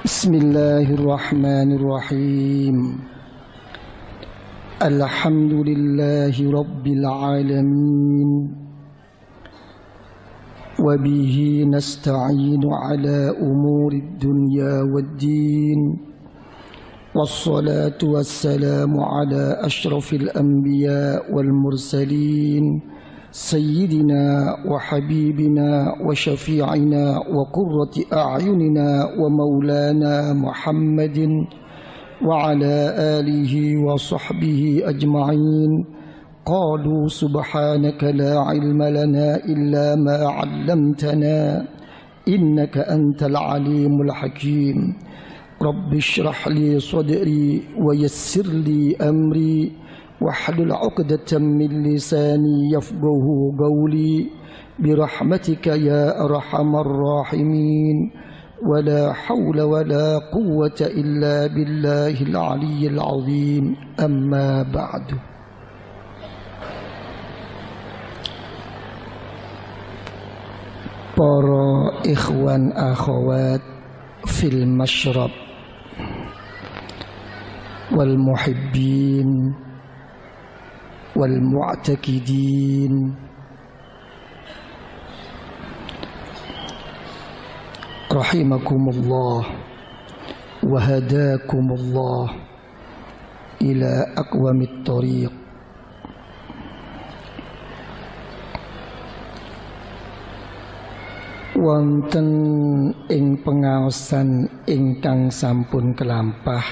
Bismillahirrahmanirrahim. Alhamdulillahi rabbil alamin. Wa bihi nasta'inu ala umurid dunya waddin. Wassalatu wassalamu ala ashrafil anbiya wal mursalin. Sayyidina wa habibina wa syafi'ina wa qurrati a'yunina wa maulana Muhammadin wa ala alihi wa sahbihi ajma'in. Qalu subhanaka la ilma lana illa ma 'allamtana innaka antal alimul hakim. Rabbi shrah li sadri wa yassir li amri wahlul 'uqdatam min lisani yafqahu qawli birahmatika ya arhamar rahimin. Wala hawla wala quwwata illa billahil aliyyil azim. Amma ba'du. Para ikhwan akhwat fil masyrab wal muhibbin wal mu'taqidin, rahimakumullah wa hadakumullah ila aqwamit thariq. Wonten ing pengaosan ingkang sampun kelampah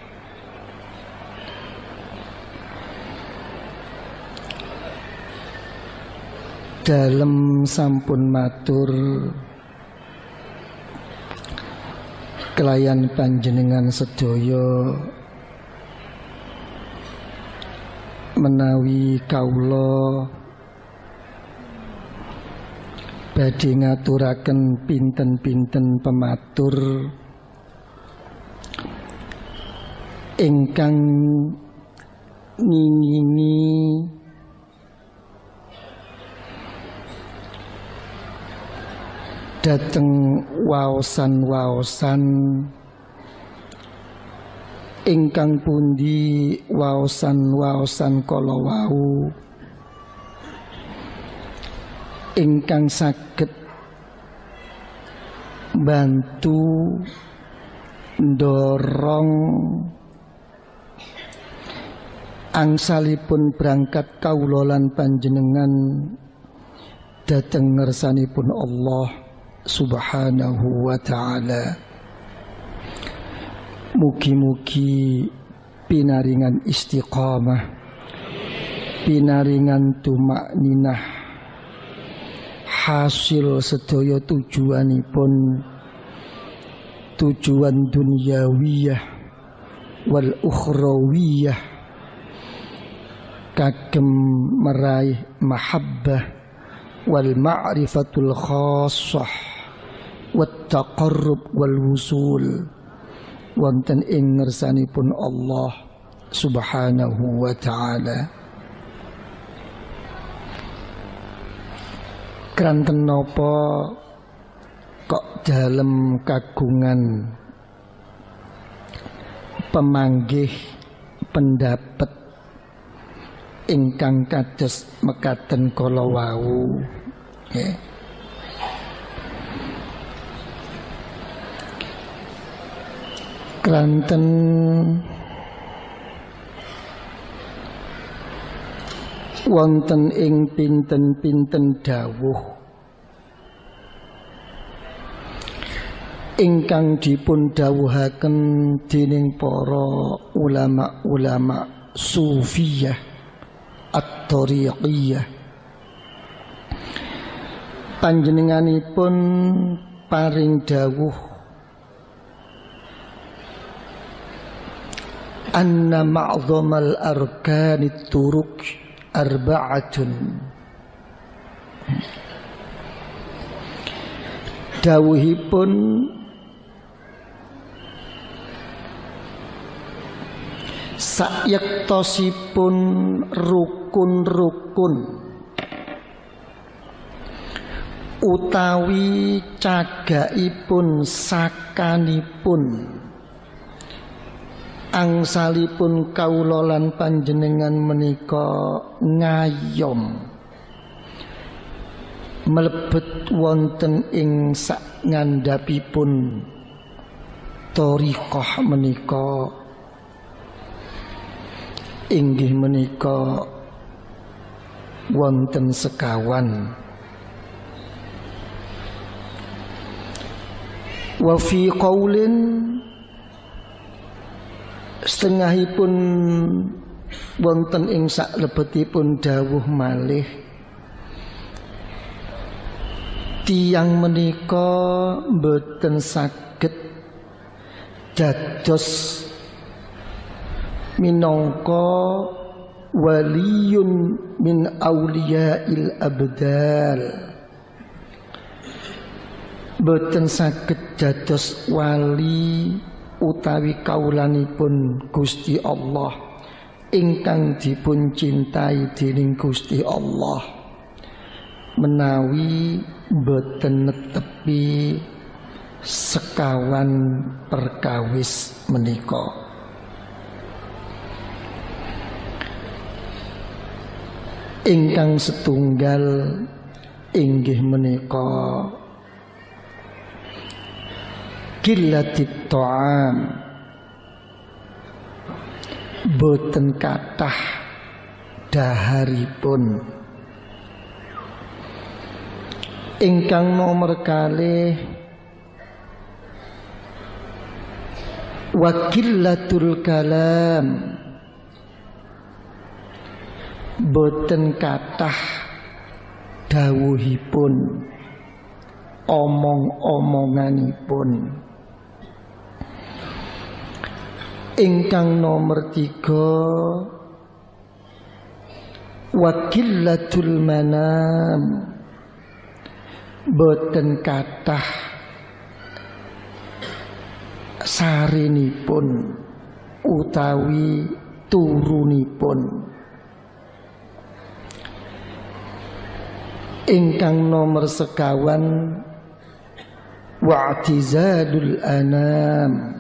dalem sampun matur kelayan panjenengan sedaya menawi kaula badhe ngaturaken pinten-pinten pematur ingkang ngingini dateng waosan-waosan ingkang pundi waosan-waosan kala wau ingkang saged bantu ndorong angsalipun berangkat kawula lan panjenengan dhateng ngersanipun Allah Subhanahu wa ta'ala. Mugi-mugi pinaringan istiqamah, pinaringan tumakninah, hasil sedaya tujuanipun tujuan dunyawiyah wal ukhrawiyah kagem meraih mahabbah wal ma'rifatul khassah wat taqarrub wal wusul wonten ing ngersanipun Allah Subhanahu wa ta'ala. Kranten napa kok dalem kagungan pemanggih pendapat ingkang kados mekaten kala wau nggih. Kranten wonten ing pinten-pinten dawuh ingkang dipun dawuhaken dening para ulama-ulama sufiyah at-thariqiyah. Panjenenganipun paring dawuh anna ma'dhamal arkanit turuk arba'atun. Dawuhipun sayektosipun rukun-rukun utawi cagaipun sakanipun angsalipun kawula lan panjenengan menika ngayom mlebet wonten ing sak ngandhapipun thariqah menika inggih menika wonten sekawan. Wa fi qaulin setengahipun wonten ing saklebetipun dawuh malih tiyang menika mboten saged dados minangka waliyun min auliyail abdal, boten saged dados wali utawi kaulanipun Gusti Allah ingkang dipun cintai dening Gusti Allah menawi boten netepi sekawan perkawis menika. Ingkang setunggal inggih menika qillatit ta'am, boten kathah daharipun. Ingkang nomor kalih wa qillatul kalam, boten kathah dawuhipun omong-omonganipun. Ingkang nomor 3 wa qillatul manam, boten kathah sarinipun utawi turunipun. Ingkang nomor sekawan wa'tizalul anam,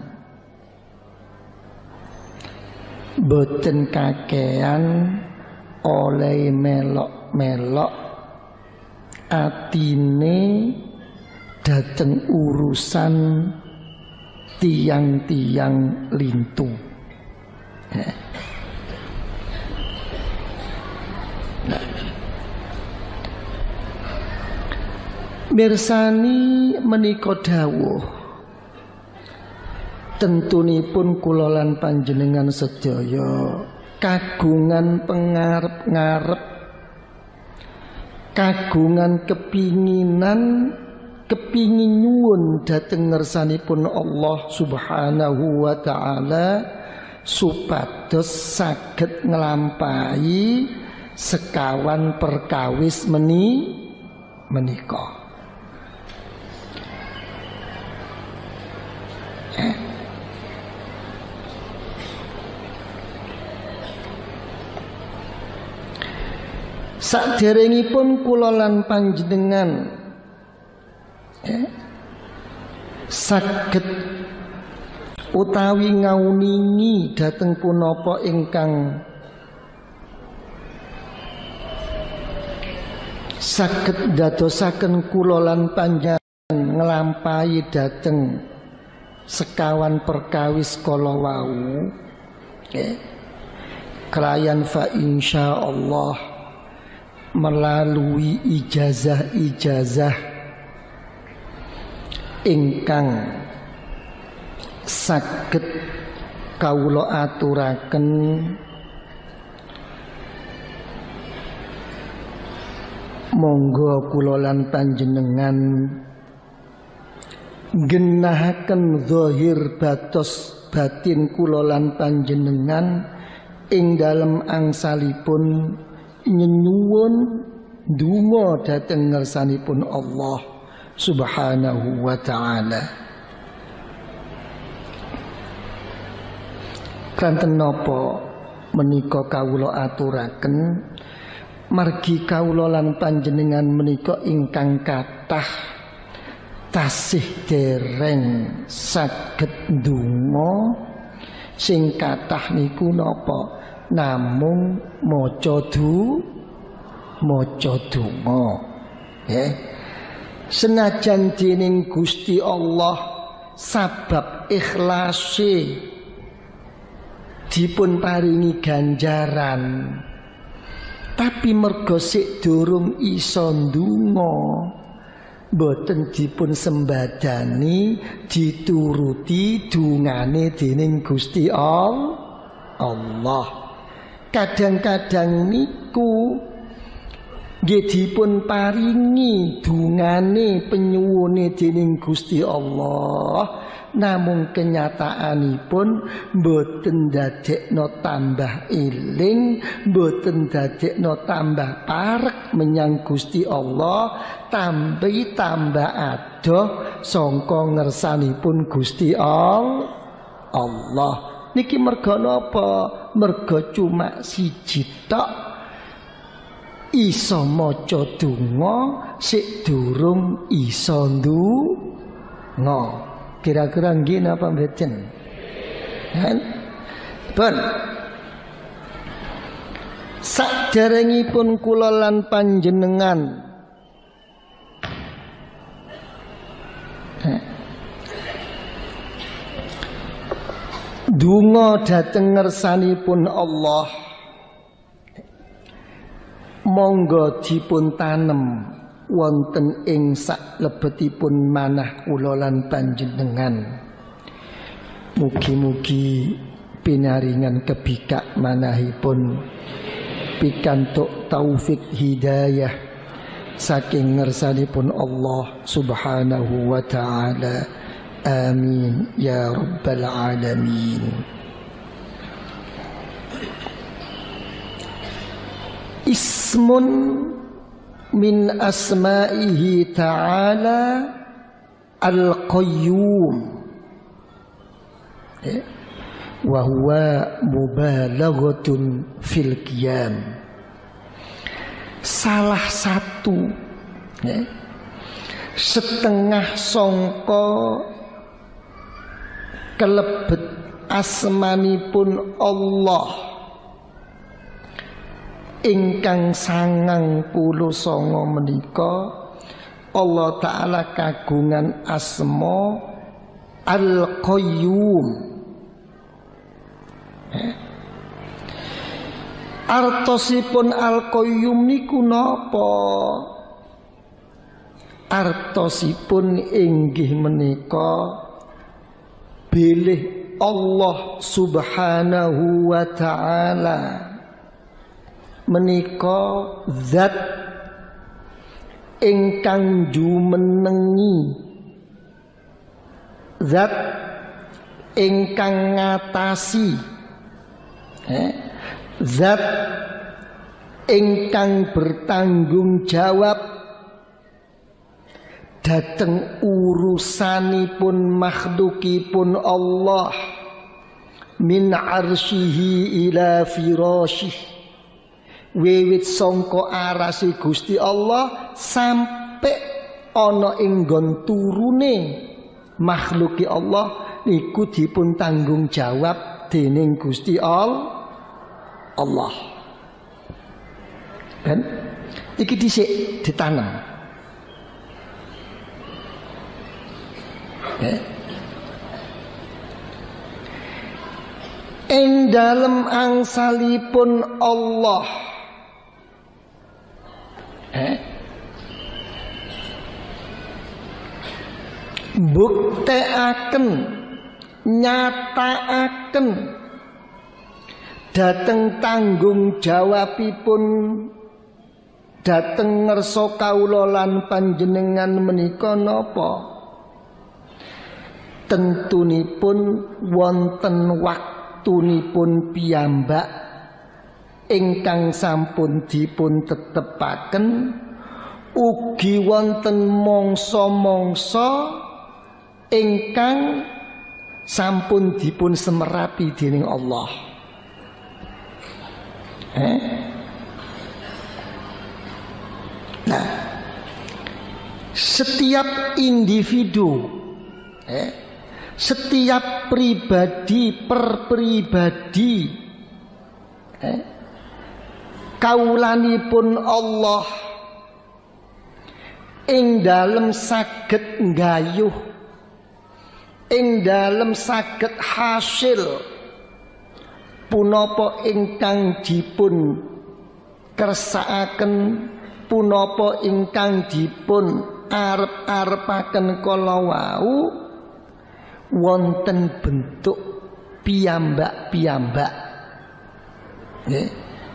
boten kakean oleh melok-melok atine dateng urusan tiang-tiang lintu. Mirsani menika dawuh tentunipun kula lan panjenengan sedaya kagungan pengarep-ngarep, kagungan kepinginan, kepingin nyuwun dhateng ngersanipun Allah Subhanahu wa taala supados saged nglampahi sekawan perkawis menika. Saderengipun kula lan panjenengan saged utawi ngauningi dhateng punapa ingkang saged dadosaken kula lan panjenengan nglampahi dhateng sekawan perkawis kala wau kelayan fa insyaallah melalui ijazah-ijazah ingkang saged kawula aturaken monggo kula lan panjenengan genahaken zahir batos batin kula lan panjenengan ing dalem angsalipun nyenyuwun donga dhateng ngersanipun Allah Subhanahu wa taala. Kanten napa menika kawula aturaken margi kawula lan panjenengan menika ingkang kathah tasih dereng saged ndonga sing kathah niku napa namung maca donga nggih. Senajan dening Gusti Allah sabab ikhlase dipun paringi ganjaran, tapi mergo sik durung iso ndonga boten dipun sembadani dituruti dungane dening Gusti Allah. Kadang-kadang niku nggih dipun paringi dungane penyuwune dening Gusti Allah, namung kenyataanipun boten dadekno tambah eling, boten dadekno tambah parek menyang Gusti Allah, tampi tambah adoh sangka ngersanipun Gusti Allah. Niki merga napa? Merga cuma siji tok iso maca donga sik durung iso ndonga. Kira-kira nggih napa mboten? Pun saderengipun kula lan panjenengan donga dhateng ngersanipun Allah, monggo dipun tanem wonten ing saklebetipun manah kula lan panjenengan. Mugi-mugi pinaringan kebikak manahipun pikantuk taufik hidayah saking ngersanipun Allah Subhanahu wa ta'ala. Amin ya rabbal alamin. Ismun min asma'ihi ta'ala al-qayyum, wa huwa mubalaghatun fil qiyam. Salah satu setengah sangka kelebet asmanipun Allah ingkang 99 menika, Allah Ta'ala kagungan asma Al-Qayyum. Artosipun Al-Qayyum niku napa? Artosipun inggih menika bilih Allah Subhanahu wa ta'ala menika zat ingkang jumenengi, zat ingkang ngatasi, zat ingkang bertanggung jawab dateng urusanipun makhlukipun Allah, min arsyihi ila firasyih, wiwit sangka arase Gusti Allah sampai ana ing nggon turune makhluki Allah niku dipun tanggung jawab dening Gusti Allah. Dan iki dhisik ditanam. Ing dalem angsalipun Allah buktekaken, nyatakaken dhateng tanggung jawabipun dhateng ngersa kawula lan panjenengan menika napa? Tentunipun wonten waktunipun piyambak ingkang sampun dipun tetepaken, ugi wonten mangsa-mangsa ingkang sampun dipun semerapi dening Allah. Nah, setiap individu, setiap pribadi per pribadi, kaulanipun Allah ing dalem saged nggayuh, ing dalem saged hasil punapa ingkang dipun kersakaken, punapa ingkang dipun arep-arepaken kala wau wonten bentuk piyambak-piyambak. Nggih.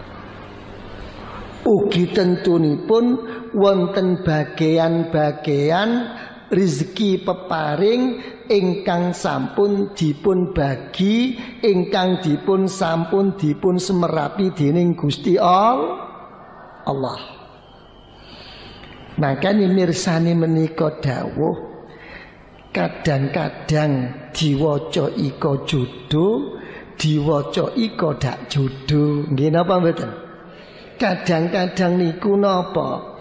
Ugi tentunipun wonten bagean-bagean rezeki peparing ingkang sampun dipun bagi, ingkang dipun sampun dipun semerapi dening Gusti Allah. Makanya mirsani menika dawuh, kadang-kadang diwaca ika judo, diwaca ika dak judo. Nggih napa mboten? Kadang-kadang niku napa?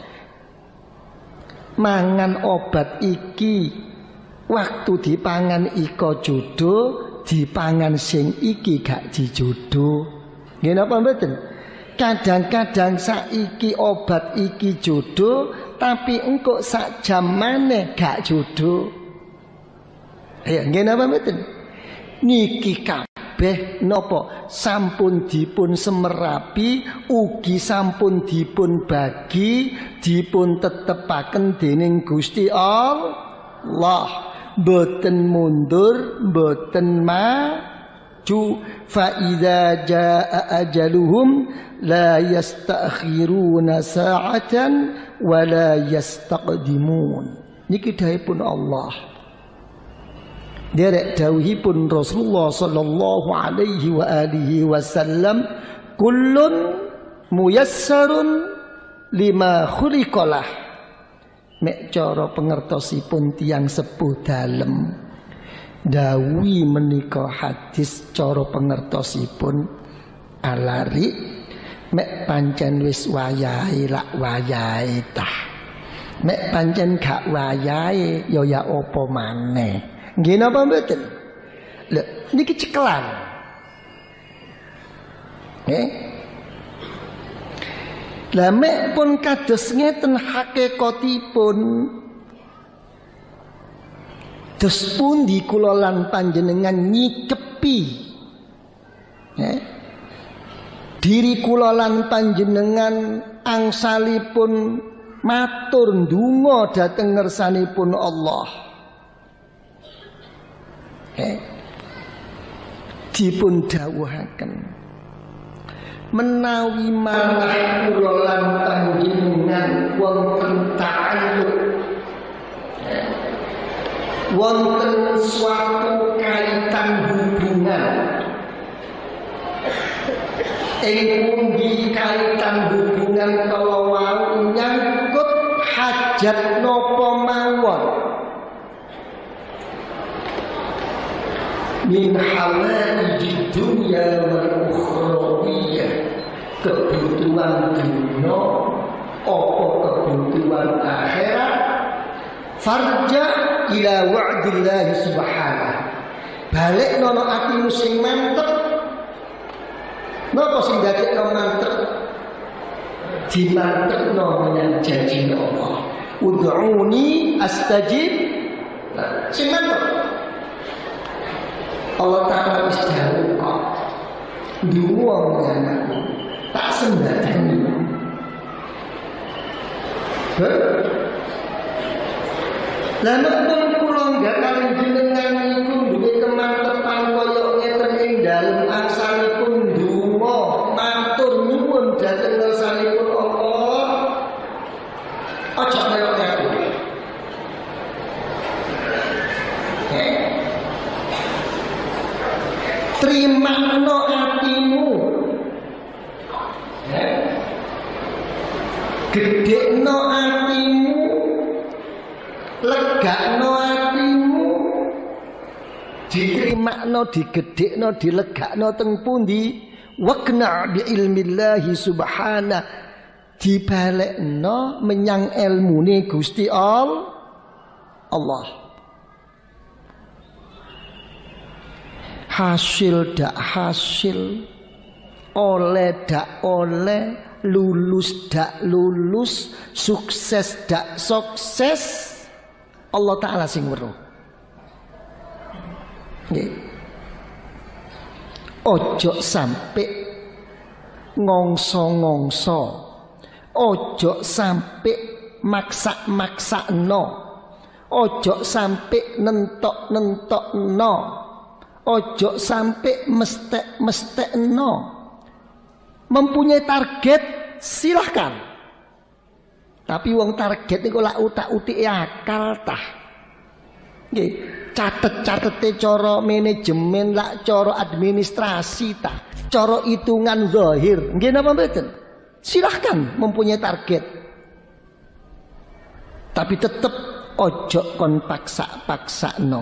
Mangan obat iki waktu dipangan ika judo, dipangan sing iki gak dijudo. Nggih napa mboten? Kadang-kadang saiki obat iki judo, tapi engko sak jam maneh gak judo. Ya nggih napa mboten? Niki kabeh napa sampun dipun semerapi, ugi sampun dipun bagi, dipun tetepaken dening Gusti Allah. Boten mundur, boten maju. Fa idza jaa ajaluhum la yastakhiruna sa'atan wa la yastaqdimun. Niki dawuhipun Allah. Derek dawuhipun Rasulullah sallallahu alaihi wa alihi wasallam, kullun muyassarun lima khuliqalah. Mek cara pengertosipun tiyang sepuh dalem dawuhi menika hadis cara pengertosipun alari mek pancen wis wayahe lak wayahe tah. Mek pancen gak wayahe ya apa maneh. Nggih napa mboten? Lho niki cekelan. Lah mek pun kados ngeten hakikatipun. Dos pundi kula lan panjenengan nyikepi diri kula lan panjenengan angsalipun matur ndonga dhateng ngersanipun Allah. Dipun dawuhaken menawi manah kula lan panjenengan wonten ta'alluq, wonten suatu kaitan hubungan, ing pundi kaitan hubungan kala wau nyangkut hajat napa mawon min hawaijid dunya wal ukhrawiyah, kebutuhan dunia apa kebutuhan akhirat, farja ila wa'dillahi subhanahu, balik nono atimu sing mantep. Napa sing dadekno mantep? Dimantepno menyang janji Allah, ud'uni astajib. Sing mantep Allah Ta'ala wis dawuh kok duwong anakku tak sembadani. Lah nek kula nggak kali jenengan niku duwe kemantepan kaya ngeten ing dalem aksanipun donga matur nuwun dhateng ngersanipun Allah. Aja melok-melok. Terimakno atimu, gedekno atimu, legakno atimu, diterimakno, digedekno, dilegakno teng pundi? Waqna' bi ilmillahi subhanahu, dibalekno menyang ilmune Gusti Allah. Hasil dak hasil, oleh dak oleh, lulus dak lulus, sukses dak sukses, Allah Ta'ala sing weruh. Nggih. Ojo sampai ngongso-ngongso, ojo sampai maksa-maksakno, ojo sampai nentok-nentokno, ojo sampai mestek-mestekno. Mempunyai target silahkan, tapi wong target niku lak utak-utik akal tah. Nggih, catet-catete cara manajemen lak cara administrasi tah, cara hitungan zahir. Nggih napa mboten? Silahkan mempunyai target. Tapi tetep ojo kon paksa-paksakno.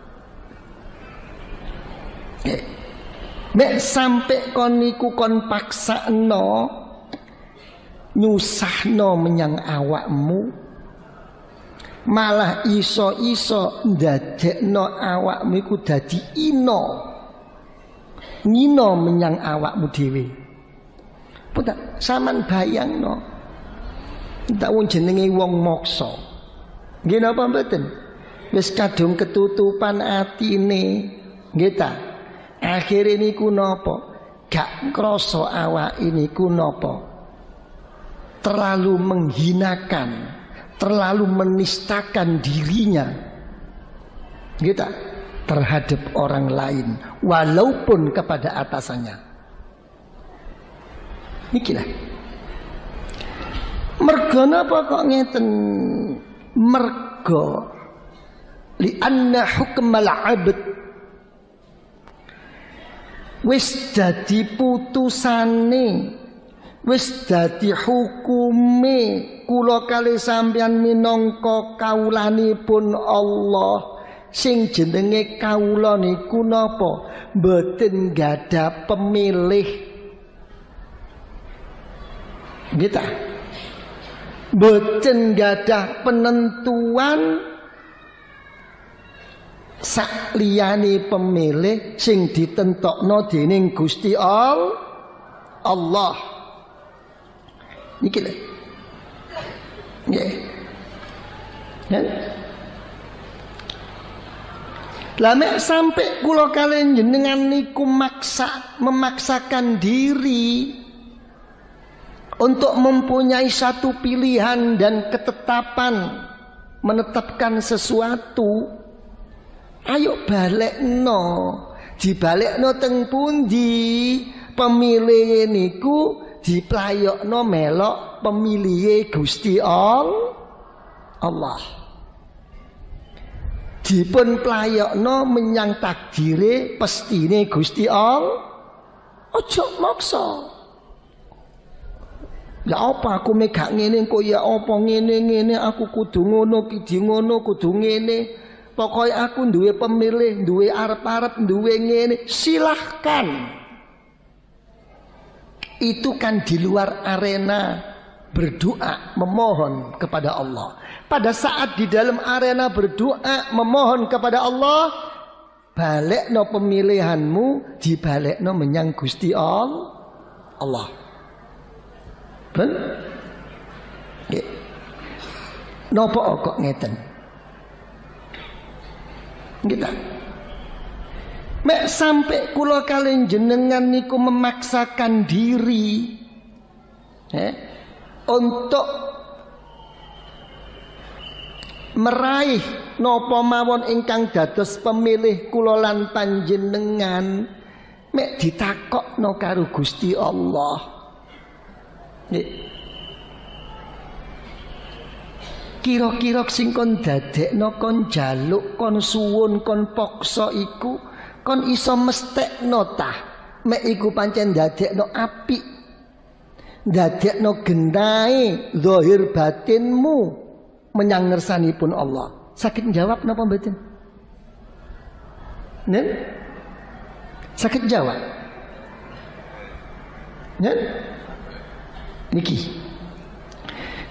Nggih. Nek sampai kon niku kon paksakno, nyusahno menyang awakmu, malah iso-iso ndadekno awakmu iku dadi ngino menyang awakmu dhewe. Putak sampean bayangno, ndak wong jenenge wong moksa. Nggih napa mboten? Wis kadung ketutupan atine, nggih ta? Akhire niku napa? Gak krasa awake niku napa? Terlalu menghinakan, terlalu menistakan dirinya, gitu, terhadap orang lain, walaupun kepada atasannya. Ikilah. Mergo napa kok ngeten? Mergo li anna hukmal 'abd wis dadi putusane, wis dadi hukume kula kali sampeyan minangka kawulanipun Allah. Sing jenenge kawula niku napa? Mboten gadah pemilih. Gitu. Mboten gadah penentuan sak liyane pemilih sing ditentokno dening Gusti Allah. Niki lho. Nggih. Lah mek sampai kula kalian jenengan niku memaksakan diri untuk mempunyai satu pilihan dan ketetapan, menetapkan sesuatu. Ayo balekno, dibalekno teng pundi? Pemilih niku diplayokno melok pemilih Gusti Allah. Dipun playokno menyang takdire pestine Gusti Allah. Ojo maksa. Ya apa aku megak ngene kok ya apa ngene aku kudu ngono kudu ngene. Pokoknya aku duwe pemilih, duwe arep-arep, duwe ngene, silahkan. Itu kan di luar arena berdoa, memohon kepada Allah. Pada saat di dalam arena berdoa, memohon kepada Allah, balekno pemilihanmu, dibalekno menyang Gusti Allah. Ben? Nggih. Napa kok ngeten? Gitu. Mek sampai kula kalian jenengan niku memaksakan diri untuk meraih napa mawon ingkang dados pemilih kula lan panjenengan, mek ditakokno karo Gusti Allah. Kira-kira sing kon dadekno, kon jaluk, kon suwun, kon paksa iku kon iso mestekno tah? Mek iku pancen dadekno apik, dadekno genahe zahir batinmu menyang ngersanipun Allah. Sakit jawab napa mboten? Nen? Sakit jawab? Nen? Niki.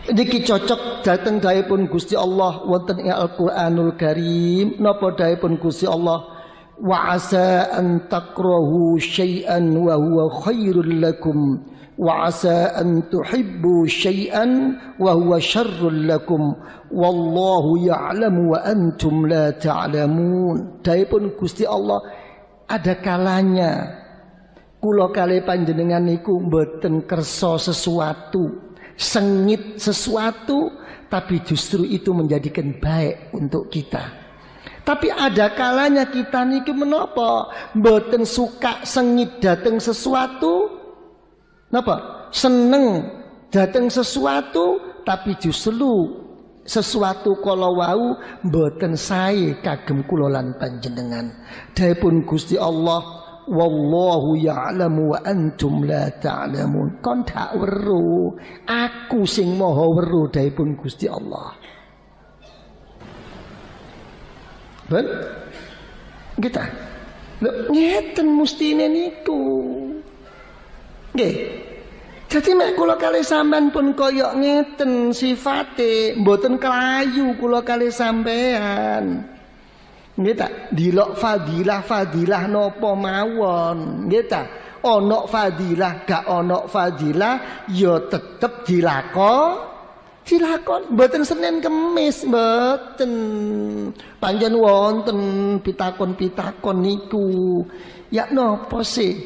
Niki cocok dateng dhaipun Gusti Allah wonten ing Al-Qur'anul Karim. Napa dhaipun Gusti Allah? Wa asa an takrahu syai'an wa huwa khairul lakum wa asa an tuhibbu syai'an wa huwa syarrul lakum wallahu ya'lamu wa antum la ta'lamun. Dhaipun Gusti Allah, ada kalanya kula kalih panjenengan niku mboten kersa sesuatu, sengit sesuatu, tapi justru itu menjadikan baik untuk kita. Tapi ada kalanya kita niki menapa mboten suka sengit dateng sesuatu, napa seneng dateng sesuatu, tapi justru sesuatu kala wau mboten sae kagem kula lan panjenengan. Dhaipun Gusti Allah, wallahu ya'lamu wa antum la ta'lamun. Kon tak weruh, aku sing maha weruh dhaipun Gusti Allah. Ben kita ngeten mustine niku. Nggih. Jadi mek kula kalih sampean pun kaya ngeten sifate, mboten kelayu kula kalih sampean. Nggih ta, dilok fadilah napa mawon. Nggih ta, ana fadilah gak ana fadilah ya tetep dilakon. Mboten Senin Kemis mboten. Panjen wonten pitakon-pitakon niku. Ya napa sih?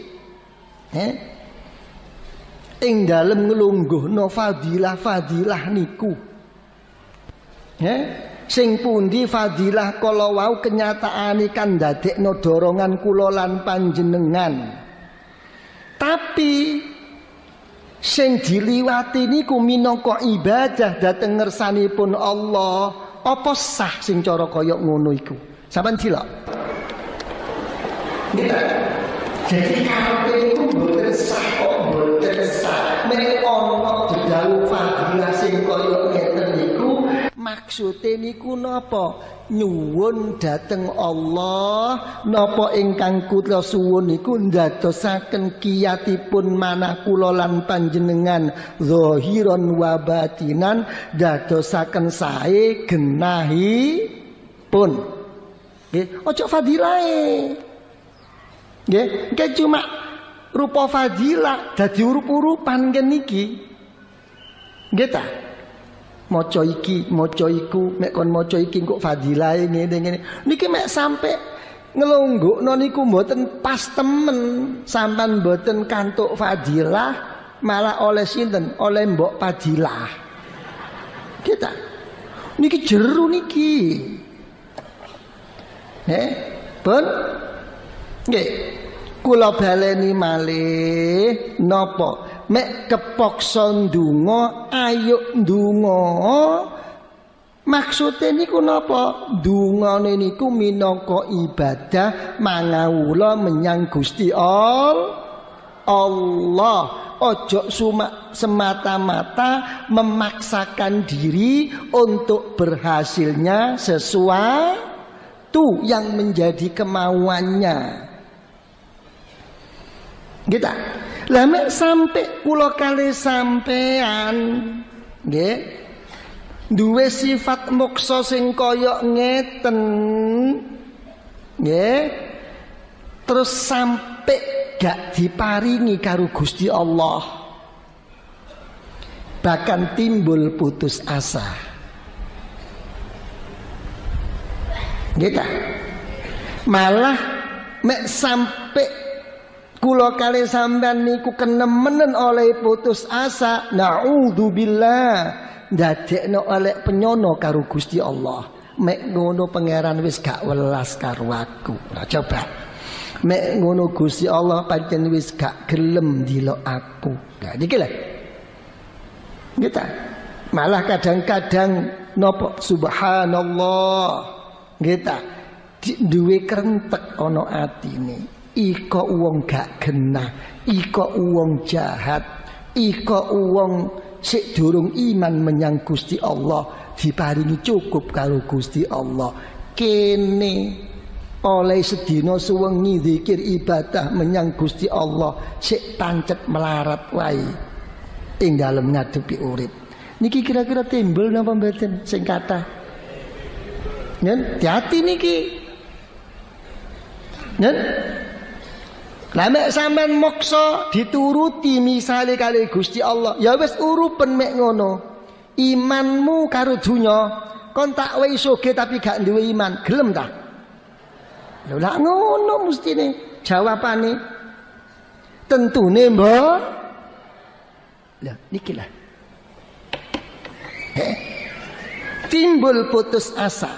Ing dalem nglungguhna fadilah niku. Sing pundi fadilah kala wau kenyataane kan ndadekno dorongan kula lan panjenengan. Tapi sing diliwati niku minangka ibadah dhateng ngersanipun Allah, apa sah sing cara kaya ngono iku? Sampeyan dilok. Jadi karepe niku mboten sah kok mboten sah. Nek ana dedawuh fadilah sing kaya ngeten niku maksude niku napa? Nyuwun dhateng Allah, napa ingkang kula suwun niku ndadosaken kiyatipun manah kula lan panjenengan zahiran wa batinan, ndadosaken sae genahipun. Nggih, aja fadilahe. Nggih, nggih cuma rupa fadilah dadi urup-urupan ngen niki. Nggih ta? Maca iki, maca iku, mek kon maca iki kok fadilahe ngene-ngene. Niki mek sampe nglonggokno niku mboten pas temen. Sampeyan mboten kantuk fadilah, malah oleh sinten? Oleh mbok padilah. Kita niki jeru niki. Pun nggih. Kula baleni malih napa? Mek kepaksa ndonga, ayo ndonga. Maksude niku napa? Ndongane niku minangka ibadah mangawula menyang Gusti Allah. Ojo semata-mata memaksakan diri untuk berhasilnya sesuatu yang menjadi kemauannya. Kita lah mek sampai kula kalih sampean nggih duwe sifat moksa sing kaya ngeten nggih, terus sampai gak diparingi karo Gusti Allah, bahkan timbul putus asa. Nggih, malah mek sampai kula kalih sampean niku kenemenen oleh putus asa, naudzubillah, ndadekno oleh penyono karo Gusti Allah. Mek ngono pangeran wis gak welas karo aku. Nah, coba. Mek ngono Gusti Allah pancen wis gak gelem ndelok aku. Nah, niki lho. Kita malah kadang-kadang napa subhanallah. Kita duwe krentek ana atine. Iko wong gak genah, iko wong jahat, iko wong sik durung iman menyang Gusti Allah, diparingi cukup karo Gusti Allah. Kene oleh sedina suwengi zikir ibadah menyang Gusti Allah, sik pancet melarat wae ing dalem ngadepi urip. Niki kira-kira timbul napa mboten sing kathah? Nen, hati niki. Nen. Lah mek sampean moksa dituruti misale kali Gusti Allah, ya wis urupen mek ngono. Imanmu karo dunya, kon tak wae soge tapi gak duwe iman, gelem ta? Lha lak ngono mestine jawabane. Tentune mbok. Lah niki lah. Timbul putus asa.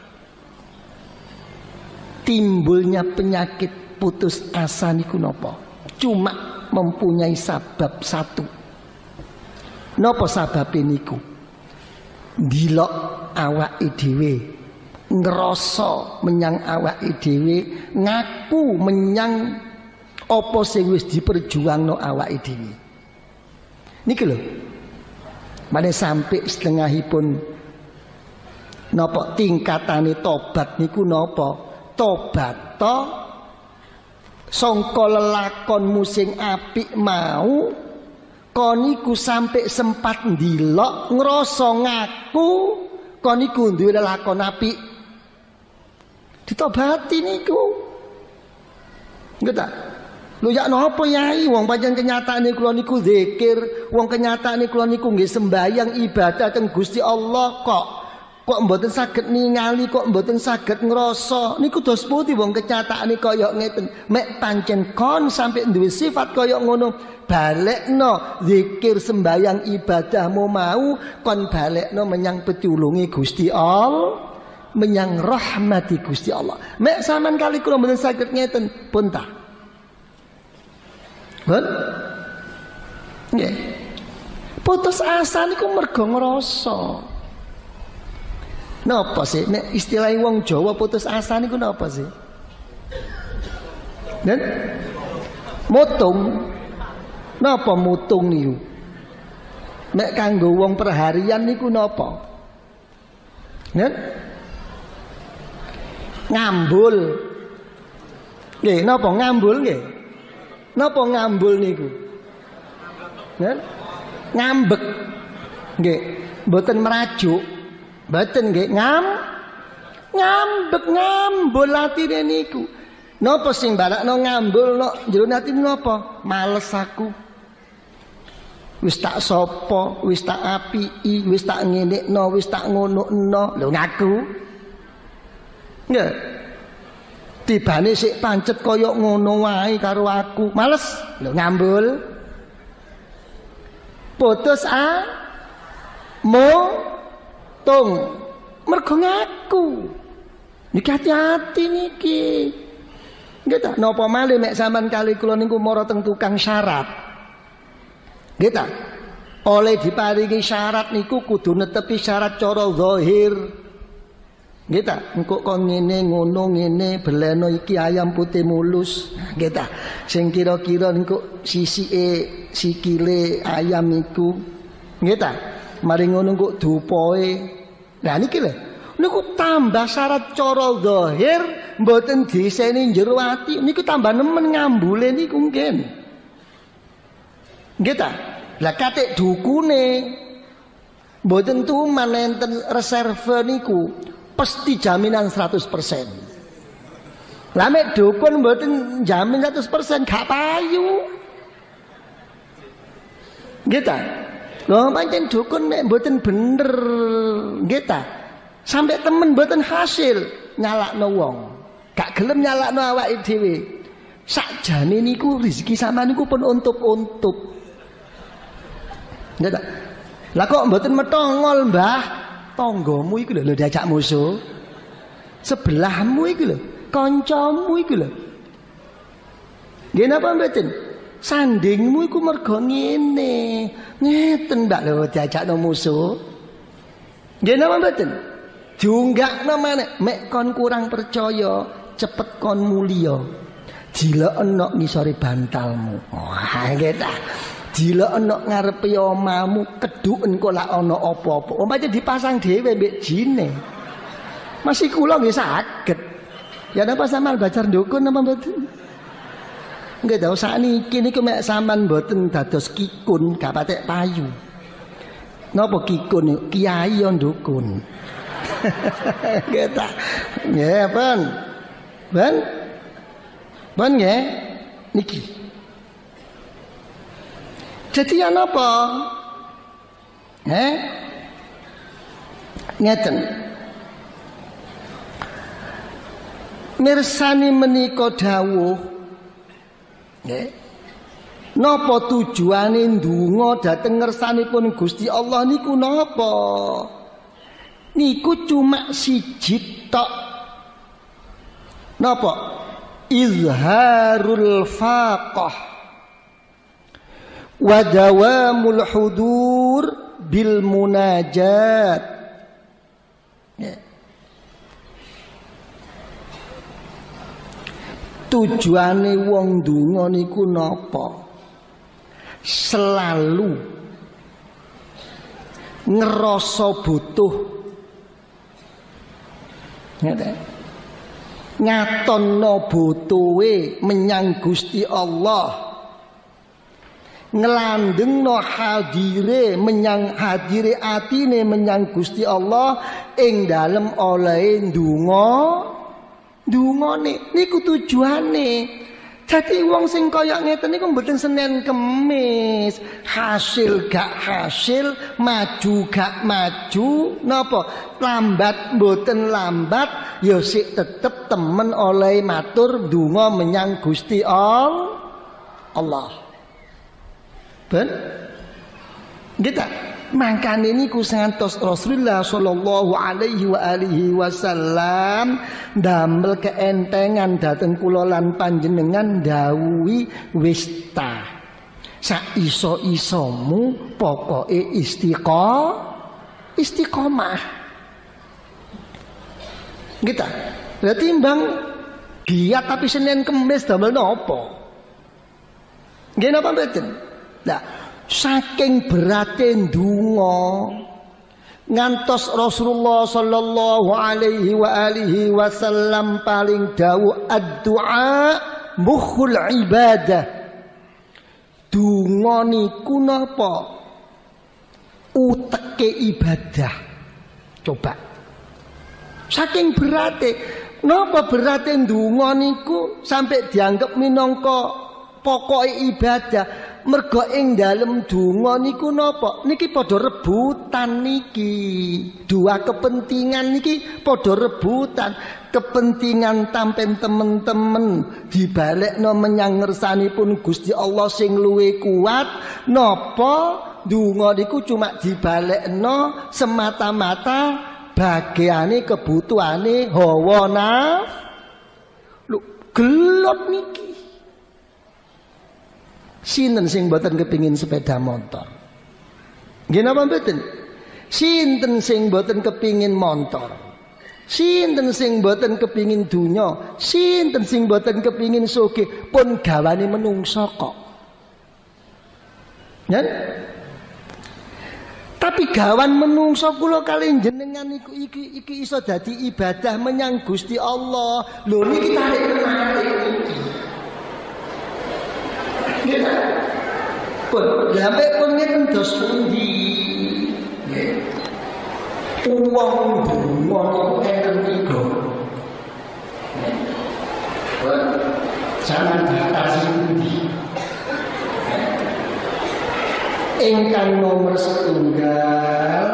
Timbulnya penyakit putus asa niku napa? Cuma mempunyai sabab satu. Napa sababe niku? Dilok awake dhewe, ngrasa menyang awake dhewe, ngaku menyang apa sing wis diperjuangno awake dhewe. Niki lho. Mane sampai setengahipun napa tingkatane tobat niku napa? Tobat to sangka lelakonmu sing apik mau kon iku sampai sempat ndelok ngrasa ngaku kon iku duwe lelakon apik. Ditobati niku. Nggih ta? Lho ya napa yai wong pancen kenyataane kula niku zikir, wong kenyataane kula niku nggih sembahyang ibadah teng Gusti Allah kok mboten saged ningali, kok mboten saged ngrasa. Niku dos pundi wong kenyataane kaya ngeten. Mek pancen kon sampai duwe sifat kaya ngono, balekno zikir sembahyang ibadahmu mau kon balekno menyang pitulunge Gusti Allah, menyang rahmati Gusti Allah. Mek sampean kali kula mboten saged ngeten pun ta. Ben? Nggih. Putus asa niku mergo ngrasa. Napa sih? Nek istilah wong Jawa putus asa niku napa sih? Nen? Mutung. Napa mutung niku? Nek kanggo wong perharian niku napa? Nen? Ngambul. Nggih, napa ngambul nggih? Napa ngambul niku? Nen? Ngambek. Nggih, mboten merajuk. Mboten nggih, ngambek ngambul atine niku. Napa sing balakno ngambul no jero atine napa? Males aku. Wis tak sapa, wis tak apiki, wis tak ngenekno, wis tak ngono-eno. Lho ngaku. Nggih. Tibane sik pancet kaya ngono wae karo aku. Males. Lho ngambul. Putus tung mergo ngaku. Niki hati-hati niki. Nggih ta, napa malih mek sampean kali kula niku mara teng tukang syarat. Nggih ta? Oleh diparingi syarat niku kudu netepi syarat cara zahir. Nggih ta? Engko kon ngene ngono ngene beleno iki ayam putih mulus. Nggih ta? Sing kira-kira engko sisike sikile ayam iku. Nggih ta? Mari ngono kok dupoe. Lah niki lho. Niku tambah syarat cara zahir mboten diseni jero ati. Niku tambah nemen ngambule niku nggih. Nggih ta? Lah katik dukune mboten tuman enten reserve niku pasti jaminan 100%. Lah mek dukun mboten jamin 100% gak payu. Nggih ta? Lho pancen dukun mek mboten bener, nggih ta? Sampai temen mboten hasil nyalakno wong. Gak gelem nyalakno awake dhewe. Sakjane niku rezeki sampean niku pun untup-untup. Nggih ta? Lah kok mboten metongol, Mbah? Tanggamu iku lho diajak musuh. Sebelahmu iku lho, kancamu iku lho. Nggih napa mboten? Sandingmu iku mergo ngene. Ngeten Mbak lho diajakno musuh. Nggih napa mboten? Diunggakno maneh mek kon kurang percaya, cepet kon mulya. Dilekno ngisore bantalmu. Wah, nggih ta. Dilekno ngarepe omamu, keduken kok lak ana apa-apa. Umpamane dipasang dhewe mbek jine. Masih kula nggih saged. Ya napa sampean bacar ndukun napa mboten? Nggih ta, sakniki niku mek sampean mboten dados kikun, gak patek payu. Napa kikun kiai yo dukun. Kita nggih ben. Ben nggih niki. Jadi napa? Ngeten. Mirsani menika dawuh nggih. Napa tujuane ndonga dhateng ngersanipun Gusti Allah niku napa? Niku cuma siji tok. Napa? Izharul faqah wa dawamul hudur bil munajat. Tujuane wong ndonga niku napa? Selalu ngerasa butuh, ngatonno butuhe menyang Gusti Allah, nglandengno hadire menyang hadire atine menyang Gusti Allah ing dalem olehe ndungane niku tujuane. Jadi wong sing kaya ngeten niku mboten Senin Kemis, hasil gak hasil, maju gak maju, napa lambat mboten lambat, ya sik tetep temen oleh matur donga menyang Gusti Allah. Ben kita mangkane niku santos Rasulullah sallallahu alaihi wa alihi wasallam damel keentengan dhateng kula lan panjenengan dawuhi wista sak iso-isomu pokoke istiqomah kita berarti mbang giat tapi Senin Kemis damel napa nggih napa mboten lah saking berate ndonga ngantos Rasulullah sallallahu alaihi wa alihi wasallam paling dawuh ad-du'a mukhul ibadah. Donga niku napa? Uteke ibadah. Coba. Saking berate, napa berate ndonga niku sampai dianggap minangka pokoke ibadah. Mergo ing dalem donga niku napa? Niki padha rebutan niki. Dua kepentingan niki padha rebutan. Kepentingan tampen temen-temen dibalekno menyang ngersanipun Gusti Allah sing luwih kuat. Napa donga niku cuma dibalekno semata-mata bagiane kebutuhane hawa nafsu. Lho, gelap niki. Sinten sing mboten kepingin sepeda motor? Nggih napa mboten? Sinten sing mboten kepingin motor? Sinten sing mboten kepingin dunya? Sinten sing mboten kepingin sugih? Pun gawane menungso kok. Yen? Tapi gawan menungso kula kali jenengan iki iso dadi ibadah menyang Gusti Allah. Lho niki tarik menarik iki. Kita pun sampai pun ngeten dos pundi nggih uang donga niku enten tiga jangan diatasi pundi ingkang nomor setunggal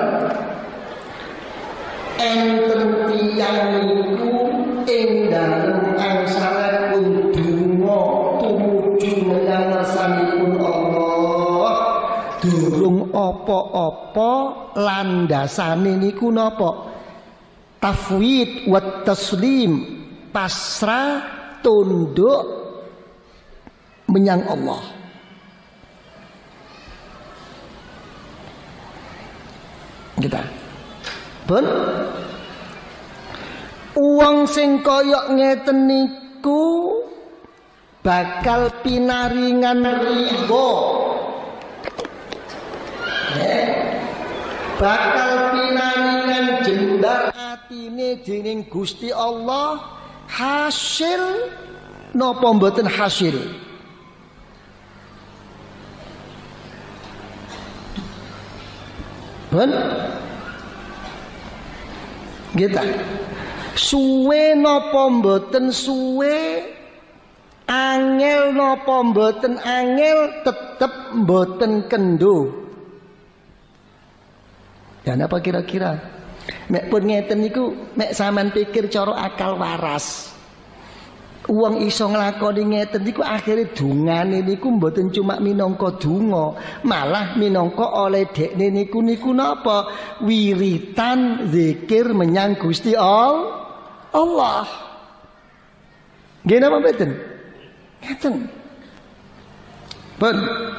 enten tiyang niku ing dalem angsalipun donga tumuju menyang ngarsanipun Allah durung apa-apa landasane niku napa tafwid wa taslim pasrah tunduk menyang Allah. Kita pun uang sing koyok ngeten niku bakal pinaringan riba, bakal pinaringan jembar atine dening Gusti Allah. Hasil napa mboten hasil? Ben? Gitu. Suwe napa mboten suwe, angel napa mboten angel, tetep mboten kendo. Ya napa kira-kira? Mek pun ngeten niku, mek sampean pikir cara akal waras. Wong iso nglakoni ngeten niku akhire dungane niku mboten cuma minangka donga, malah minangka oleh dekne niku napa? Wiritan zikir menyang Gusti Allah. Nggih napa mboten? Ngeten. Pun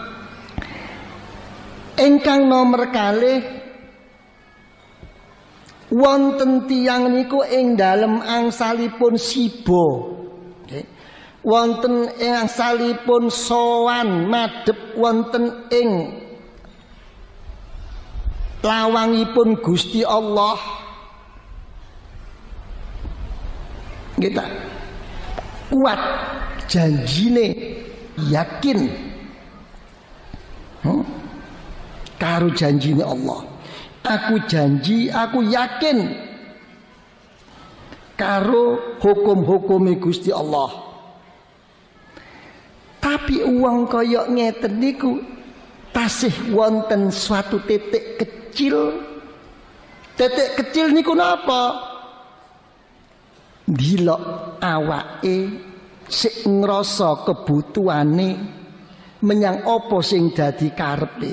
ingkang nomor kalih wonten tiyang niku ing dalem angsalipun siba. Wonten ing angsalipun sowan madhep wonten ing lawangipun Gusti Allah. Kita kuat janjine, yakin karo janjine Allah. Aku janji, aku yakin karo hukum-hukume Gusti Allah. Tapi uang kaya ngeten niku tasih wonten suatu titik kecil. Titik kecil niku napa? Dilok awake sik ngrasa kebutuhane menyang apa sing dadi karepe.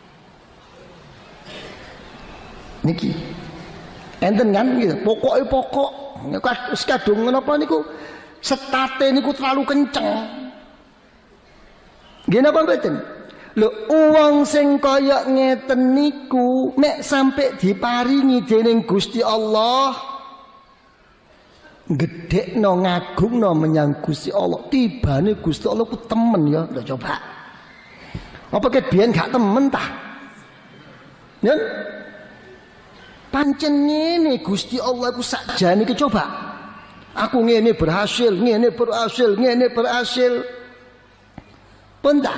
Niki enten kan gitu. Pokok kadung napa niku setate niku terlalu kenceng. Nggih napa mboten? Lho uang sing kaya ngeten niku mek sampe diparingi dening Gusti Allah, gedhekno ngagungno menyang Gusti Allah, tibane Gusti Allah ku temen ya. Lho coba. Apa ket biyen gak temen ta? Ya. Pancen ngene Gusti Allah ku sakjane iki coba. Aku ngene berhasil, ngene berhasil, ngene berhasil. Punta.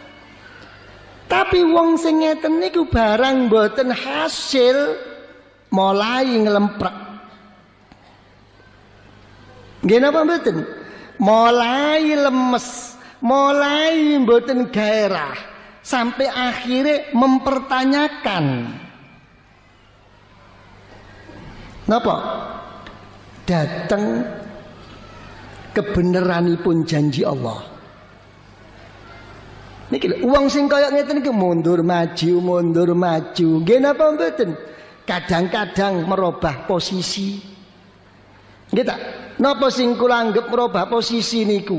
Tapi wong sing ngeten niku barang mboten hasil mulai ngelemprek. Nggih napa mboten? Mulai lemes, mulai mboten gairah, sampai akhirnya mempertanyakan. Napa? Datang kebenaranipun janji Allah. Niki uang sing kaya ngeten iki mundur maju. Nggih napa mboten? Kadang-kadang merubah posisi. Nggih ta? Napa sing kula anggap merubah posisi niku?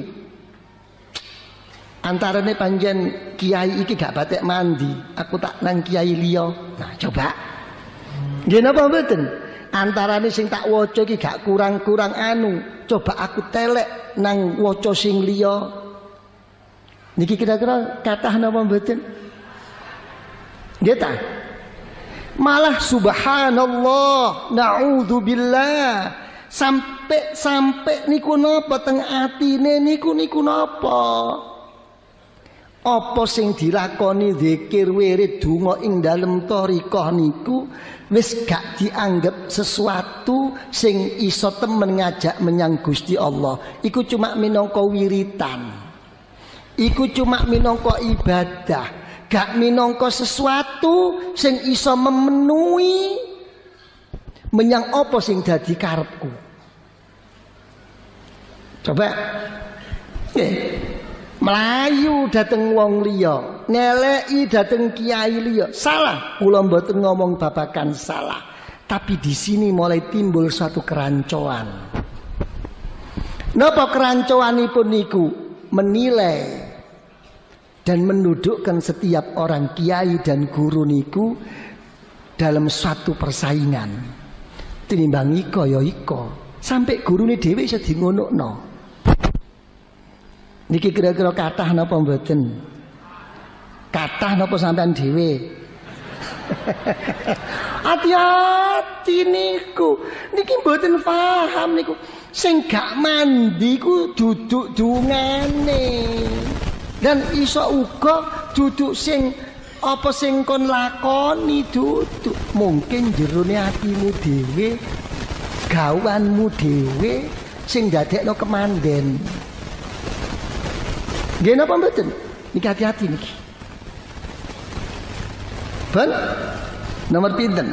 Antarane panjen kiai iki gak batek mandi, aku tak nang kiai liya. Nah, coba. Nggih napa mboten? Antarane sing tak waca iki gak kurang-kurang anu, coba aku telek nang waca sing liya. Niki kira-kira kathah napa mboten? Nggih ta? Malah subhanallah, naudzubillah, sampai niku napa teng atine niku napa? Apa sing dilakoni zikir wirid donga ing dalem thariqah niku wis gak dianggap sesuatu sing iso temen ngajak menyang Gusti Allah. Iku cuma minangka wiritan. Iku cuma minangka ibadah, gak minangka sesuatu sing iso memenuhi menyang apa sing dadi karepku. Coba melayu dateng wong liya, ngeleki dateng kiai liya. Salah, kula mboten ngomong babakan salah. Tapi di sini mulai timbul suatu kerancoan. Napa kerancoanipun niku? Menilai dan menudukkan setiap orang kiai dan guru niku dalam suatu persaingan. Tinimbang iko ya iko, sampai gurune dhewe iso dingonokno. Niki kira-kira kathah napa mboten? Kathah napa sampean dhewe? Hati-hati niku. Niki mboten paham niku. Sing gak mandi ku duduk dungane. Dan iso uga duduk sing apa sing kon lakoni dudu mungkin jerone atimu dhewe gawanmu dhewe sing dadekno kemanden. Nggih napa mboten? Niki hati-hati niki. Ben nomor pinten?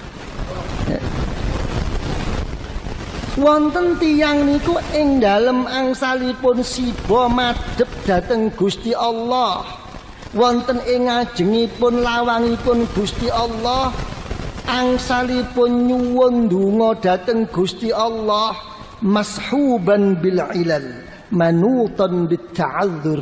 Wonten tiyang niku ing dalem angsalipun siba madhep dhateng Gusti Allah. Wonten ing ngajengipun lawangipun Gusti Allah angsalipun nyuwun donga dhateng Gusti Allah mashuban bil ilal manutan bit ta'adzur.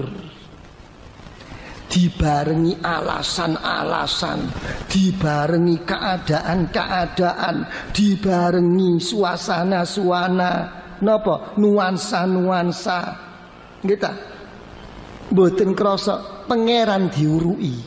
Dibarengi alasan-alasan, dibarengi keadaan-keadaan, dibarengi suasana-suasana, napa nuansa-nuansa. Kita mboten krasa pangeran diuruki.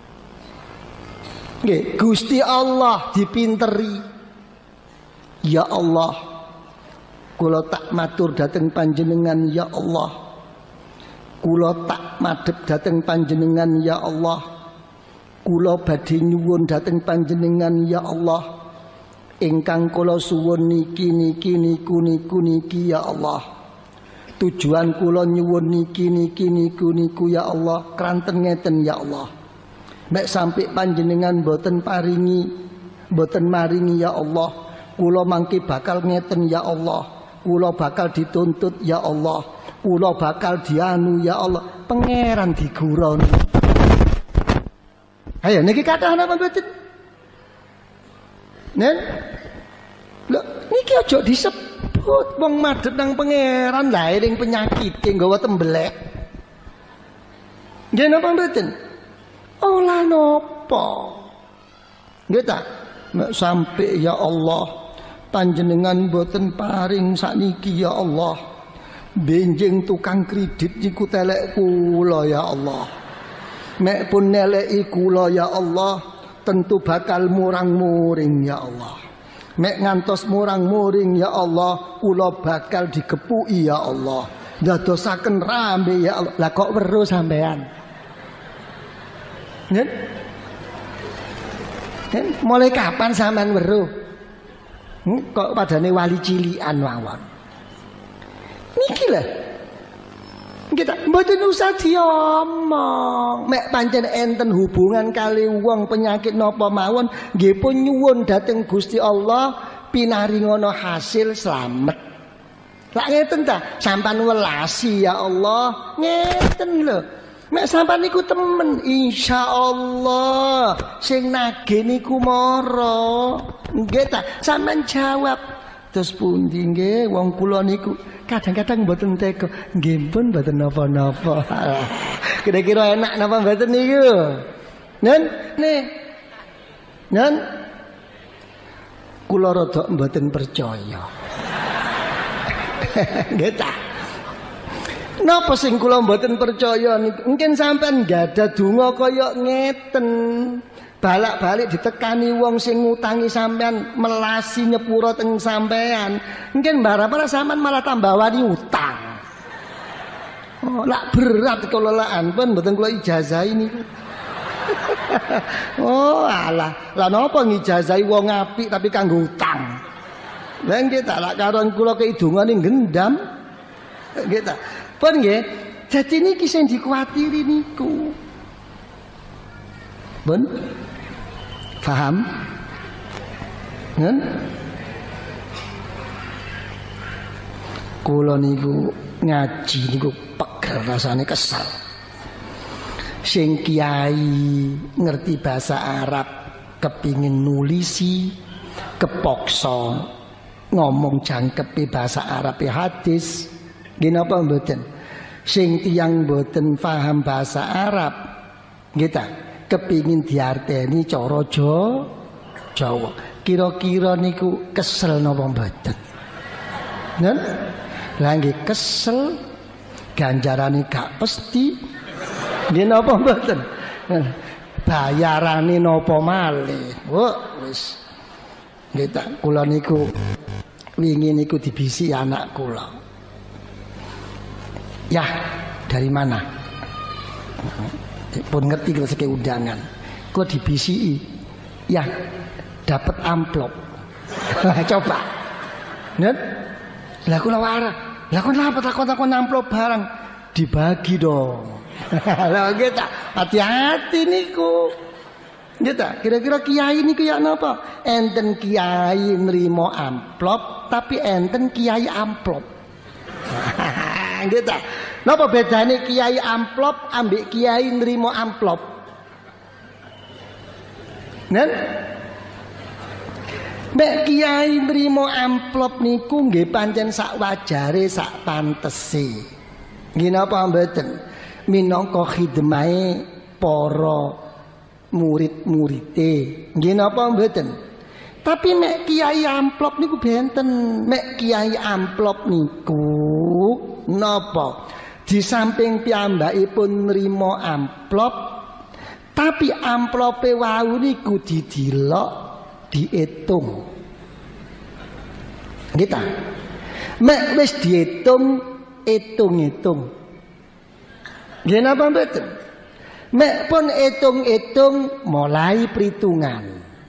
Nggih, Gusti Allah dipinteri. Ya Allah, kula tak matur dhateng panjenengan ya Allah. Kula tak madhep dhateng panjenengan ya Allah. Kula badhe nyuwun dhateng panjenengan ya Allah. Ingkang kula suwun niki ya Allah. Tujuan kula nyuwun niki niku ya Allah. Kranten ngeten ya Allah. Nek sampai panjenengan boten maringi ya Allah. Kula mangke bakal ngeten ya Allah. Kula bakal dituntut ya Allah. Kula bakal dianu ya Allah. Pangeran diguroni. Ayo niki kathah napa mboten? Nen? Lho niki aja disebut wong madhep nang pangeran lae ning penyakit nggawa tembelek. Nggih napa mboten? Olah napa? Nggih ta? Nek sampe ya Allah panjenengan boten paring sakniki ya Allah. Benjing tukang kredit niku telek kula ya Allah. Nek pun neleki kula ya Allah, tentu bakal murang-muring ya Allah. Mek ngantos murang-muring ya Allah, kula bakal digepuki ya Allah. Dadosaken rambe ya Allah. Lah kok weruh sampean? Nen? Mulai kapan sampean weruh? Kok padane wali cilikan mawon. Niki lho. Kita mboten usah diomong. Mek pancen enten hubungan kali wong penyakit napa mawon, nggih pun nyuwun dhateng Gusti Allah pinaringono hasil slamet. Lah ngeten ta, sampean welasi ya Allah. Ngeten lho. Mek sampean niku temen insyaallah sing nagih niku mara. Nggih ta, sampean jawab. Terus pundi nggih wong kula niku kadang-kadang mboten tega. Nggih pun mboten napa-napa. Kira-kira enak napa mboten niku? Nen, nih. Nen. Kula rada mboten percaya. Nggih ta? Napa sing kula mboten percaya niku? Mungkin sampean gadah donga kaya ngeten. Balak-balik ditekani wong sing ngutangi sampean melasi nyepuro teng sampean. Mungkin mbara-mbara sampean malah tambah wani utang. Oh, lak berat kelolaan pun mboten kula ijazahi niku. Oh, alah. Lah napa ngijazahi wong apik tapi kanggo utang? Lah nggih tak lak karon kula keidungane gendam. Nggih ta. Pun nggih, dadi niki sing dikuwatiri niku. Pun paham? Kan? Kula niku ngaji niku peger rasane kesel. Sing kiai ngerti bahasa Arab kepingin nulisi kepokso ngomong jangkepe bahasa Arab hadis. Nggih napa mboten? Sing tiyang mboten paham bahasa Arab nggih ta? Kepingin diarteni cara Jawa. Kira-kira niku kesel napa mboten? Nen? Lah nggih kesel ganjarane gak pesti. Nggih napa mboten? Bayarane napa malih. Wis. Nggih tak kula niku wingi niku dibisi anak kula. Ya, dari mana? Pun ngerti kalau seke undangan. kok dibisiki ya dapat amplop. Coba nen lah kula warah lah kok napa takon amplop barang dibagi dong. Lah kita hati-hati niku kita kira-kira kiai niku ya napa enten kiai nrimo amplop tapi enten kiai amplop. Kita napa bedane kiai amplop ambek kiai nrimo amplop? Nen nek kiai nrimo amplop niku nggih pancen sak wajare sak pantese. Nggih napa mboten? Minangka khidmahe para murid-muride. Nggih napa mboten? Tapi nek kiai amplop niku benten. Nek kiai amplop niku napa? Di samping piyambakipun nrimo amplop, tapi amplope wau niku didelok dihitung. Kita mek wis dihitung, hitung-hitung. Nggih napa mboten? Mek pun hitung-hitung mulai perhitungan.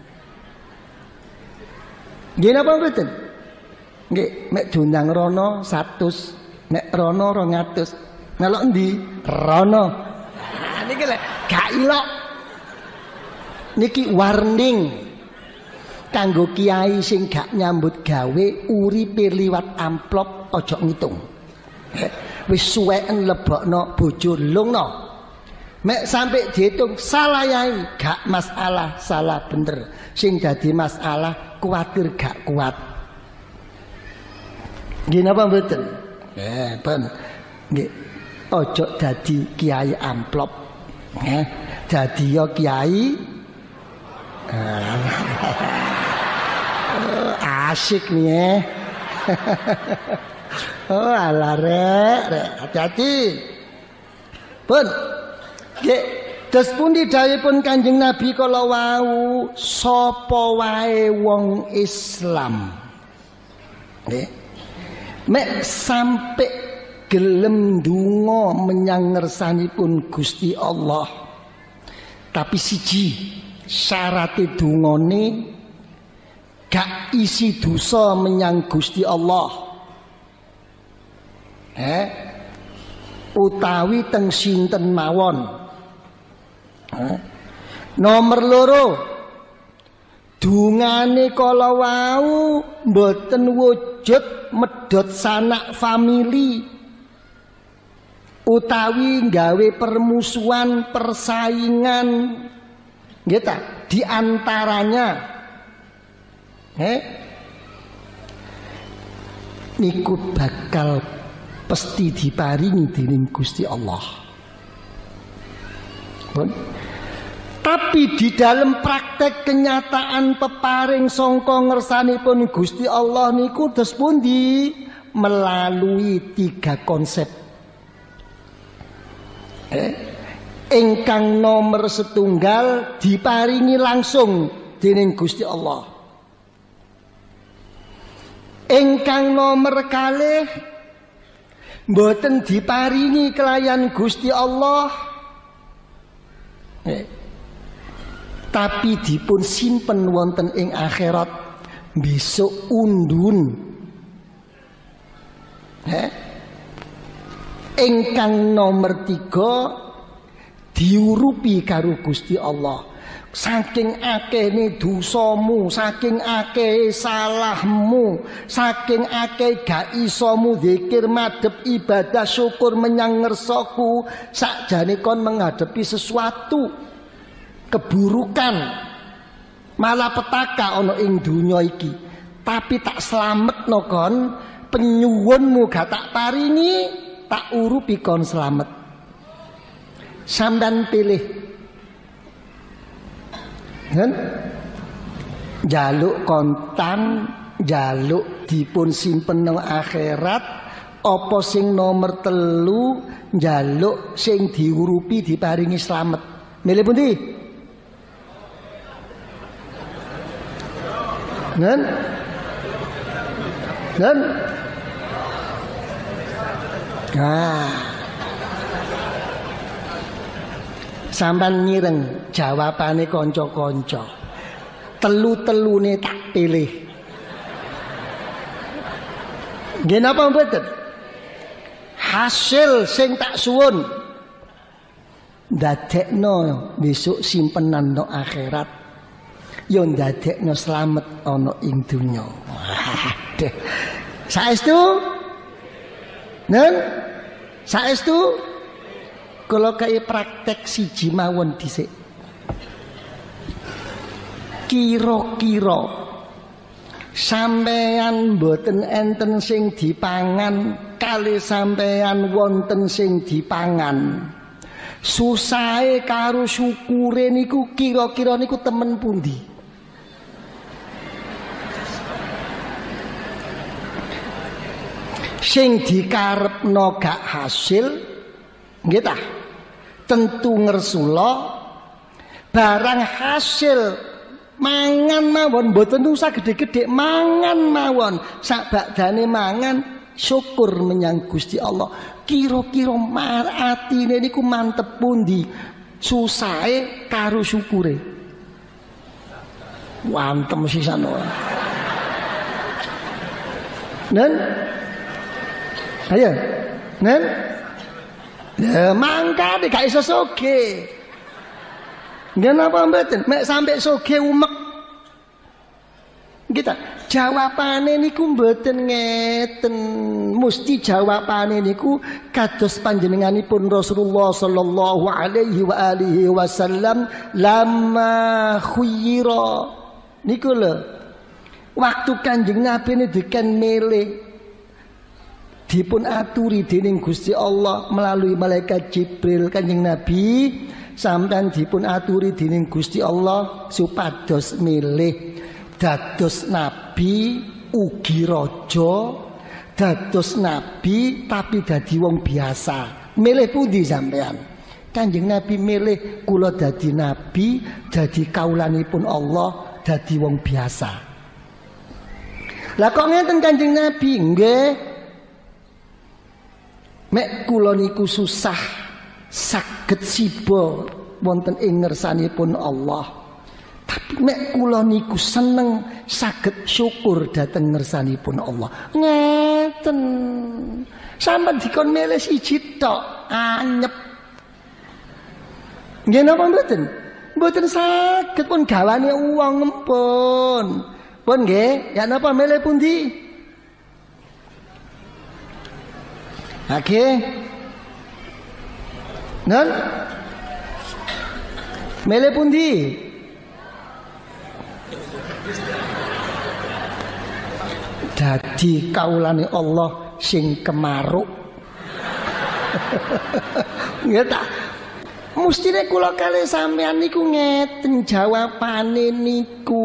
Nggih napa mboten? Nggih, mek dundang rono 100, mek rono 200. Ngelok endi? Rono. Niki lek gak ilok. Niki warning kanggo kiai sing gak nyambut gawe uripe liwat amplop aja ngitung. Wis suweken lebokno bojo lungno. Mek sampai dihitung salah yai gak masalah, salah bener. Sing dadi masalah kuwatir gak kuat. Nggih napa mboten? Ben. Nggih. Aja dadi kiai amplop. Dadi ya kiai asik nih. Oh alah rek, hati-hati. Pun, nggih, dos pundi dawuhipun Kanjeng Nabi kala wau, sapa wae wong Islam. Nggih. Mek sampe gelem ndonga menyang ngersanipun Gusti Allah. Tapi siji syarate dungane gak isi dosa menyang Gusti Allah. Utawi teng sinten mawon. Nomor loro, dungane kala wau mboten wujud medhot sanak famili utawi gawe permusuhan, persaingan. Nggih ta? Di antaranya niku bakal pasti diparingi dening Gusti Allah. Tapi di dalam praktek kenyataan peparing sangka ngersanipun Gusti Allah niku dos pundi melalui 3 konsep. Ingkang nomor setunggal diparingi langsung dening Gusti Allah. Ingkang nomor kalih mboten diparingi kelayan Gusti Allah, tapi dipun simpen wonten ing akhirat besok undun. Ingkang nomor 3 diurupi karo Gusti Allah. Saking akehne dosamu, saking akeh salahmu, saking akeh gak isomu zikir madhep ibadah syukur menyang ngersaku, sakjane kon menghadapi sesuatu keburukan malapetaka ana ing donya iki, tapi tak slametno kon, penyuwunmu gak tak paringi, tak urupi kon slamet. Sampeyan pilih jaluk kontan, jaluk dipun simpen nang akhirat, apa sing nomor 3 jaluk sing diurupi diparingi slamet. Milih pundi? Sampeyan nyireng jawabane kanca-kanca. Telu-telune tak pilih. Nggih napa mboten? Hasil sing tak suwun ndadekno besok simpenan no akhirat, yo ndadekno slamet ana ing donya. Waduh. Saestu? Nen? Saestu? Kula kaya praktek siji mawon dhisik. Kira-kira sampeyan mboten enten sing dipangan kali sampeyan wonten sing dipangan. Susahe karo syukure niku kira-kira niku temen pundi? Sing dikarepno gak hasil, nggih ta? Tentu ngersula barang hasil mangan mawon mboten usah gede-gede mangan mawon sak bakdane mangan syukur menyang Gusti Allah. Kira-kira atine niku mantep pundi susahe karo syukure. Wantem sisan wae. Nen? Ayo. Nen? Ya mangkane gak iso soge. Nggih napa mboten? Mek sampe soge umek. Kita jawabane niku mboten ngeten. Mesti jawabane niku kados panjenenganipun Rasulullah sallallahu alaihi wa alihi wasallam lama khuyira. Niku lho. Waktu Kanjeng Nabi diken milih dipun aturi dening Gusti Allah melalui malaikat Jibril. Kanjeng Nabi sampeyan dipun aturi dening Gusti Allah supados milih dados nabi ugi raja, dados nabi tapi dadi wong biasa. Milih pundi sampeyan? Kanjeng Nabi milih kula dadi nabi, dadi kaulanipun Allah, dadi wong biasa. Lah kok ngeten Kanjeng Nabi? Nggih. Mek kula niku susah saged siba wonten ing ngersanipun Allah. Tapi mek kula niku seneng saged syukur dhateng ngersanipun Allah. Ngeten. Sampeyan dikon milih siji tok anyep. Nggih napa mboten? Mboten saged pun gawane wong ngempun. Pun nggih, ya napa milih pundi? Oke, non, milih pundi? Dadi kaulane Allah sing kemaruk. Nggih ta? Mustine kula kalih sampeyan niku ngeten jawabane niku.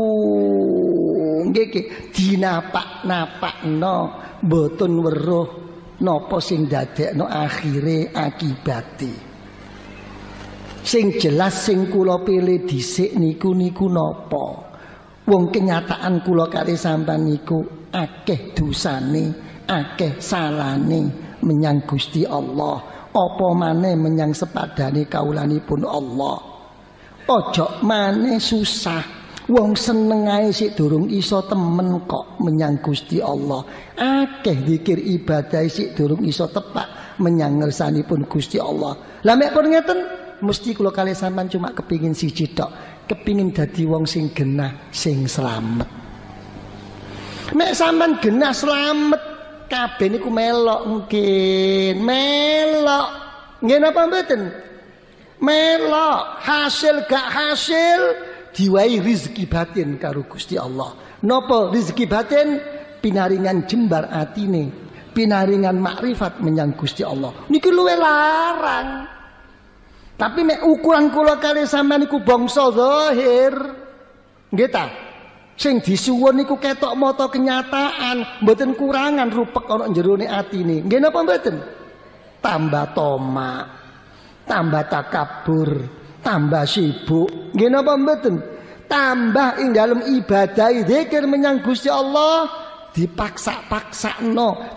Nggih dinapak-napakno mboten weruh napa sing dadekno akhire akibate. Sing jelas sing kula pilih dhisik niku napa? Wong kenyataan kula kali sampean niku akeh dosane, akeh salane menyang Gusti Allah. Apa maneh menyang sepadane kaulanipun Allah. Ojo maneh susah. Wong seneng ae sik durung iso temen kok menyang Gusti Allah. Akeh zikir ibadah sik durung iso tepak menyang ngersanipun Gusti Allah. Lah mek pun ngeten mesti kula kalih sampean cuma kepingin siji tok, kepingin dadi wong sing genah, sing slamet. Mek sampean genah slamet kabeh niku melok mungkin, melok. Nggih napa mboten? Melok, hasil gak hasil diwai rezeki batin karo Gusti Allah. Napa rezeki batin? Pinaringan jembar atine, pinaringan makrifat menyang Gusti Allah. Niki luwe larang. Tapi mek ukuran kula kali sampean niku bangsa zahir. Nggih ta? Sing disuwun niku ketok mata kenyataan, mboten kurangan rupek ana jerone atine. Nggih napa mboten? Tambah tomak, tambah takabur, tambah sibuk. Nggih napa mboten? Tambah ing dalem ibadah zikir menyang Gusti Allah dipaksa-paksakno,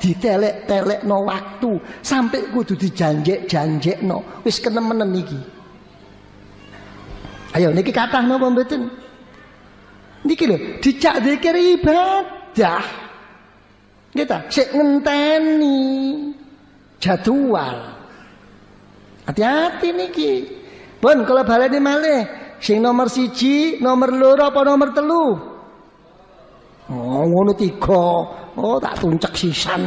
ditelek-telekno waktu sampai kudu dijanjek-janjekno. Wis kenemenen iki. Ayo niki kathah napa mboten? Niki lho dijak zikir ibadah. Nggih ta, sik ngenteni jadwal. Hati-hati niki. Pun kula baleni malih, sing nomor 1, nomor 2 apa nomor 3? Oh, ngono 3. Oh, tak tuncek sisan.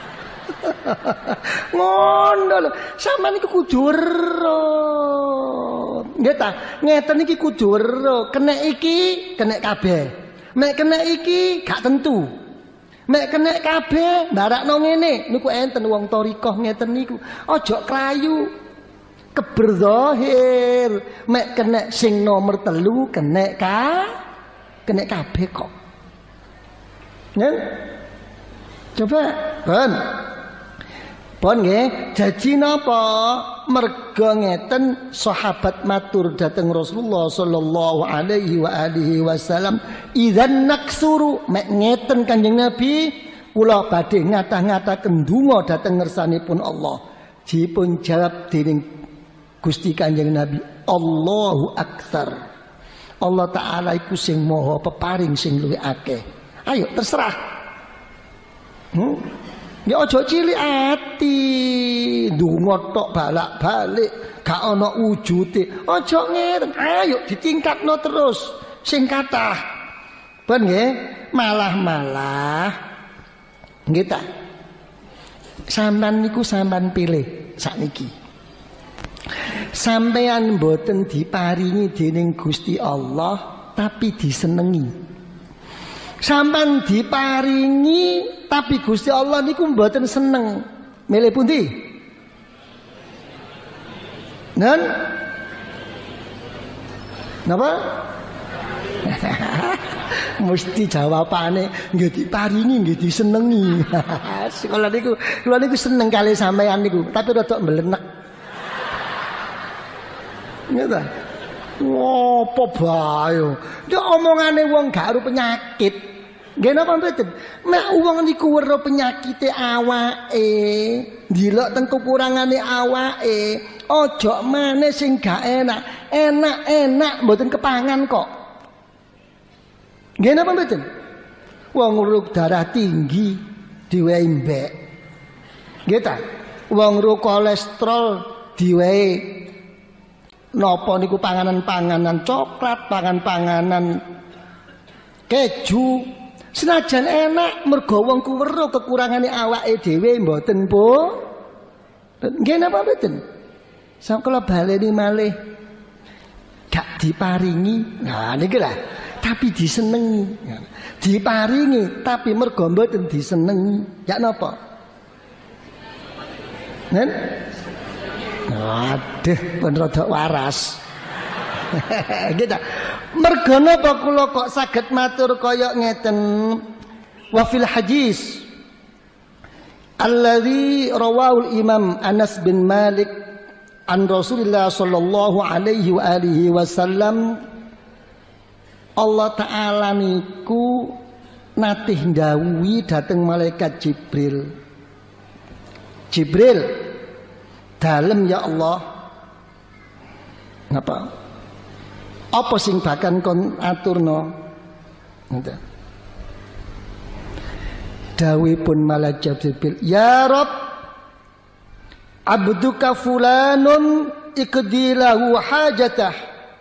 Ngono lho, sampean iku kudu weruh. Nggih ta, ngeten iki kudu weruh. Kenek iki, kenek kabeh. Nek kenek iki gak tentu. Nek kenek kabeh barakno ngene, niku enten wong thariqah ngeten niku. Aja klayu. Keberzahir. Mek kenek sing nomor 3 kenek kabeh kok. Nen? Coba, Pon nggih, dadi napa? Merga ngeten sahabat matur dhateng Rasulullah sallallahu alaihi wa alihi wasallam, "Idzan naksuru," mek ngeten Kanjeng Nabi, kula badhe ngatah-ngataken donga dhateng ngersanipun Allah. Dipun jawab dening Gusti Kanjeng Nabi, "Allahu akbar." Allah taala iku sing maha peparing sing luwih akeh. Ayo terserah. Ya aja cilik ati, ndonga tok balak-balik, gak ana wujude. Aja ngeten. Ayo ditingkatno terus sing kathah. Ben nggih, malah nggih ta. Sampeyan niku sampean pilih sakniki. Sampeyan mboten diparingi dening Gusti Allah tapi disenengi. Sampeyan diparingi tapi Gusti Allah niku mboten seneng. Milih pundi? Nen? Napa? Mesti jawabane nggih diparingi, nggih disenengi. Kula niku seneng kali sampeyan niku, tapi rada mblenek. Ngeta. Ngopo bae. Ya omongane wong gak karo penyakit. Nggih napa mboten? Nek wong niku weruh penyakite awake, ndelok teng kekurangane awake, aja maneh sing gak enak. Enak-enak mboten kepangan kok. Nggih napa mboten? Wong urip darah tinggi diwehi mbek. Nggih ta? Wong urip kolesterol diwehi napa niku panganan-panganan coklat, panganan-panganan keju. Senajan enak mergo wong ku weruh kekurangane awake dhewe mboten po. Nggih napa mboten? Sak kula baleni malih gak diparingi. Nah niki lah, tapi disenengi. Diparingi tapi mergo mboten disenengi. Ya napa? Nen? Waduh, pun rada waras. Gitu. Mergo napa kula kok saged matur kaya ngeten? Wa fil hadis alladzi rawahu Imam Anas bin Malik an Rasulillah sallallahu alaihi wa alihi wasallam, Allah taala niku natih ndhawuhi dhateng malaikat Jibril. Jibril, dalem ya Allah. Napa? Apa sing bakal kon aturno? Ngoten. Dawuhipun malaikat Jibril, "Ya Rabb, abduka fulanun iqdi lahu hajatah."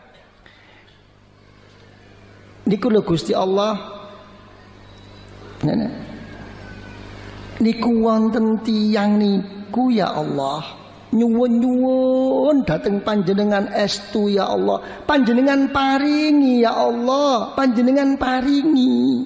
Niku lho Gusti Allah. Niku wonten tiyang niku ya Allah, nyuwun-nyuwun dhateng panjenengan estu ya Allah, panjenengan paringi ya Allah, panjenengan paringi.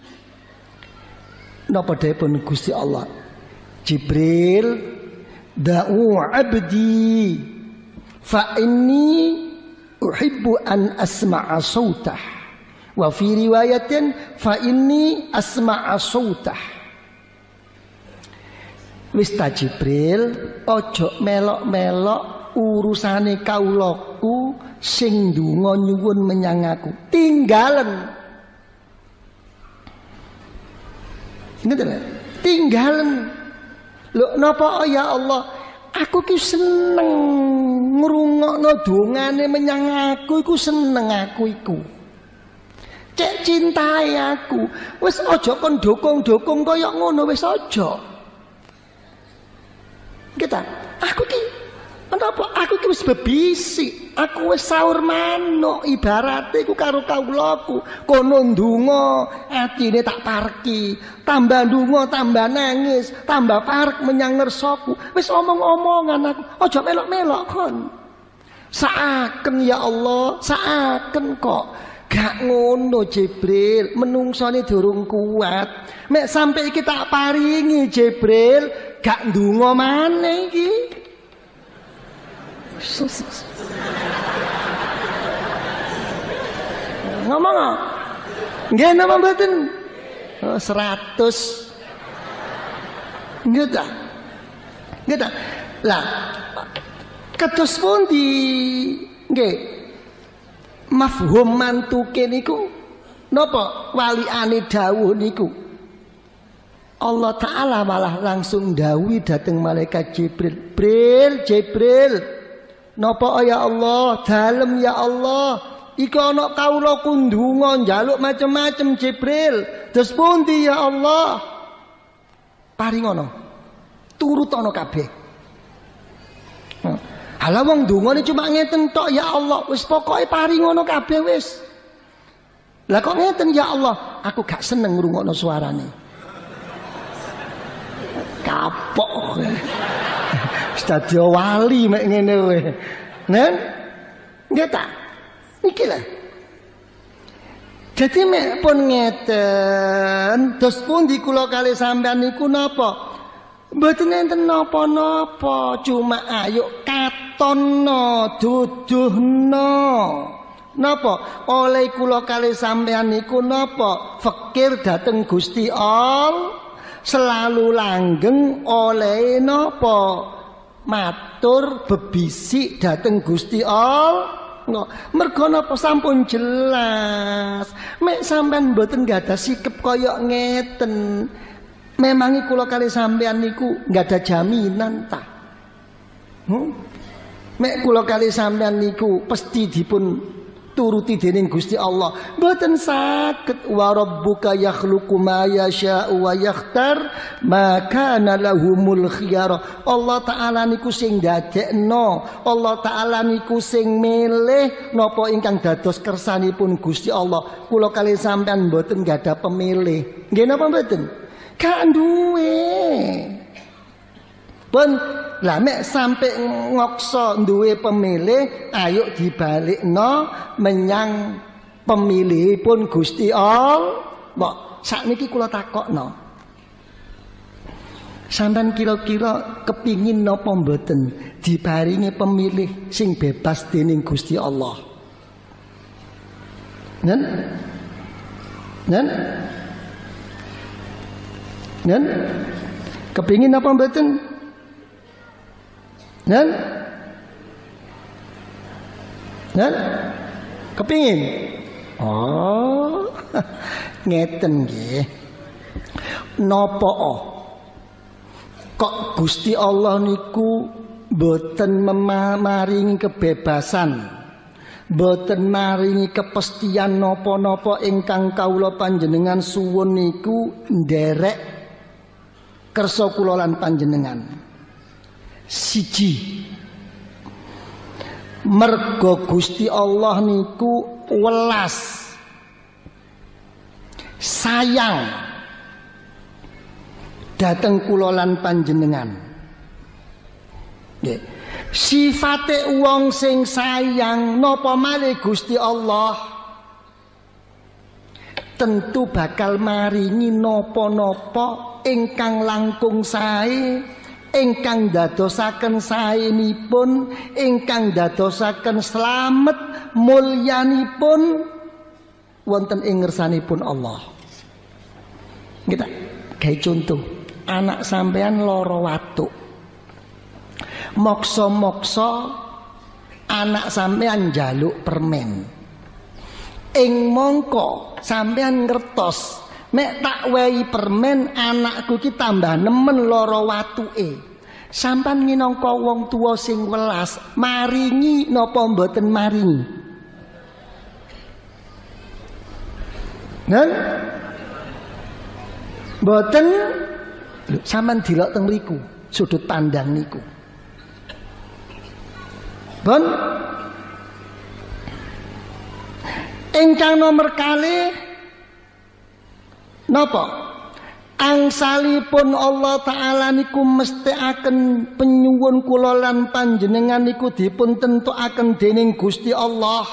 Napa dipun Gusti Allah? Jibril, da'u abdi fa inni uhibbu an asma'a sautah, wa fi riwayatin fa inni asma'a sautah. Wis ta Jibril, ojo melok-melok urusane kaulaku sing ndonga nyuwun menyang aku. Tinggalen. Ngeten lho, tinggalen. Lho napa ya Allah? Aku ki seneng ngrungokno dongane menyang aku iku seneng aku iku. Cek cintai aku. Wis aja kon dukung-dukung kaya ngono wis aja. Kita, aku ki kenapa aku ki wis bebisik. Aku wis saur manuk ibarate iku karo kawulaku. Kono ndonga atine tak parki. Tambah ndonga tambah nangis, tambah parek menyang ngersaku. Wis omong-omongan aku. Aja melok-melok kon. Saaken ya Allah, saaken kok. Gak ngono Jibril, menungsane durung kuat. Mek sampai iki tak paringi Jibril, gak ndonga maneh iki. Ngomong nggih napa mboten? 100 nggih ta? Nggih ta? Lah kados pundi nggih mafhum mantuke niku napa waliane dawuh niku Allah Ta'ala malah langsung dawuhi dateng malaikat Jibril. Jibril napa ya Allah, dalem ya Allah. Iku ana kawula kundunga njaluk macem-macem Jibril. Terus pundi ya Allah? Paringono. Turutono kabeh. Halah wong ndungane cuma ngeten tok ya Allah, wis pokoke paringono kabeh wis. Lah kok ngeten ya Allah, aku gak seneng ngrungokno suarane. Kapok. Dadi wali mek ngene kowe. Nen? Nggih ta? Iki lah. Jadi mek pun ngeten, terus pundi kula kali sampean niku napa? Mboten enten napa-napa, cuma ayo katonno, duduhno. Napa? Oleh kula kali sampean niku napa? Fikir dateng Gusti Allah, selalu langgeng oleh napa? Matur bebisik dateng Gusti Allah. Mergo napa sampun jelas. Mek sampean mboten gadah sikep kaya ngeten. Memangi kula kali sampean niku enggak ada jaminan ta. Mek kula kali sampean niku pasti dipun turuti dening Gusti Allah. Mboten saged wa rabbuka yakhluqu ma yasha'u wa yakhtar ma kana lahumul khiyarah. Allah Ta'ala niku sing dadekno, Allah Ta'ala niku sing milih napa ingkang dados kersanipun Gusti Allah. Kula kali sampean mboten gadah pemilih. Nggih napa mboten? Gak duwe. Pun lah mek sampai ngokso duwe pemilih, ayo dibalikno menyang pemilihipun Gusti Allah. Mbok sakniki kula takokno. Sampeyan kira-kira kepingin napa mboten diparingi pemilih sing bebas dening Gusti Allah? Nen? Kepingin apa mboten? Nen? Kepingin? Oh, ngeten nggih. Napa kok Gusti Allah niku boten maringi kebebasan, boten maringi kepastian napa-napa ingkang kawula panjenengan suwun niku nderek kersa kula lan panjenengan. Siji, mergo Gusti Allah niku welas, sayang dateng kula lan panjenengan. Nggih. Sifate wong sing sayang napa malih Gusti Allah tentu bakal maringi napa-napa ingkang langkung sae, ingkang dadosaken saenipun, ingkang dadosaken slamet mulyanipun wonten ing ngersanipun Allah. Kita gawe contoh, anak sampean lara watuk. Mokso-mokso anak sampean njaluk permen. Ing mongko sampean ngertos, mek tak wehi permen anakku ki tambah nemen lara watuke. Sampan minangka wong tuwa sing welas, maringi napa mboten maringi? Ngen? Mboten sampean delok teng mriku, sudut pandang niku. Bon. Ingkang nomor kalih napa? Angsalipun Allah Ta'ala niku mesti akan penyuwun kula lan panjenengan niku dipun tentukaken dening Gusti Allah.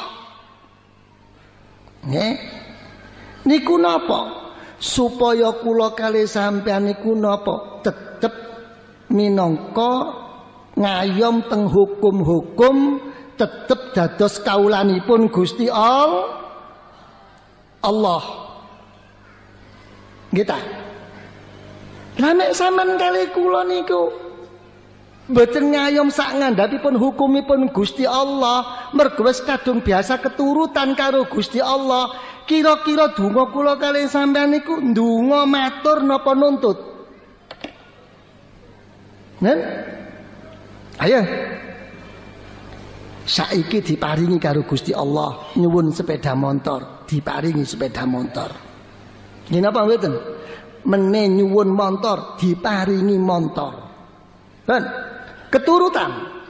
Nggih. Niku napa? Supaya kula kalih sampeyan niku napa? Tetep minangka ngayom teng hukum-hukum, tetep dados kaulanipun Gusti Allah. Nggih. Lah nek sampean kali kula niku mboten ngayom sak ngandhapipun hukumipun Gusti Allah, mergo wis kadung biasa keturutan karo Gusti Allah. Kira-kira donga kula kali sampean niku ndonga matur napa nuntut? Nen? Ayo. Saiki diparingi karo Gusti Allah nyuwun sepeda motor, diparingi sepeda motor. Nggih napa mboten? Mene nyuwun montor diparingi montor. Dan keturutan.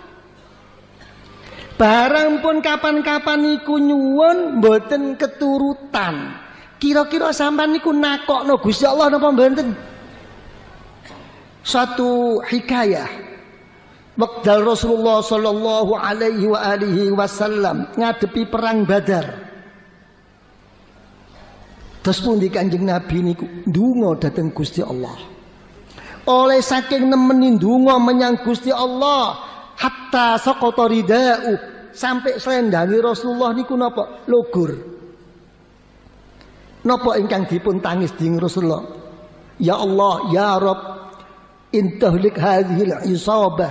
Barang pun kapan-kapan niku nyuwun mboten keturutan. Kira-kira sampean niku nakokno Gusti Allah napa mboten? Satu hikayah. Wekdal Rasulullah sallallahu alaihi wasallam ngadepi perang Badar. Terus pun di Kanjeng Nabi niku ndonga dhateng Gusti Allah. Oleh saking nemeni ndonga menyang Gusti Allah, hatta saqata rida'u, sampai slendangi Rasulullah niku napa? Lugur. Napa ingkang dipun tangis dening Rasulullah? Ya Allah, ya Rabb, intahlik hadhihi al-isabah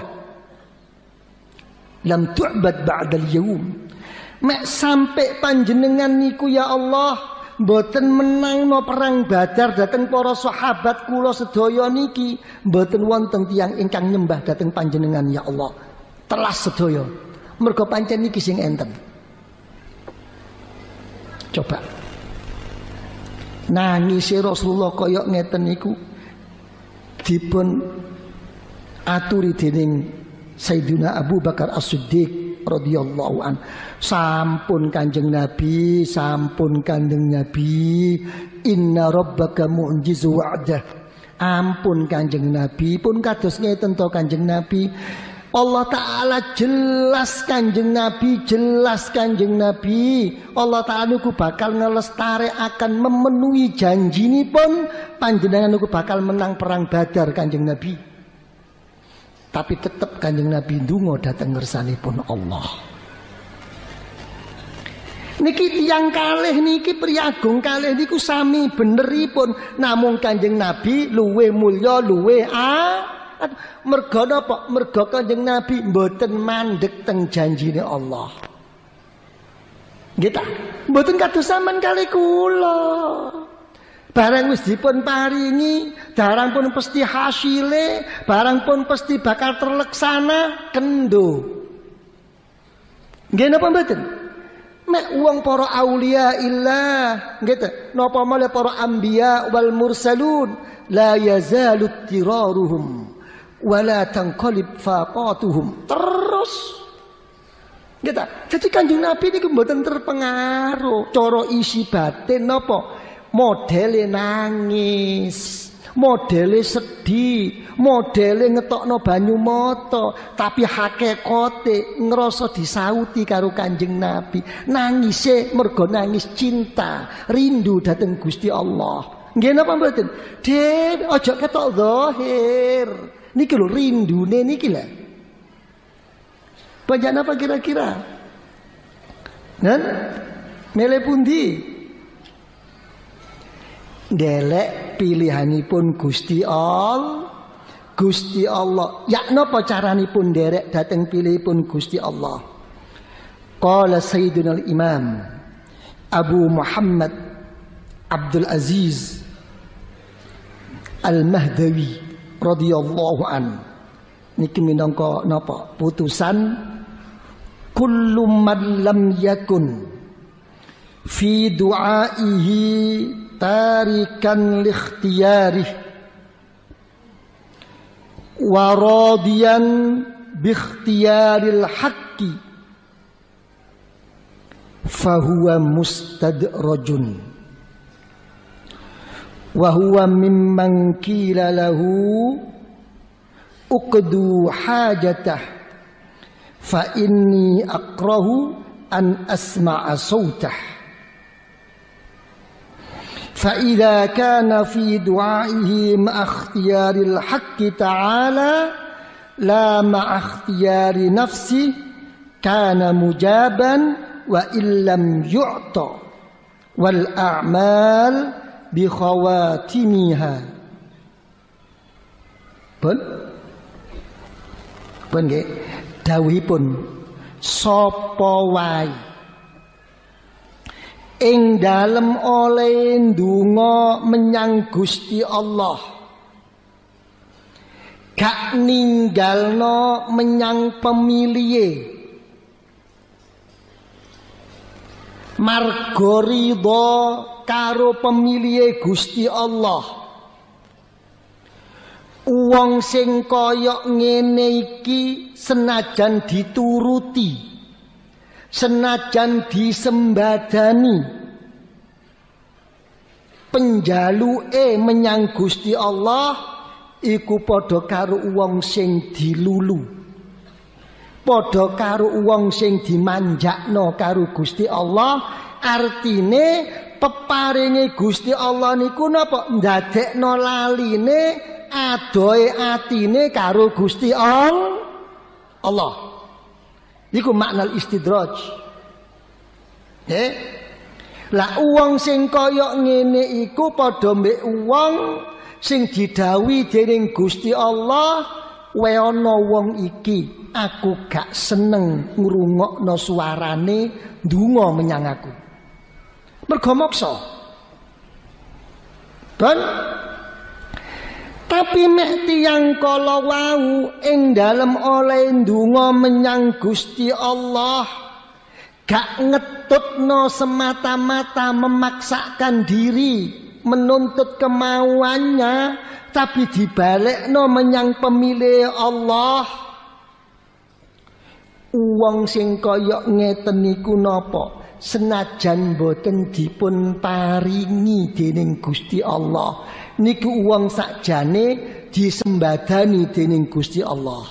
lam tu'bad ba'da al-yawm. Mek sampai panjenengan niku ya Allah mboten menangno perang Badar dhateng para sahabat kula sedaya niki, mboten wonten tiyang ingkang nyembah dhateng panjenengan ya Allah. Telas sedaya. Mergo pancen niki sing enten. Coba. Nangis Rasulullah kaya ngeten niku dipun aturi dening Sayyidina Abu Bakar As-Siddiq radhiyallahu an. Sampun Kanjeng Nabi, sampun Kanjeng Nabi, inna rabbaka mu'jizu wa'dah. Ampun Kanjeng Nabi, pun kados ngeten to Kanjeng Nabi. Allah Ta'ala jelas Kanjeng Nabi, jelas Kanjeng Nabi. Allah Ta'ala niku bakal ngelestarekaken memenuhi janjinipun panjenengan niku bakal menang perang Badar Kanjeng Nabi. Tapi tetap Kanjeng Nabi ndonga dhateng ngersanipun Allah. Niki tiyang kalih niki priyagung kalih niku sami beneripun, namung Kanjeng Nabi luwih mulya luwih mergo napa? Mergo Kanjeng Nabi mboten mandeg teng janjine Allah. Nggih ta? Mboten kados sampean kalih kula. Barang wis dipun paringi, barang pun pasti hasile, barang pun pasti bakal terlaksana kendo. Nggih napa mboten? Mek wong para aulia illah, nggih napa male para anbiya wal mursalun la yazalu tiraruhum wala tanqalib faqatuhum. Terus nggih ta? Dadi Kanjeng Nabi niku mboten terpengaruh cara isi batin napa? Modele nangis, modele sedih, modele ngetokno banyu mata, tapi hakikate ngrasa disauti karo Kanjeng Nabi. Nangise mergo nangis cinta, rindu dhateng Gusti Allah. Nggih napa mboten? Den, aja ketok zahir. Niki lho rindune niki lho. Panjang apa kira-kira? Nan? Mele pundi? Delek pilihanipun Gusti Allah. Gusti Allah. Ya napa caranipun derek dateng pilihipun Gusti Allah. Qala Sayyidina al-Imam Abu Muhammad Abdul Aziz Al-Mahdawi radhiyallahu an. niki minangka napa putusan kullu man lam yakun fi du'aihi tarikan likhtiyarih wa radiyan bi ikhtiyaril haqqi fahuwa mustadrajun wa huwa mimman qila lahu uqdu hajatah fa inni akrahu an asma'a sawtah fa idza kana fi du'aihi ma ikhtiyaril haqqi ta'ala la ma ikhtiyari nafsi kana mujaban wa illam yu'ta wal a'mal bi khawatimiha. Pun nggih dawuhipun sapa wae ing dalem oleh ndonga menyang Gusti Allah gak ninggalno menyang pemilihe marga ridha karo pemilihe Gusti Allah. Wong sing kaya ngene iki senajan dituruti, senajan disembadani, penjaluke menyang Gusti Allah iku padha karo wong sing dilulu, padha karo wong sing dimanjakno karo Gusti Allah. Artine peparinge Gusti Allah niku napa ndadekno laline adohe atine karo Gusti Allah. Iku makna istidraj. Lah wong sing kaya ngene iku padha mbek wong sing didhawuhi dening Gusti Allah, "We ana wong iki aku gak seneng ngrungokno suarane ndonga menyang aku." Mergo moksa. Tapi mek tiyang kala wau ing dalem oleh ndonga menyang Gusti Allah gak ngetutno semata-mata memaksakan diri menuntut kemauannya, tapi dibalekno menyang pemilih Allah. Wong sing kaya ngeten niku napa? Senajan boten dipun paringi dening Gusti Allah, niku wong sakjane disembadani dening Gusti Allah.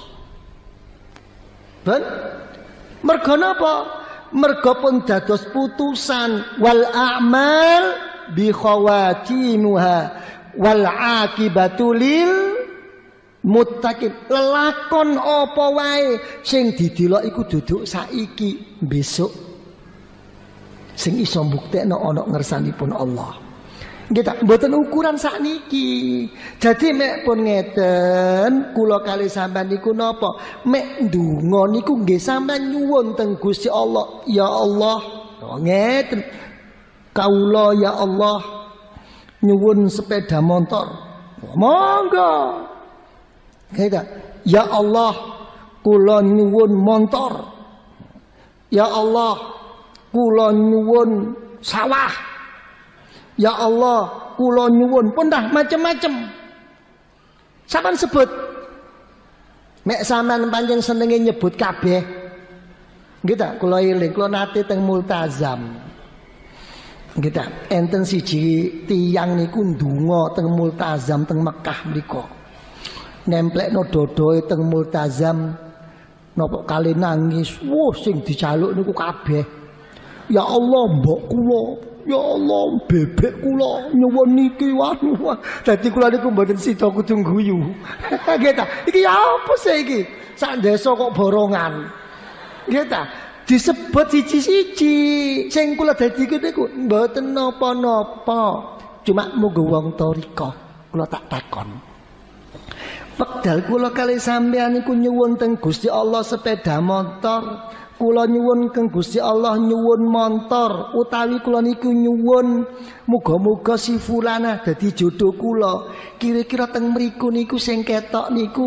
Ben? Mergo napa? Mergo pun dados putusan wal a'mal bi khawatimuha wal aqibatu lil muttaqin. Lelakon apa wae sing didelok iku duduk saiki, besok sing iso mbuktekno ana ngersanipun Allah. Nggih, mboten ukuran sakniki. Jadi mek pun ngeten, kula kali sampean niku napa? Mek ndonga niku nggih sampean nyuwun teng Gusti Allah, ya Allah, ngeten. Kaula ya Allah nyuwun sepeda motor. Monggo. Nggih, ya Allah, kula nyuwun motor. Ya Allah, kula nyuwun sawah. Ya Allah, kula nyuwun pun dah macam-macam. Sampeyan sebut. Mek sampean pancen senenge nyebut kabeh. Nggih ta, kula eling, kula nate teng Multazam. Nggih ta, enten siji tiyang niku ndonga teng Multazam teng Mekah mriku. Nemplekno dodoe teng Multazam napa kali nangis. Wuh sing dijaluk niku kabeh. Ya Allah, mbok kula, ya Allah, bebek kula nyuwun niki waduh. Dadi kula niku mboten sida kudu guyu. Nggih ta? Iki apa sih iki? Sak desa kok borongan. Nggih ta? Disebut siji-siji. Sing kula dadi niku mboten napa-napa. Cuma munggo wong thariqah kula tak takon. Wekdal kula kali sampeyan niku nyuwun teng Gusti Allah sepeda motor. Kula nyuwun keng Gusti Allah nyuwun montor, utawi kula niku nyuwun muga-muga si fulana dadi jodoh kula. Kira-kira teng mriku niku sing ketok niku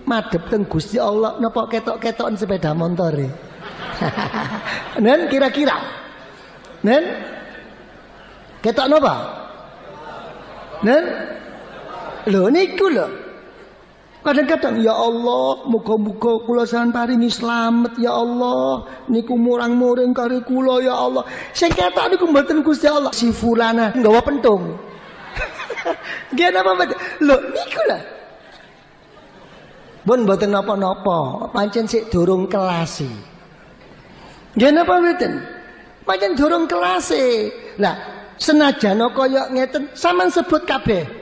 madhep teng Gusti Allah napa ketok-ketokan sepeda montore. Nen kira-kira. Nen ketok napa? Nen lho niku lho. Kadang-kadang ya Allah, muga-muga kula sampeyan paringi slamet ya Allah. Niku murang-muring kari kula ya Allah. Sing ketok niku mboten Gusti Allah. Si fulana nggawa pentung. Nggih napa mboten? Lho niku lho. Pun mboten napa-napa, pancen sik durung kelase. Nggih napa mboten? Pancen durung kelase. Lah, senajan kaya ngeten sampean sebut kabeh.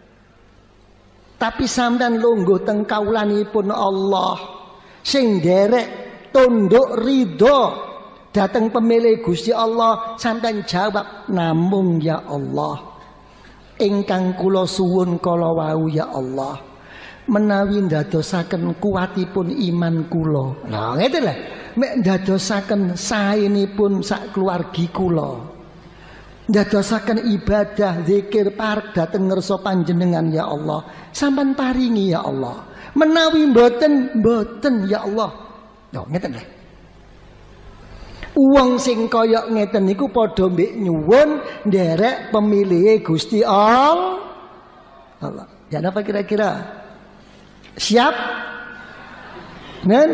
Tapi sampean lungguh teng kaulanipun Allah sing nderek tunduk ridho dateng pemilih Gusti Allah, sampean jawab namung ya Allah. Ingkang kula suwun kala wau ya Allah, menawi ndadosaken kuatipun iman kula. Nah ngeten lho, mek ndadosaken saenipun sak keluargi kula, ndadosaken ibadah zikir parek dhateng ngersa panjenengan ya Allah, sampean paringi ya Allah. Menawi mboten ya Allah. Yo ngeten lho. Wong sing kaya ngeten niku padha mbek nyuwun nderek pemilih Gusti Allah. Ya apa kira-kira? Siap? Nen?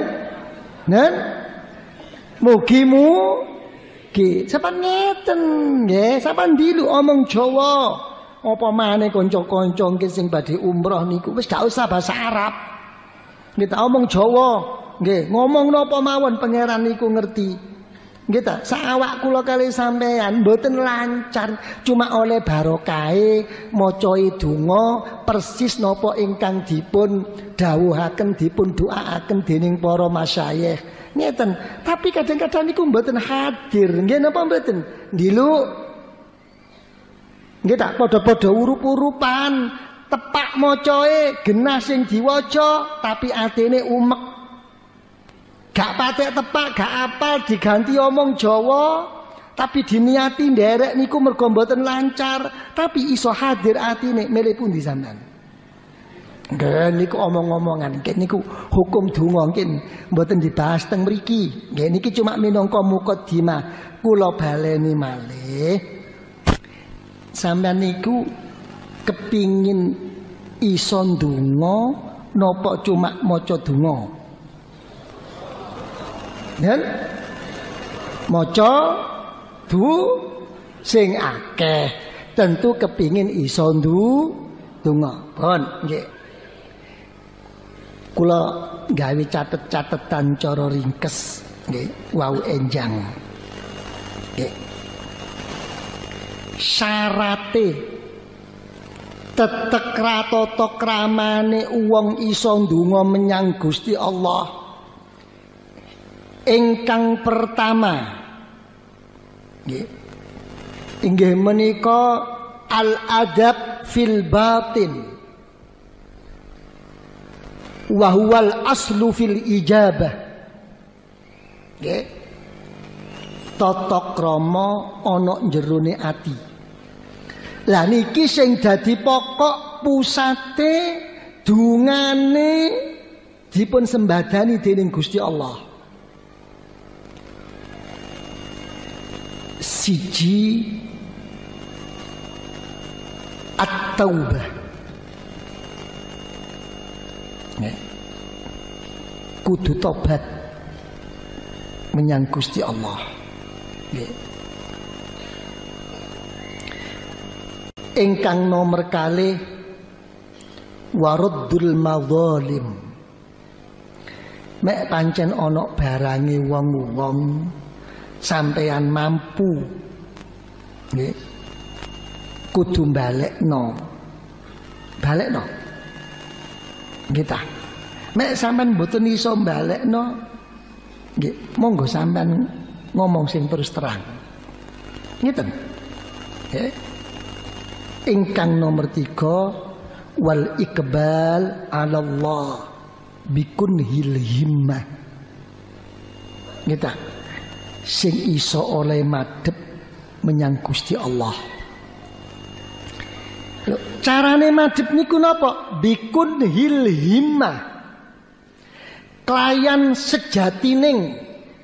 Mugi-mugi sampean ngeten nggih, sampean dilu omong Jawa. Apa maneh kanca-kanca sing badhe umroh niku wis gak usah bahasa Arab. Kita omong Jawa, nggih, ngomong napa mawon pangeran niku ngerti. Nggih ta, saawak kula kali sampean mboten lancar, cuma oleh barokahe macae donga persis napa ingkang dipun dawuhaken dipun doaaken dening para masyayikh. Ngeten, tapi kadang-kadang niku mboten hadir. Nggih napa mboten? Ndilu. Nggih tak padha-padha urup-urupan, tepak macae genah sing diwaca tapi atine umek. Gak patek tepak, gak apal diganti omong Jawa, tapi diniati nderek niku mergo mboten lancar, tapi iso hadir atine milih pundi sampean. Nggih niku omong-omongan, nggih niku hukum donga nggih mboten dibahas teng mriki. Nggih niki cuma minangka mukadimah. Kula baleni malih. Sampeyan niku kepingin iso ndonga napa cuma maca donga? Dan maca sing akeh tentu kepingin iso ndonga. Pun nggih. Kula gawe catet-catetan cara ringkes nggih, wau enjang. Nggih. Syarate tetek ratata kramane wong iso ndonga menyang Gusti Allah. Ingkang pertama inggih menika al-adab fil batin wa huwal aslu fil ijabah. Nggih. Tata krama ana jerone ati. Lah niki sing dadi pokok pusate dungane dipun sembadani dening Gusti Allah. Siji at-taubah. Kudu tobat menyang Gusti Allah. Ingkang nomor kalih waruddul madzalim. Mek pancen ana barange wong-wong sampeyan mampu nggih kudu balekno nggih ta. Mek sampean mboten iso balekno nggih monggo sampean ngomong sing terus terang ngeten nggih. Ingkang nomor 3 wal iqbal 'ala Allah bikunhil himmah nggih ta. Sing iso oleh madhep menyang Gusti Allah. Carane madhep niku napa? Bikun hil himmah. Klayan sejatining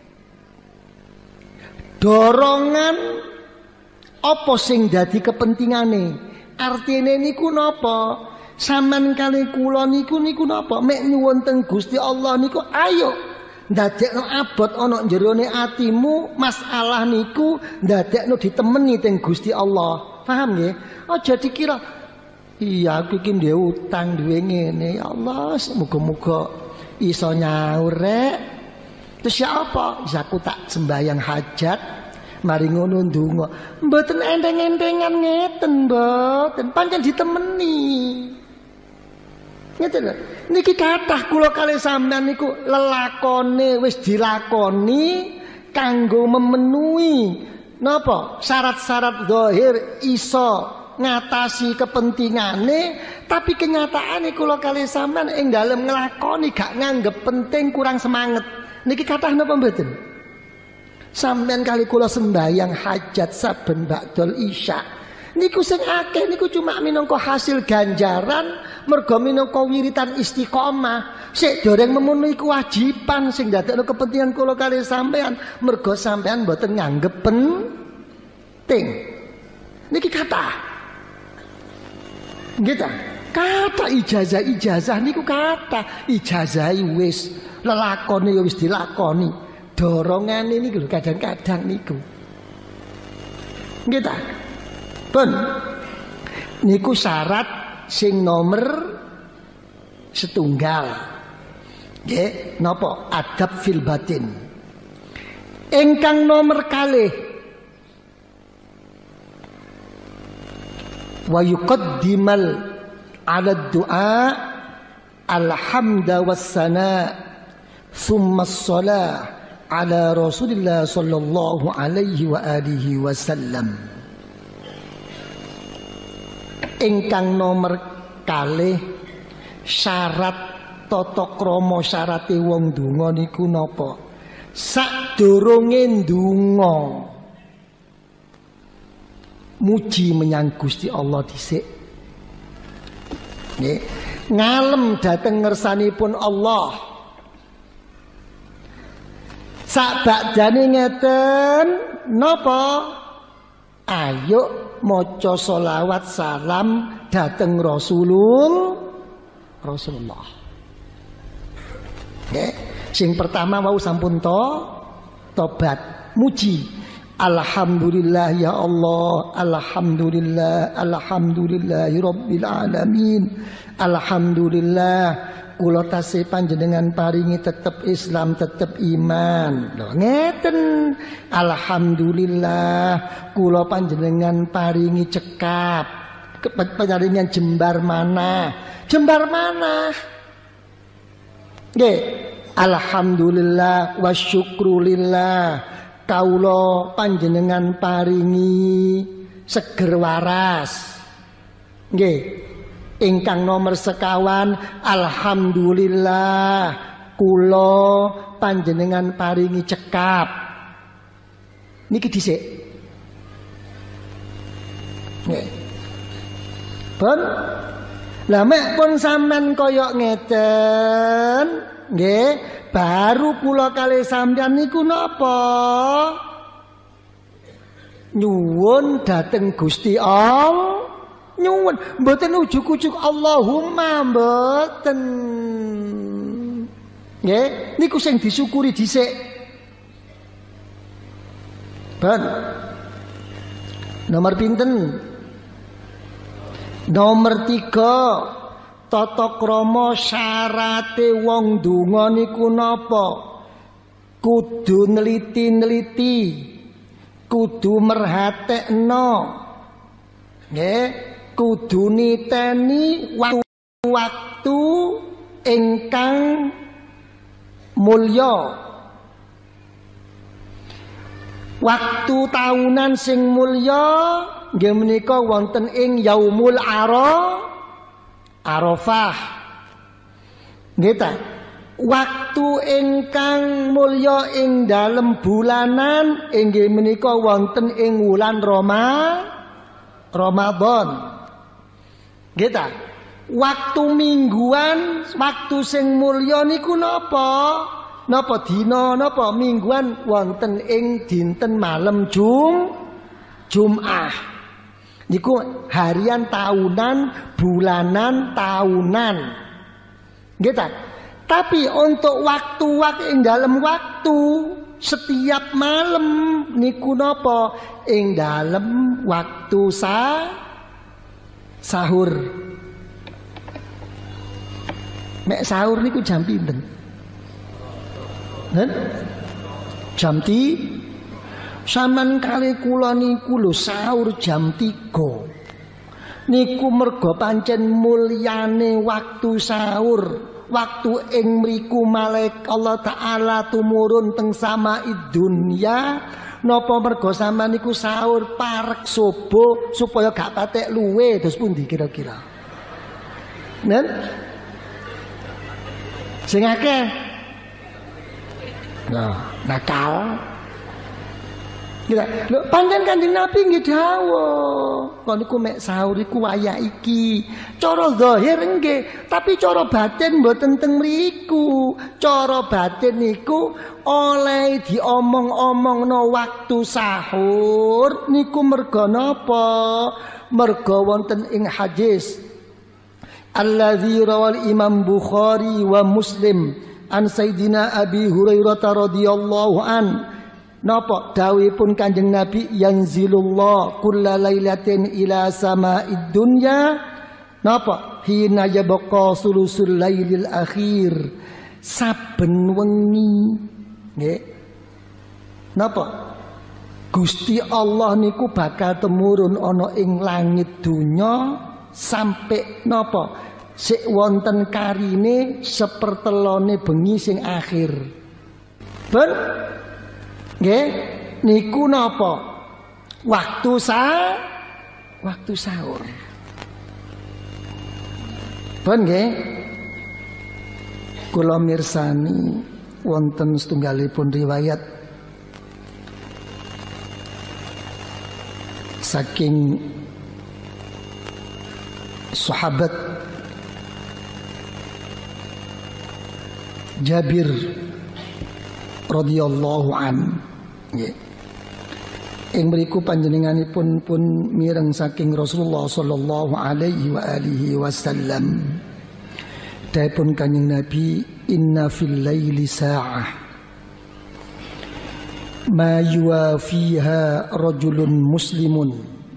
dorongan apa sing dadi kepentingane. Artine niku napa? Sampeyan kali kula niku napa? Mek nyuwun teng Gusti Allah niku ayo ndadekno abot ana jerone atimu, masalah niku ndadekno ditemeni teng Gusti Allah. Paham nggih? Aja dikira iya aku iki ndek utang duwe ngene. Ya Allah, muga-muga iso nyaur rek. Terus ya apa? Bisa aku tak sembahyang hajat, mari ngono ndonga. Mboten enteng-entengan ngeten, mboten. Pancen ditemeni. Ngeten lho. Niki kathah kula kalih sampean niku lelakone wis dilakoni kanggo memenuhi napa? Syarat-syarat zahir iso ngatasi kepentingane, tapi kenyataane kula kalih sampean ing dalem nglakoni gak nganggep penting, kurang semangat. Niki kathah napa mboten? Sampeyan kali kula sembahyang hajat saben ba'dal isya. Niku sing akeh niku cuma minangka hasil ganjaran merga minangka wiritan istiqomah. Sik doreng memenuhi kewajiban sing dadekno kepentingan kula kalih sampean merga sampean mboten nganggep penting. Niki kathah. Nggih ta? Kata ijazah niku kata ijazah wis lelakone ya wis dilakoni. Dorongane niku lho kadang-kadang niku. Nggih ta? Pun niku syarat sing nomor setunggal. Nggih, napa? Adab fil batin. Ingkang nomor kalih wa yuqaddimal ala du'a alhamda wassana thumma as-salah ala Rasulillah sallallahu alaihi wa alihi wasallam. Ingkang nomor kalih syarat tata krama syarate wong donga niku napa? Sadurunge ndonga muji menyang Gusti Allah dhisik. Nggih, ngalem dhateng ngersanipun Allah. Sakbadane ngeten napa? Ayo maca selawat salam dhateng Rasulullah. Nggih, sing pertama wau sampun tobat muji. Alhamdulillah ya Allah, alhamdulillah, alhamdulillahirabbil alamin. Alhamdulillah kula tasih panjenengan paringi tetep Islam, tetep iman. Lho ngeten. Alhamdulillah kula panjenengan paringi cekap, paringan jembar manah. Jembar manah. Nggih. Alhamdulillah wa syukrulillah. Kaula panjenengan paringi seger waras. Nggih. Ingkang nomor sekawan, alhamdulillah kula panjenengan paringi cekap. Niki dhisik. Nggih. Pun lah mek pun sampean kaya ngeten, nggih, baru kula kalih sampeyan niku napa? Nyuwun dhateng Gusti Allah. Nyuwun mboten ujug-ujug Allahumma mboten. Nggih, niku sing disyukuri dhisik. Ben. Nomor pinten? Nomor 3. Tata krama syarate wong donga niku napa? Kudu neliti-neliti. Kudu merhatekno. Nggih, kudu niteni waktu ingkang mulya. Waktu tahunan sing mulya nggih menika wonten ing Yaumul Arafah. Nggih ta? Waktu ingkang mulya ing dalem bulanan inggih menika wonten ing wulan Ramadan. Nggih ta? Waktu mingguan, waktu sing mulya niku napa? Napa dina napa mingguan wonten ing dinten malam Jum'ah. Niku harian tahunan, bulanan tahunan. Nggih ta? Tapi untuk waktu-waktu ing dalam waktu setiap malam niku napa? Ing dalam waktu sahur. Mek sahur niku jam pinten? Jam 3. Saman kali kula niku lho sahur jam 3. Niku mergo pancen mulyane waktu sahur. Waktu ing mriku malaik Allah Ta'ala tumurun teng sama'id dunya. Napa mergo sampean niku sahur parek subuh supaya gak patek luwe terus pundi kira-kira? Nen? Sing akeh nakal. Lho pancen Kanjeng Nabi nggih dawuh, kon niku mek sahur iku wayah iki. Cara zahir nggih, tapi cara batin mboten teng mriku. Cara batin niku oleh diomong-omongno waktu sahur niku merga napa? Merga wonten ing hadis alladzi rawal Imam Bukhari wa Muslim an Sayyidina Abi Hurairah radhiyallahu an. Napa dawuhipun Kanjeng Nabi yanzilullah kulla lailatin ila sama'id dunya. Napa hina yabqa sulusul lailil akhir. Saben wengi nggih. Napa Gusti Allah niku bakal temurun ana ing langit dunya sampai napa sik wonten karine sepertelone bengi sing akhir. Ben nggih niku napa? Waktu sahur. Ben nggih kula mirsani wonten setunggalipun riwayat saking sahabat Jabir radhiyallahu an. Nggih. Ing mriku panjenenganipun pun mireng saking Rasulullah sallallahu alaihi wa alihi wasallam. Dawuhipun Kanjeng Nabi, inna fil laili sa'ah ma yuwafiha rajulun muslimun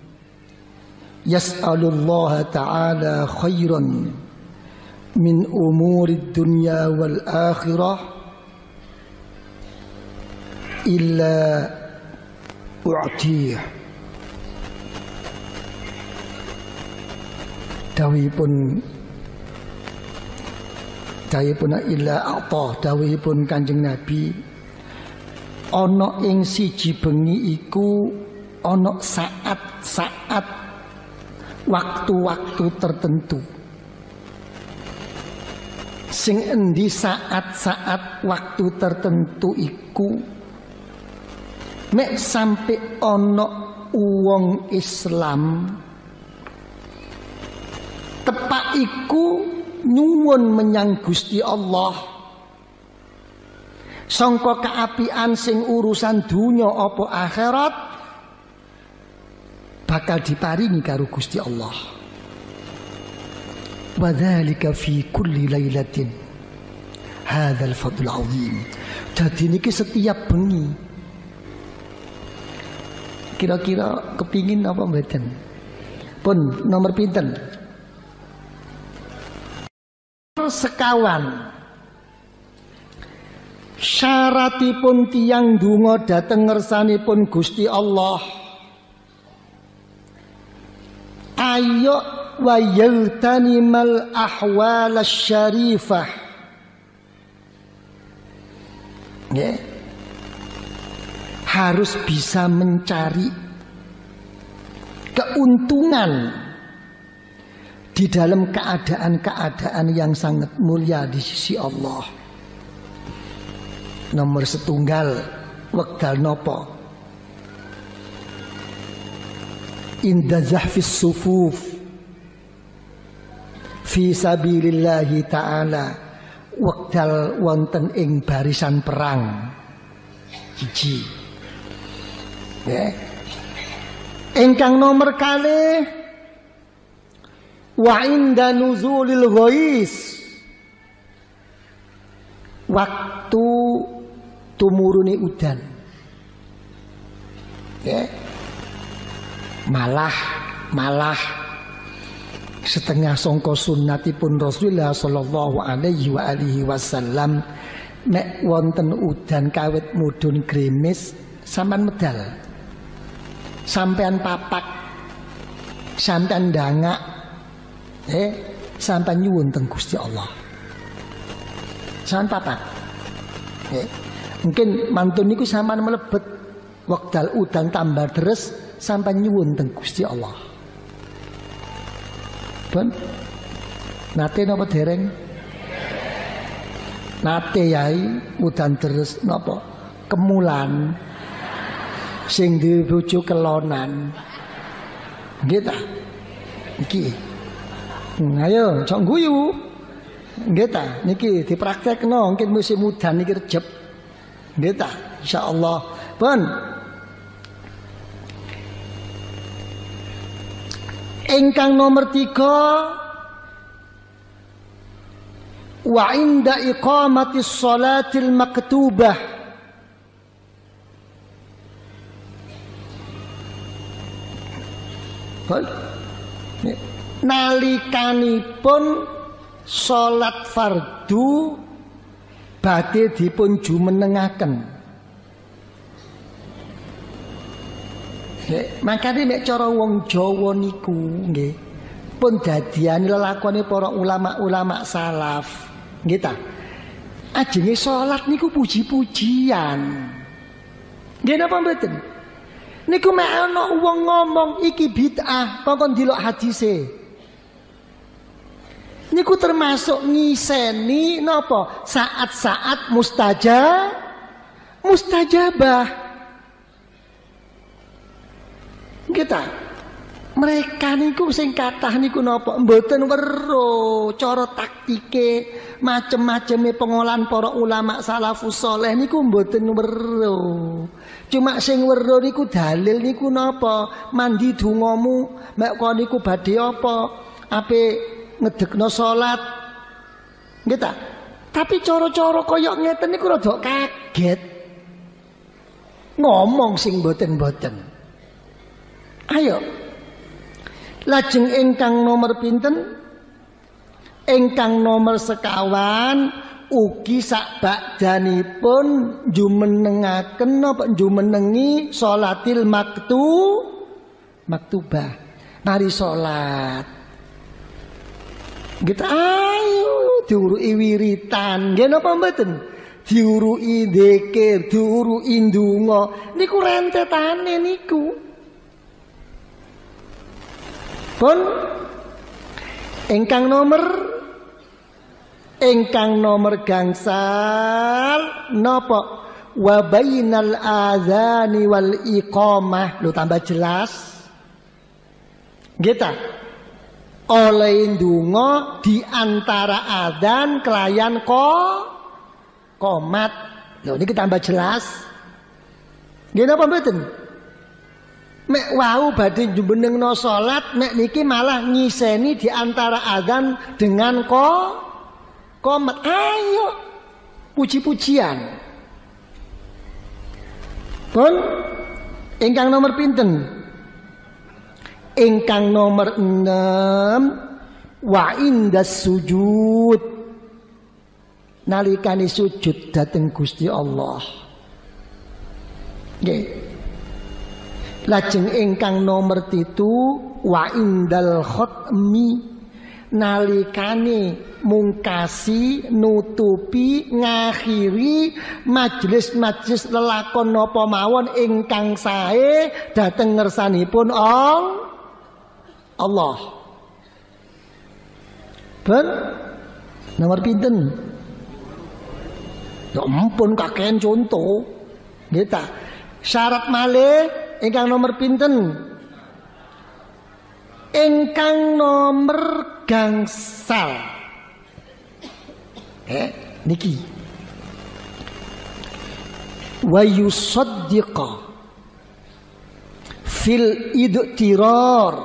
yas'alullaha ta'ala khairan min umurid dunya wal akhirah illa u'tih. Dawuhipun illa a'tah. Dawuhipun Kanjeng Nabi, ana ing siji bengi iku ana saat-saat waktu-waktu tertentu sing endi saat-saat waktu tertentu iku nek sampai ana wong Islam tepak iku nyuwun menyang Gusti Allah sangka kaapian sing urusan dunya apa akhirat bakal diparingi karo Gusti Allah. Wa dzalika fi kulli lailatin hadzal fadl azim. Dadi niki setiap bengi. Kira-kira kepingin apa mboten? Pun nomor pinten? Sekawan. Syaratipun tiyang donga dhateng ngersanipun Gusti Allah. Ayo wa yaltanimal ahwal syarifah. Nggih. Harus bisa mencari keuntungan di dalam keadaan-keadaan yang sangat mulia di sisi Allah. Nomor setunggal wekdal nopo inda zahfis sufuf fi sabilillahi ta'ala wekdal wonten ing barisan perang siji. Ingkang nomor kalih wa inda nuzulil ghais, waktu tumuruni udan. Malah setengah sangka sunnatipun Rasulullah sallallahu alaihi wa alihi wasallam, nek wonten udan kawit mudhun grimis sampean medal, sampean papak, sampean ndangak, sampean nyuwun teng Gusti Allah, sampean papak. Mungkin mantun niku sampean mlebet wekdal udan tambah deres sampean nyuwun teng Gusti Allah. Pun nate napa dereng? Nate yai udan deres napa? Kemulan sing duwe bojo kelonan. Nggih ta? Iki. Ayo cok guyu. Nggih ta? Niki dipraktekno mungkin musim udan niki rejeb. Nggih ta? Insyaallah. Pun ingkang nomor 3 wa inda iqamatis sholatil maktubah, nalikanipun salat fardu badhe dipun jumenengaken. Makane nek cara wong Jawa niku nggih pun dadiane lelakone para ulama-ulama salaf. Nggih ta? Ajenge salat niku puji-pujian. Nggih napa mboten? Niku mek ana wong ngomong iki bid'ah, kok ndelok hadise. Niku termasuk ngiseni napa? Saat-saat mustajabah. Kita mereka niku sing kathah niku napa mboten weruh cara taktike macem-maceme pengolahan para ulama salafus saleh niku mboten weruh. Cuma sing weruh niku dalil niku napa? Mandi dongamu mek kon niku badhe apa? Ape ngedekno salat. Nggih ta? Tapi cara-cara kaya ngeten niku rada kaget. Ngomong sing mboten-mboten. Ayo, lajeng ingkang nomor pinten? Ingkang nomor 51 ugi sakbakdanipun jumenengaken napa jumenengi sholatil maktubah. Mari salat. Gitu ayo diuruki wiritan. Nggih napa mboten? Diuruki dzikir, diuruki ndonga. Niku rentetane niku. Pun ingkang nomor gangsal napa wa bainal adzani wal iqamah. Lho tambah jelas. Nggih ta? Oleh ndonga di antara adzan kelayan qomat. Lho niki tambah jelas. Nggih napa mboten? Mek wau badhe jumenengno salat, mek niki malah ngiseni di antara adzan dengan qomat. Ayo puji-pujian. Pun ingkang nomor pinten? Ingkang nomor 6 wa indas sujud, nalikane sujud dhateng Gusti Allah. Nggih. Lajeng ingkang nomor 7 wa indal khatmi, nalikane mungkasi nutupi ngakhiri majelis-majelis lelakon napa mawon ingkang sae dhateng ngersanipun Allah. Ben nomor pinten? Ya ampun kakean contoh. Nggih ta? Syarat malih ingkang nomor pinten? ingkang nomer gangsal. Niki wa yusaddiqa fil idtirar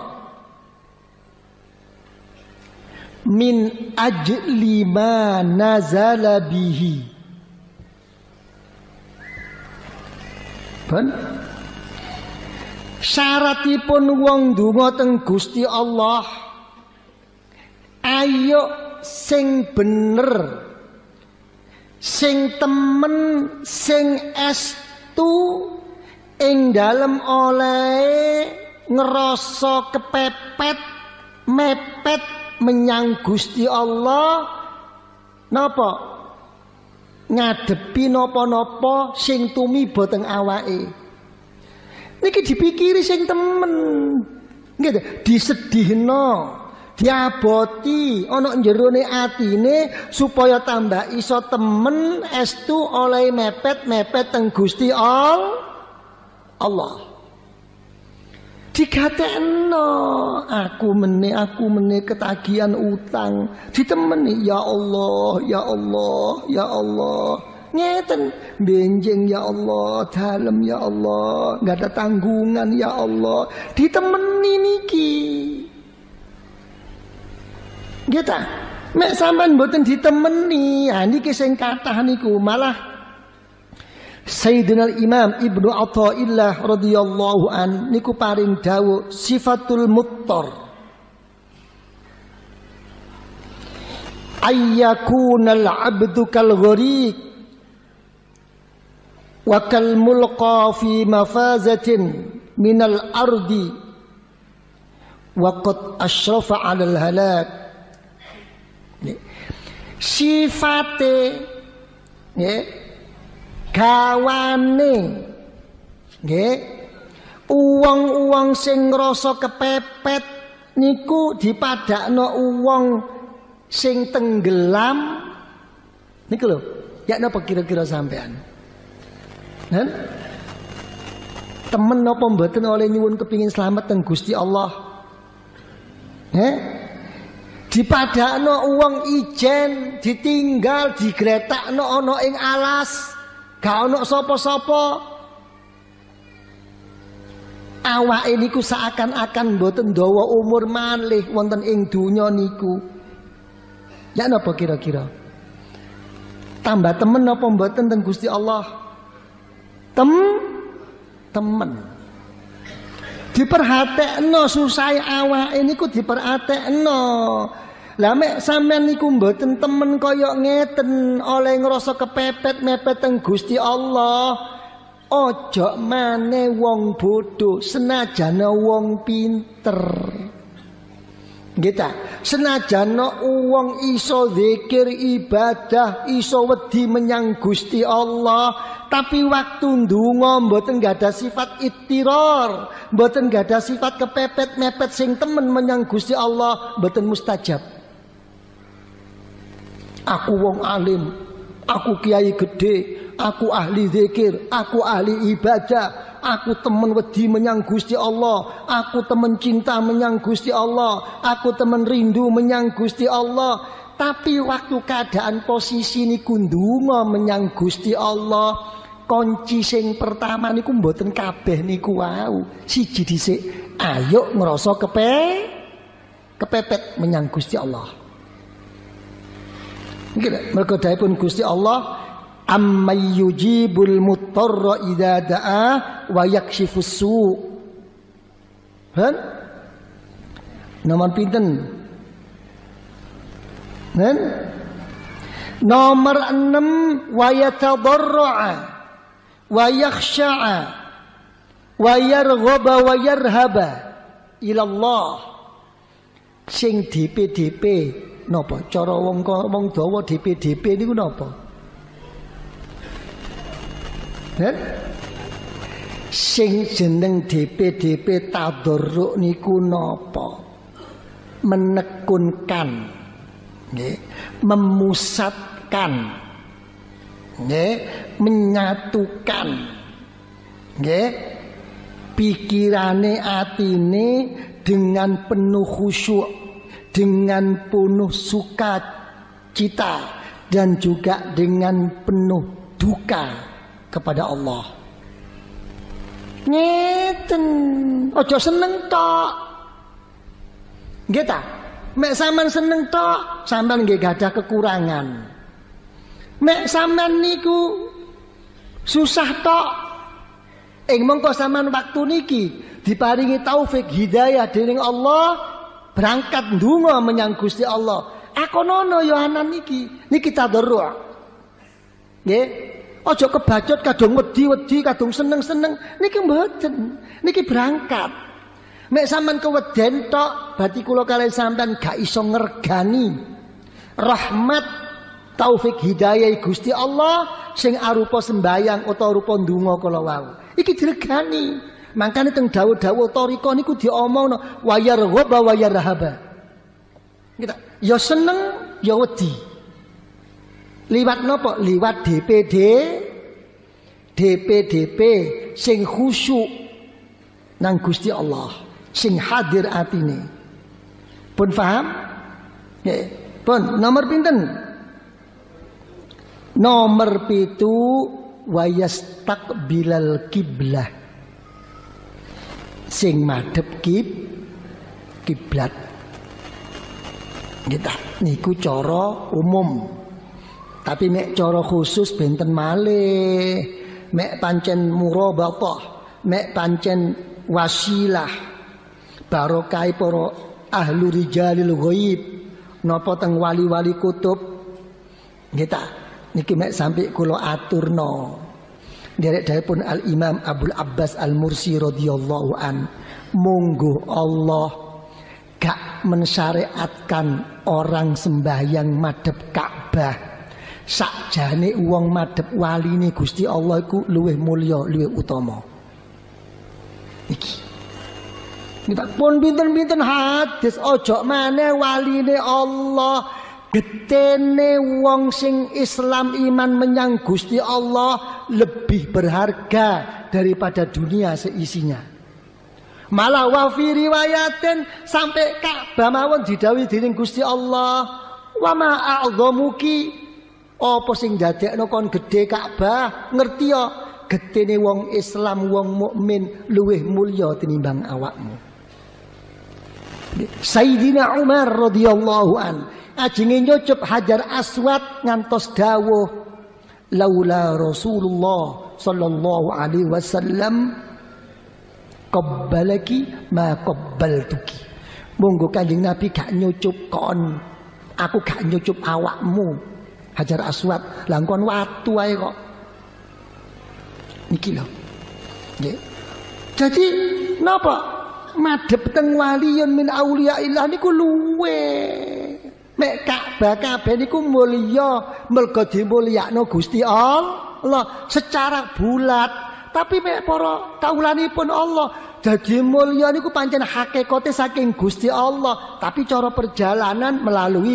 min ajli ma nazala bihi. Syaratipun wong ndonga teng Gusti Allah ayo sing bener, sing temen, sing estu ing dalem oleh ngerasa kepepet mepet menyang Gusti Allah napa ngadepi napa-napa sing tumiba teng awake. Niki dipikiri sing temen, nggih, disedihno, diaboti ana jerone atine supaya tambah iso temen estu oleh mepet-mepet teng Gusti Allah. Digatekno aku meneh ketagihan utang, ditemeni ya Allah, ya Allah, ya Allah. Ngeten benjing ya Allah, dalem ya Allah, enggak ada tanggungan ya Allah, ditemeni niki. Nggih ta? Mek sampean mboten ditemeni, ha niki sing kathah niku malah Sayyidina Imam Ibnu Athaillah radhiyallahu an niku paring dawuh sifatul muttar ayyakunal abdu kal gharik wa kal mulqa fi mafazatin minal ardi wa qad asyrafa 'alal halak. Sifate nggih gawane nggih uwong-uwong sing ngrasa kepepet niku dipadakno uwong sing tenggelam niku lho. Ya napa kira-kira sampean? Temen napa mboten oleh nyuwun kepingin slamet teng Gusti Allah? Dipadakno uwong ijen, ditinggal, digretakno ana ing alas, gak ana sapa-sapa. Awake niku seakan-akan mboten dawa umur malih wonten ing donya niku. Ya napa kira-kira? Tambah temen napa mboten teng Gusti Allah? Temen. Diperhatekno susah awake niku diperhatekno. Lah mek sampean niku mboten temen kaya ngeten oleh ngrasa kepepet mepet teng Gusti Allah. Ojo maneh wong bodoh senajan wong pinter. Nggih ta? Senajan wong iso zikir ibadah, iso wedi menyang Gusti Allah, tapi waktu ndonga mboten gadah sifat ittirar, mboten gadah sifat kepepet mepet sing temen menyang Gusti Allah, mboten mustajab. Aku wong alim, aku kiai gede, aku ahli zikir, aku ahli ibadah, aku temen wedi menyang Gusti Allah, aku temen cinta menyang Gusti Allah, aku temen rindu menyang Gusti Allah. Tapi waktu keadaan posisi niku ndonga menyang Gusti Allah, kunci sing pertama niku mboten kabeh niku wau. Siji dhisik, ayo ngrasa kepepet menyang Gusti Allah. Nggih, mergo dawuhipun Gusti Allah, amman yujibul muttarra idza da'a wa yakshifus su'. Kan? Nomor pinten? Kan? Nomor 6 wa yatadarra'a wa yakhsha'a wa yarghaba wa yarhaba ila Allah. Sing DP napa? Cara wong dawa DP niku napa? Sing jeneng DP tadarruk niku napa? Menekunkan, nggih, memusatkan, nggih, menyatukan, nggih, pikirane atine dengan penuh khusyuk, dengan penuh sukacita dan juga dengan penuh duka kepada Allah. Ngeten, ojo seneng tok. Nggih ta? Mek sampean seneng tok, sampean nggih gadah kekurangan. Mek sampean niku susah tok, mongko sampean waktu niki diparingi taufik hidayah dening Allah, berangkat ndonga menyang Gusti Allah. Akonono ya anan niki tadarru'. Nggih, aja kebacut kadung wedi-wedi, kadung seneng-seneng, niki mboten. Niki berangkat. Mek sampean keweden tok, berarti kula kalian sampean gak iso ngergani rahmat taufik hidayah Gusti Allah sing arupa sembayang utawa rupa ndonga kala wau. Iki diregani. Mangkane teng dawuh-dawuh thariqah niku diomongno wayarghaba wayarhaba. Kita ya seneng ya wedi. Liwat napa? Liwat DP sing khusyuk nang Gusti Allah, sing hadir atine. Pun paham? Nggih. Pun nomor pinten? Nomor 7 wayastaqbilal kiblah. Sing madhep kiblat. Kita niku cara umum. Tapi mek cara khusus benten malih. Mek pancen murabatah, mek pancen wasilah. Barokah para ahlu rijalil ghaib napa teng wali-wali kutub. Kita niki mek sampai kula aturno. Derek-derek Al-Imam Abul Abbas Al-Mursi radhiyallahu an, monggo Allah gak mensyariatkan orang sembahyang madhep Ka'bah. Sakjane wong madhep waline Gusti Allah iku luwih mulya, luwih utama. Iki. Kita pun pinten-pinten hadis ojo maneh waline Allah. Getene wong sing Islam iman menyang Gusti Allah lebih berharga daripada dunia seisinya. Malah wa fi riwayatin sampai Ka'bah mawon didhawuhi dening Gusti Allah, wa ma a'dhamuki, apa sing dadekno kon gedhe Ka'bah? Ngerti ya, getene wong Islam wong mukmin luwih mulya tinimbang awakmu. Sayyidina Umar radhiyallahu an ajenge nyucup Hajar Aswad ngantos dawuh laula Rasulullah sallallahu alaihi wasallam qabbalaki ma qabbaltuki. Monggo Kanjeng Nabi gak nyucup kon, aku gak nyucup awakmu Hajar Aswad, lah kon watu ae kok. Niki lho. Nggih. Jadi napa? Madhep teng waliyun min auliyaillah niku luwe. Mek Ka'bah kabeh niku mulya, mergo dimulyakno Gusti Allah secara bulat. Tapi mek para kawulanipun Allah dadi mulya niku pancen hakikate saking Gusti Allah, tapi cara perjalanan melalui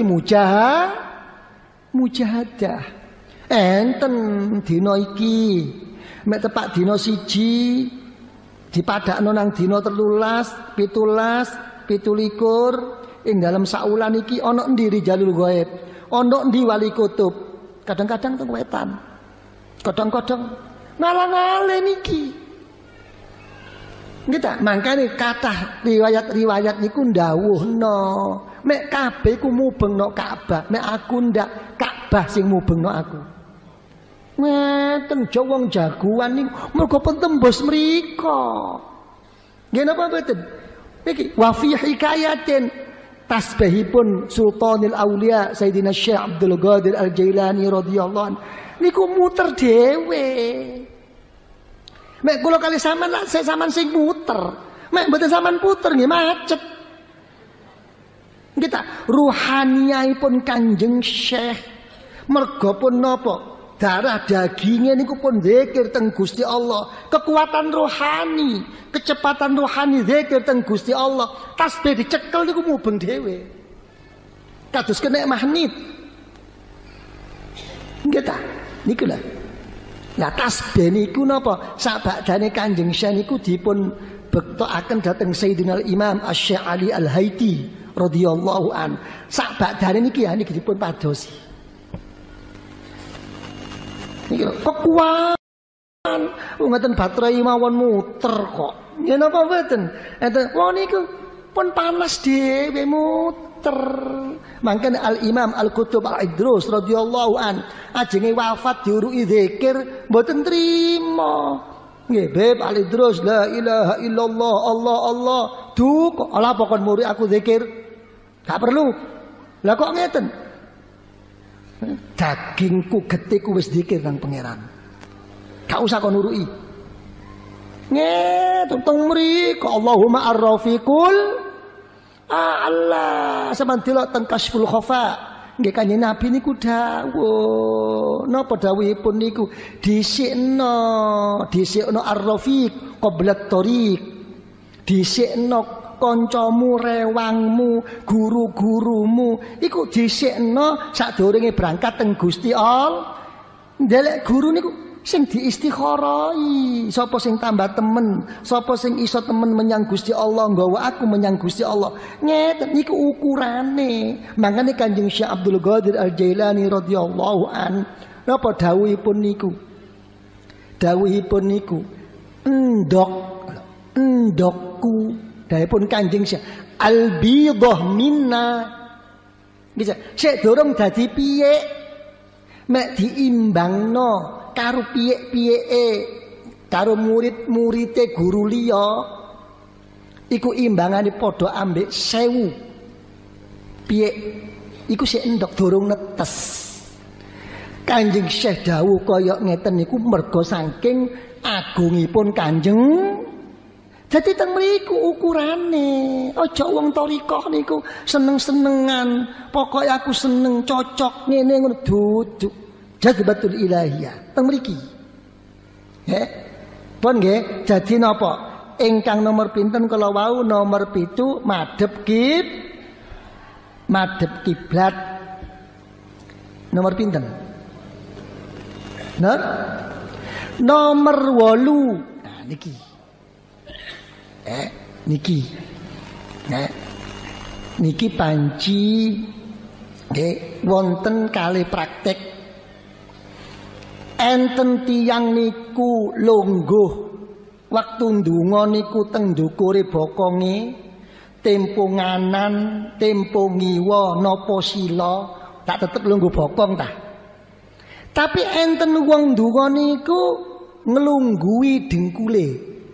mujahadah. Enten dina iki mek tepak dina 1 dipadakno nang dina 13, 17, 27 ing dalam saulan iki ana endi rijalul ghaib, ana endi wali kutub. Kadang-kadang teng wetan, kadang-kadang ngalang-ale niki. Nggih ta, mangkane kathah riwayat-riwayat niku ndawuhna mek kabeh ku mubengno Ka'bah, mek aku ndak Ka'bah sing mubengno aku. Ngeten wong jagoan niku mergo pentembus mriko. Nggih napa mboten? Niki wa fi hikayatin tasbihipun Sultanul Aulia Sayyidina Syekh Abdul Qadir Al-Jailani radhiyallahu anhu niku muter dhewe. Mek kula kali sampean lak sampean sing muter. Mek mboten sampean puter nggih macet. Kita ruhaniyaipun Kanjeng Syekh merga pun napa? Darah dagingnya niku pun zikir teng Gusti Allah. Kekuatan rohani, kecepatan rohani zikir teng Gusti Allah. Tasbih dicekel niku mubeng dhewe. Kados kena magnet. Nggih ta? Niku lho. Lah tasbih niku napa? Sabadane Kanjeng Syekh niku dipun bektokaken dhateng Sayyidina Imam Asy-Syaikh Ali Al-Haiti radhiyallahu an. Sabadane niki ya niki dipun padosi. Niki kekuatan ngoten baterai mawon muter kok. Ya napa mboten? Enten wong niku pun panas dhewe muter. Mangkene Al-Imam Al-Qutub Al-Idrus radhiyallahu an ajenge wafat diuruki zikir mboten trima. Nggih, Beb Al-Idrus la ilaha illallah Allah Allah. Duh kok ala pokon murid aku zikir. Gak perlu. Lah kok ngeten? Dagingku getiku wis zikir nang pangeran. Gak usah kon nuruki. Nggih, tentang mriko Allahumma ar-rafiqul Allah sampeyan delok teng Kasyful Khafa. Nggih Kanjeng Nabi niku dawuh. Napa dawuhipun niku? Dhisikno ar-rafiq qabla thoriq. Dhisikno kancamu, rewangmu, guru-gurumu iku dhisikno sadurunge berangkat teng Gusti Allah. Ndelek guru niku sing diistikharai, sapa sing tambah temen, sapa sing iso temen menyang Gusti Allah, nggawa aku menyang Gusti Allah. Ngeten niku ukurane. Mangkane Kanjeng Syekh Abdul Qadir Al-Jailani radhiyallahu an, napa dawuhipun niku? Dawuhipun niku, endokku. Dawuhipun Kanjeng Syekh, al-bidhah minna. Bisa, sik durung dadi piye? Mek diimbangno karo piyek-piyeke karo murid-muride guru liya iku imbangane padha ambek 1000 piyek iku sik endok durung netes. Kanjeng Syekh dawuh kaya ngeten niku merga saking agungipun Kanjeng. Dadi teng mriku ukurane. Aja wong thariqah niku seneng-senengan, pokoke aku seneng cocok ngene ngono duduk. Jazbatul ilahiyah teng mriki. Nggih. Pun nggih, dadi napa? Ingkang nomor pinten kala wau nomor 7 madhep kiblat. Nomor pinten? Nomor 8. Nah niki. Niki. Niki panci nggih wonten kalih praktek. Enten tiyang niku lungguh waktu ndonga niku teng ndukure bokonge tempo nganan tempo ngiwa napa sila tak tetep lungguh bokong ta. Tapi enten wong ndonga niku nglungguhi dengkule.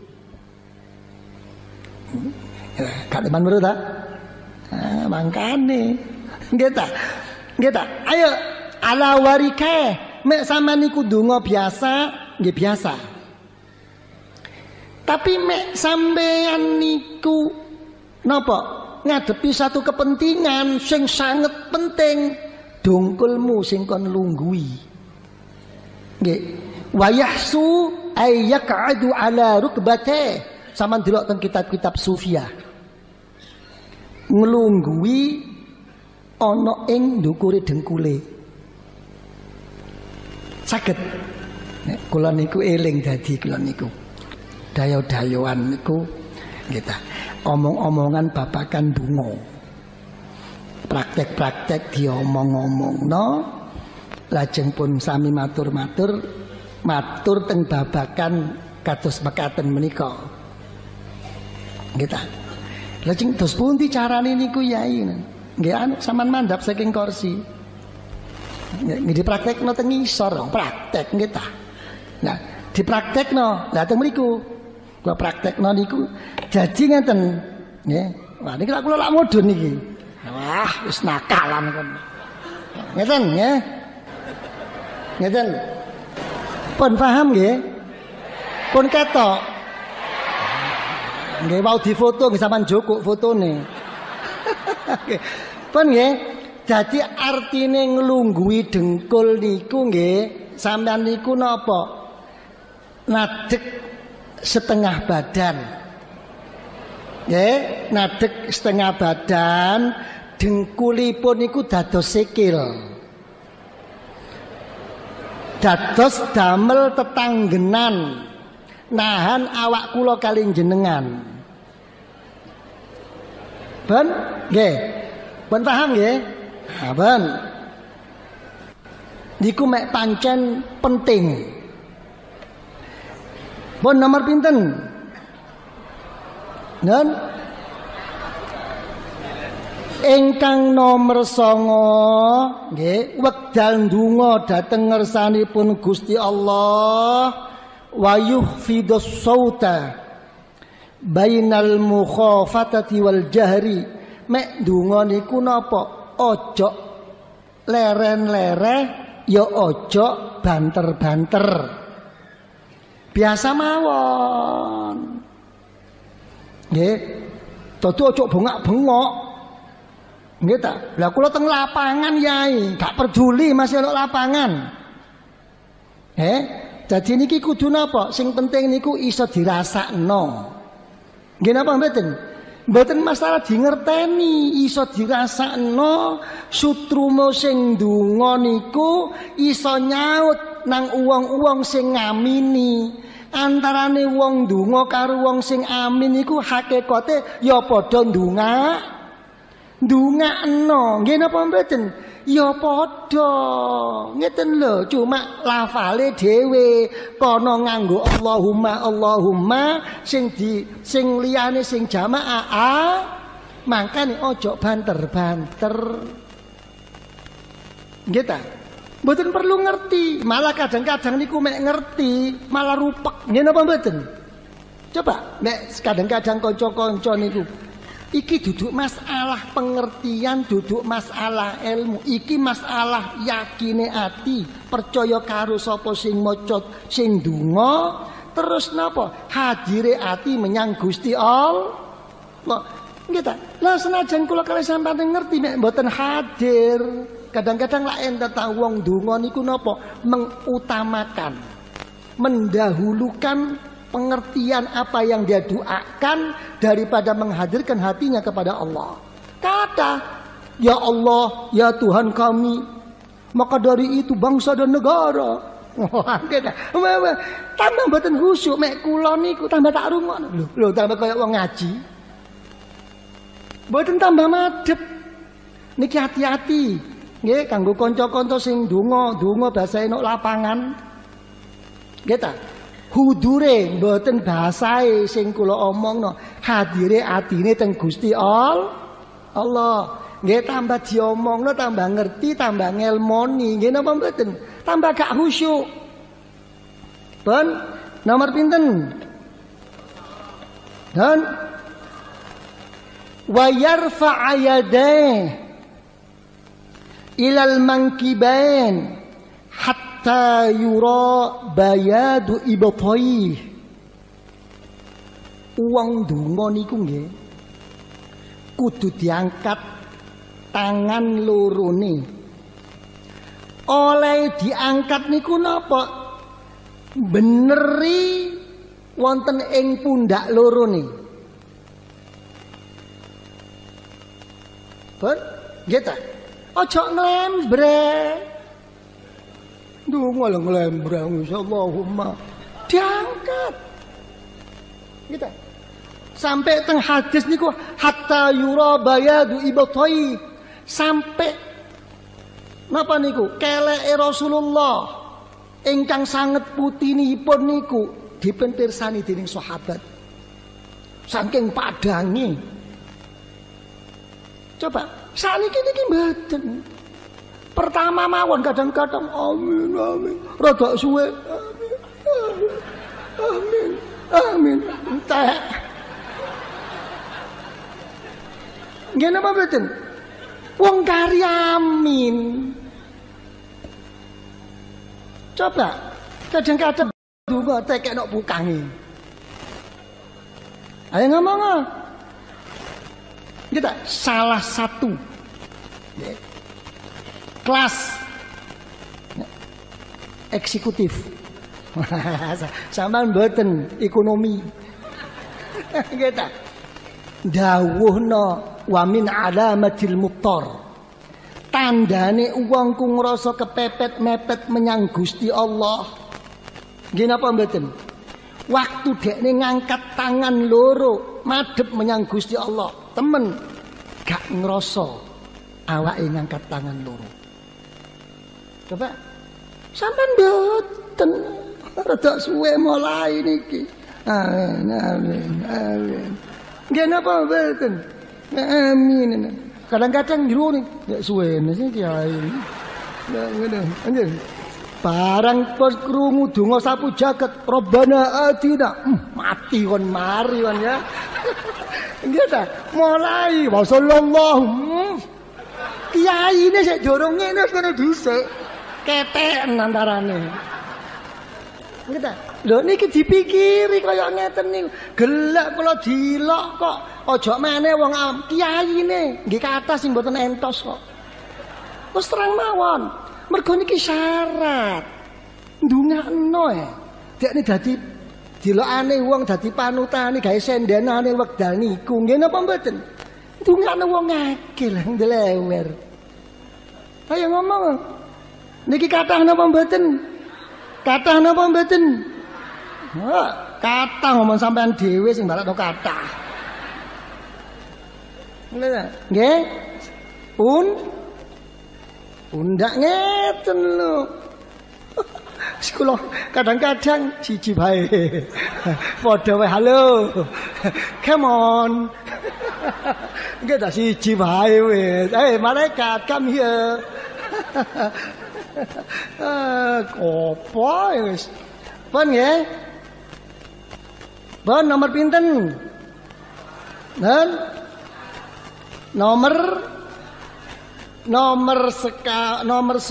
Gak teman menurut ta? Mangkane nggih ta? Nggih ta? Ayo ala warikae mek sama niku donga biasa, nggih biasa. Tapi mek sampean niku napa? Ngadepi satu kepentingan sing sangat penting, dongkulmu sing kon lungguhi. Nggih. Wa yahsu ay yaq'adu ala rukbatih. Saman delok teng kitab-kitab sufiyah. Nglungguhi ana ing ndukure dengkule. Saged kula niku eling dadi kula niku dayo-dayoan niku kita omong-omongan babakan donga praktek-praktek diomong-omongno lajeng pun sami matur-matur teng babakan kados mekaten menika kita lajeng dos pundi carane niku yai nggih anu sampean mandhap saking kursi. Nggih dipraktekno teng ngisor, praktek nggih ta. Nah, dipraktekno, lah teng mriku. Kula praktekno niku dadi ngeten, nggih. Wah, niki kula lak mudhun niki. Wah, wis nakalan kon. Ngeten nggih. Ngeten. Pun paham nggih? Pun ketok. Nggih wau difoto nggih sampean jukuk fotone. Pun nggih. Jadi artine nglungguhi dengkul niku nggih sampean niku napa? Nadeg setengah badan. Nggih, nadeg setengah badan, dengkulipun niku dados sikil. dados damel tetanggenan nahan awak kula kali jenengan. Ben nggih. Ben paham nggih? Nah, ben. Niku mek pancen penting. Pun nomor pinten? Nen ingkang nomor 9 nggih, wekdal ndonga dhateng ngersanipun Gusti Allah wa yukhfidus sauta bainal mukhafatati wal jahri. Mek ndonga niku napa? Ojo leren-lereh, ya ojo banter-banter. Biasa mawon. Nggih. Dadi ojo bengak-bengok. Nggih ta? Lah kula teng lapangan yai, gak peduli masih ana lapangan. Dadi niki kudu napa? Sing penting niku iso dirasakno. Nggih napa mboten? Mboten masalah dingerteni, iso dirasakno, sutrumo sing ndonga niku iso nyaut nang wong-wong sing ngamini. Antarane wong ndonga karo wong sing amin iku hakikate ya padha ndongakno. Nggih napa mboten? Ya padha. Ngeten lho, cuma lafale dhewe kono nganggo Allahumma sing liyane sing jamaah mangkane ojo banter-banter. Nggih ta? Mboten perlu ngerti, malah kadang-kadang niku mek ngerti malah rupek. Nggih napa mboten? Coba nek kadang-kadang kanca-kanca niku iki duduk masalah pengertian, duduk masalah ilmu. Iki masalah yakine ati, percaya karo sapa sing maca sing ndonga, terus napa? Hadire ati menyang Gusti Allah. Nggih ta? Lah senajan kula kalih sampeyan ngerti nek mboten hadir, kadang-kadang lak enten ta wong ndonga niku napa? Mengutamakan, mendahulukan pengertian apa yang dia doakan daripada menghadirkan hatinya kepada Allah. Kata, ya Allah, ya Tuhan kami, maka dari itu bangsa dan negara. Tambah mboten khusyuk mek kula niku tambah tak rungokno. Lho tambah kaya wong ngaji. Mboten tambah madhep. Niki hati-hati. Nggih kanggo kanca-kanca sing ndonga bahasa enok lapangan. Nggih ta? Hudure mboten bahasae sing kula omongno, hadire atine teng Gusti Allah. Nggih tambah diomongno tambah ngerti, tambah ngelmoni. Nggih napa mboten? Tambah gak khusyuk. Pun nomor pinten? Dan wa yarfa'a yadayhi ilal mankibain hatta yura bayadu ibtai. Wong donga niku nggih kudu diangkat tangan lorone. Oleh diangkat niku napa? Beneri wonten ing pundak lorone. Pun nggih ta? Aja nglembrek. Ndonga lho nglembrek insyaallah diangkat. Gitu. Sampai teng hadis niku hatta yura bayadu ibtai, sampai napa niku keleke Rasulullah ingkang sanget putinipun niku dipenpirsani dening sahabat saking padange. Coba saniki niki mboten. Pertama mawon kadang-kadang amin amin rada suwe amin amin entek. Nggih napa mboten? Wong kari amin. Coba kadang-kadang donga tekekno bukange. Ayo ngomong. Kita salah satu kelas eksekutif sampean mboten ekonomi kita dawuhna wa min alamatil muttar, tandane wong ku ngrasa kepepet mepet menyang Gusti Allah. Nggih napa mboten? Waktu dekne ngangkat tangan loro madhep menyang Gusti Allah, temen gak ngrasa awake ngangkat tangan loro. Coba sampean mboten rada suwe mulai niki. Amin. Nggih napa mboten? Amin. Kadang-kadang jero nih gak suwe sih kiai. Ngono. Anjir. Barang pos krungu donga sapu jagat Rabbana atina mati kon mari kon ya. Nggih ta? Mulai wa sallallahu. Kiyaine sik jorong ngene wis ngono dhisik. Keten antarane. Nggih ta? Lho niki dipikiri kaya ngeten niku. Gelak kula dilok kok. Aja meneh wong awam. Kiyaine nggih kathah sing mboten entos kok. Wis terang mawon. Mergo niki syarat. Ndungakno ya. Dekne dadi dilokane wong dadi panutane gawe sendenane wekdal niku. Nggih napa mboten? Ndungakno wong akeh lah ndelewer. Ayo ngomong. Niki kathah napa mboten? Kathah napa mboten? Kathah ngomong sampean dhewe sing balakno kathah. Nggih? Undak ngeten lho. Sekolah kadang-kadang siji bae. Padha wae halo. Come on. Nggih ta siji bae wis. Malaikat come here. Kopo wis. Pun nggih. Pun nomor pinten? Dan nomor 11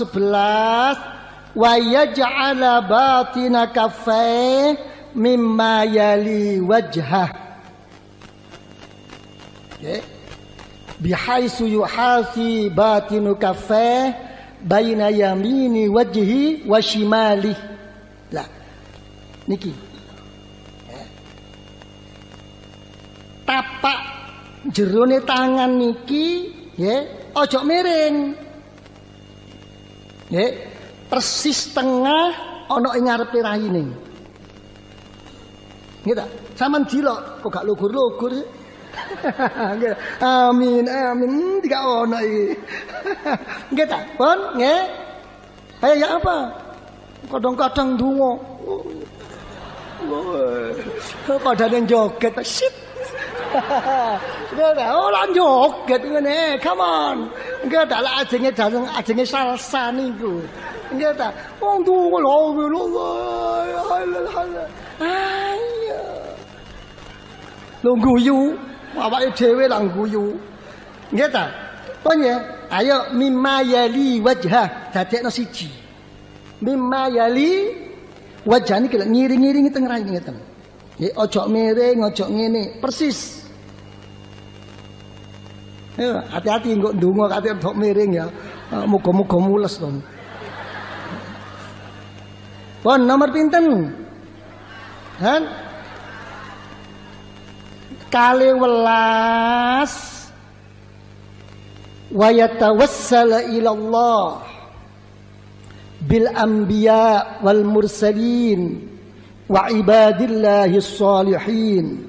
wa yaj'ala batina kaffai mimma yali wajhah. Okay. Bihaisu yuhasi batinu kaffai baina yamini wajhi wa shimali. Lah niki. Tapak jerone tangan niki nggih ojo miring. Nggih, persis tengah ana ing ngarepe raine. Nggih ta? Saman dilok kok gak lugur-lugur sih. Nggih. Amin. Tidak ono iki. Nggih ta? Pun nggih. Ayo ya apa? Kadang-kadang ndonga. Padahal joget shit. Enggak ada, orang joget ngene, come on. Enggak ada lah ajenge salsa niku. Enggak ada. Wong tuwa lho. Ayo. Lho guyu, awake dhewe lah guyu. Nggih ta? Pun ya, ayo mimma yali wajhah, dadekno siji. Mimma yali wajah niki ngiring-ngiringi teng raine ngeten. Nggih, ojo miring, ojo ngene, persis. Ya, hati-hati kok ndonga kate tok miring ya. Muga-muga mules to. Pon nomor pinten? Han? 12 wa yatawassala ila Allah bil anbiya wal mursalin wa ibadillahis salihin.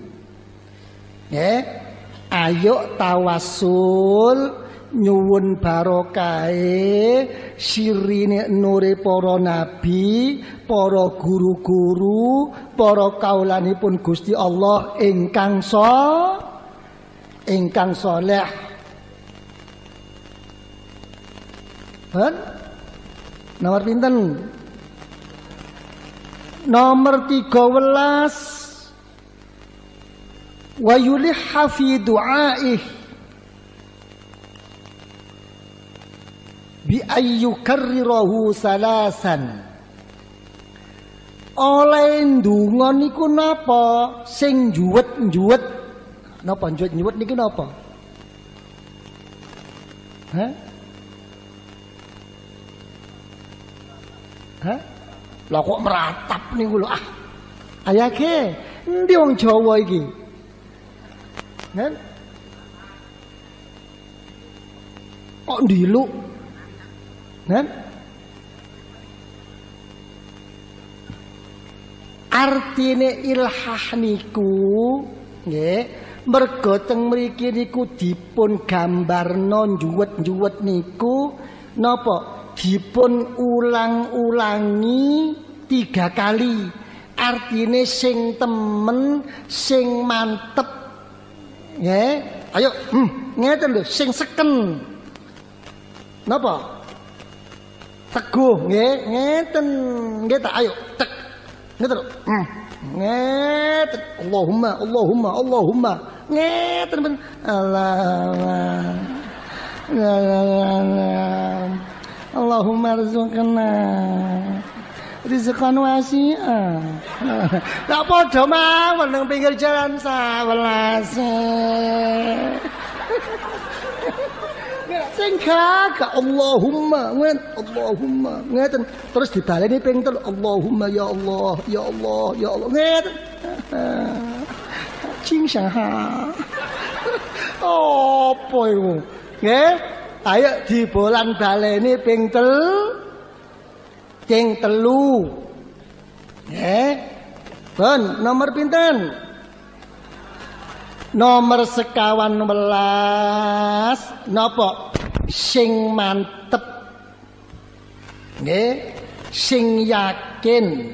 Ayo tawasul nyuwun barokahe sirine nure para nabi, para guru-guru, para kaulanipun Gusti Allah ingkang saleh. Ben nomor pinten? Nomor 13 wa yulihha fi du'aih bi ayyukarrirahu salasan. Oleh ndonga niku napa sing juwet-juwet? Napa juwet-juwet niki napa? Lah kok meratap niku lho ayake endi wong Jawa iki? Kok ndiluk Nah, artine ilhah niku nggih merga teng mriki niku dipun gambarno njuwet-njuwet niku napa dipun ulang-ulangi 3 kali. Artine sing temen, sing mantep. Nggih, ayo ngeten lho, sing seken. Napa? Teguh nggih, ngeten. Nggih ta, ayo cek. Ngeten lho. Ngeten. Allahumma. Ngeten ben. Allahumma rzuqna rizqan wasi'a. Tak padha mawon nang pinggir jalan 11. Sing gagak Allahumma ngeten terus dibaleni ping 3 Allahumma ya Allah ngeten. Jing Shanghai. Apa iku? Nggih, ayo dibolan baleni ping 3. Nggih. Pun nomor pinten? Nomor 11 napa? Sing mantep. Nggih, sing yakin.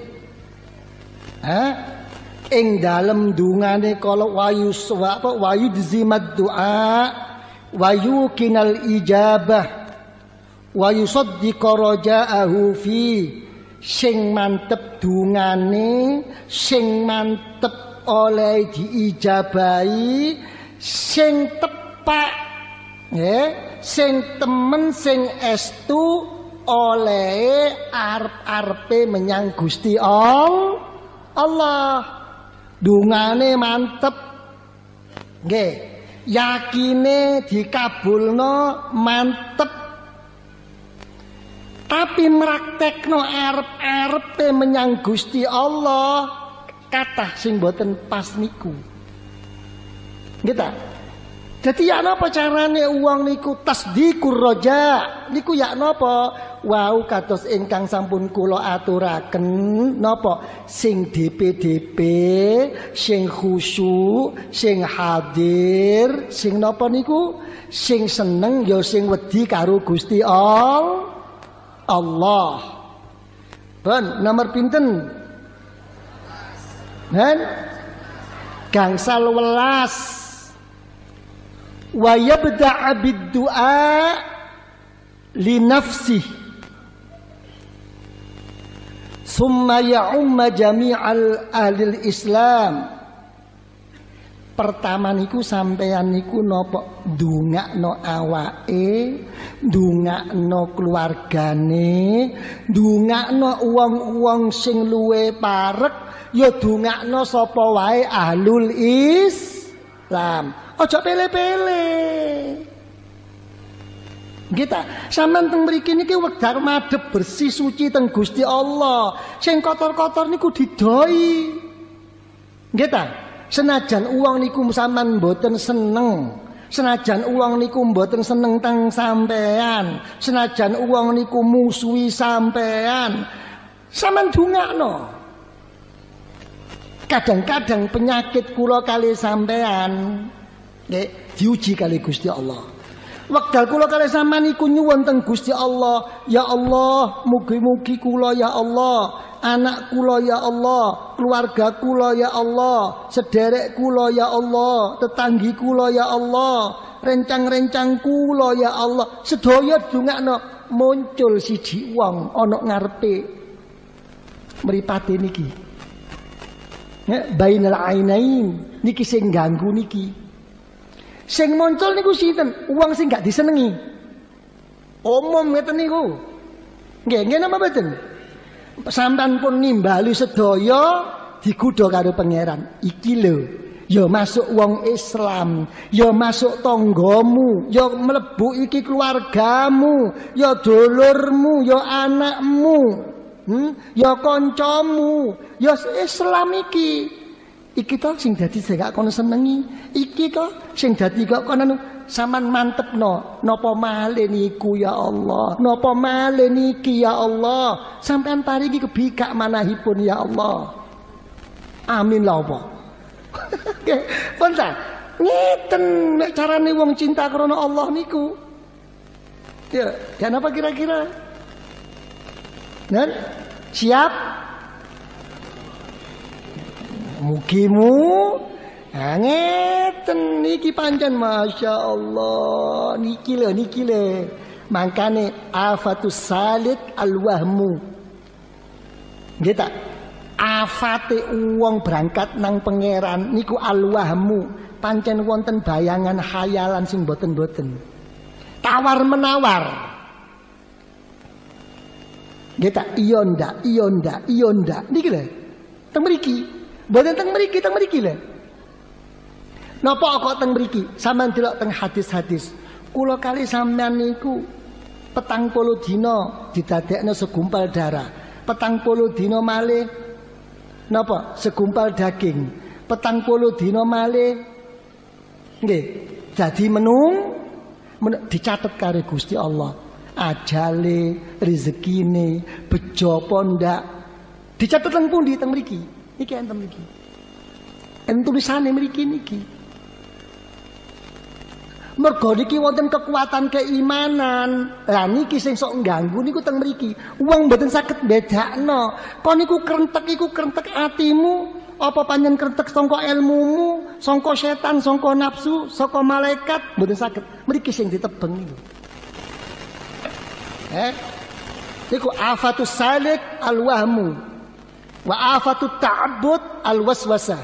Ing dalem dungane kala wayu dzimad du'a wa yukinal ijabah wa yusaddiqa raja'ahu fi. Sing mantep dungane, sing mantep oleh diijabahi, sing tepak nggih, sing temen sing estu oleh arep-arepe menyang Gusti Allah. Dungane mantep nggih, yakine dikabulno mantep, tapi meraktekno arep-arepe menyang Gusti Allah kathah sing boten pas niku. Nggih ta? Dadi ya napa carane wong niku tasdiqur raja niku ya napa? Wau kados ingkang sampun kula aturaken napa sing DP sing khusyuk, sing hadir, sing napa niku sing seneng ya sing wedi karo Gusti Allah. Pun nomor pinten? Dan gangsal 11 wa yabda'a bid-du'a li nafsihi summa ya'umma jami'al ahlil Islam. Pertama niku sampeyan niku napa ndongakno awake, ndongakno keluargane, ndongakno wong-wong sing luwe parek, ya ndongakno sapa wae ahlul Islam. Aja pele-pele. Kita sampean teng mriki niki wekdal madhep bersih suci teng Gusti Allah. Sing kotor-kotor niku didoi. Nggih ta? Senajan uang niku sampean mboten seneng, senajan uang niku mboten seneng teng sampean, senajan uang niku musuhi sampean, sampean dongakno. Kadang-kadang penyakit kula kali sampean nggih diuji kali Gusti Allah. Wekdal kula kali sampean iku nyuwun teng Gusti Allah, ya Allah, mugi-mugi kula ya Allah, anak kula ya Allah, keluarga kula ya Allah, sederek kula ya Allah, tetanggi kula ya Allah, rencang-rencang kula ya Allah, sedaya dongakno. Muncul siji wong ana ngarepe mripate niki. Bainal ainain niki sing ganggu niki. Sing muncul niku sinten? Wong sing gak disenengi. Umum ngeten niku. Nggih, nggih napa mboten? Sampeyan pun nimbali sedaya digodha karo pangeran. Iki lho, ya masuk wong Islam, ya masuk tanggamu, ya mlebu iki keluargamu, ya dulurmu, ya anakmu, ya kancamu, ya Islam iki. Iki to sing dadi sing gak kono senengi. Iki to sing dadi kok kono sampean mantepno. Napa malih niku ya Allah? Napa malih niki ya Allah? Sampean paringi kebikak manahipun ya Allah. Amin lah apa? Nggih, pun ta. Ngeten nek carane wong cinta krana Allah niku. Ya, dan apa kira-kira? Dan siap? Mugimu ngeten niki pancen masya Allah niki le mangkane afatus salik alwahmu nggih ta afate wong berangkat nang pangeran niku alwahmu pancen wonten bayangan khayalan sing boten-boten tawar menawar nggih ta iya ndak niki lho teng mriki mboten teng mriki lho. Napa kok teng mriki? Sampeyan delok teng hadis-hadis. Kula kali sampeyan niku 40 dina didadekno segumpal darah. 40 dina malih napa? Segumpal daging. 40 dina malih nggih dadi menung dicatet karo Gusti Allah. Ajale, rezekine, bejo apa ndak? Dicatet teng pundi teng mriki? Iki enten iki. Enten tulisane mriki niki. Mergo niki wonten kekuatan keimanan. Lah niki sing sok ngganggu niku teng mriki. Wong mboten saged bedakno. Kon niku krentek atimu, apa panjen krentek sangka ilmumu, sangka setan, sangka nafsu, sangka malaikat, mboten saged. Mriki sing ditebeng niku. Niku afatus salik alwahmu. Wa afatut ta'abbud alwaswasah.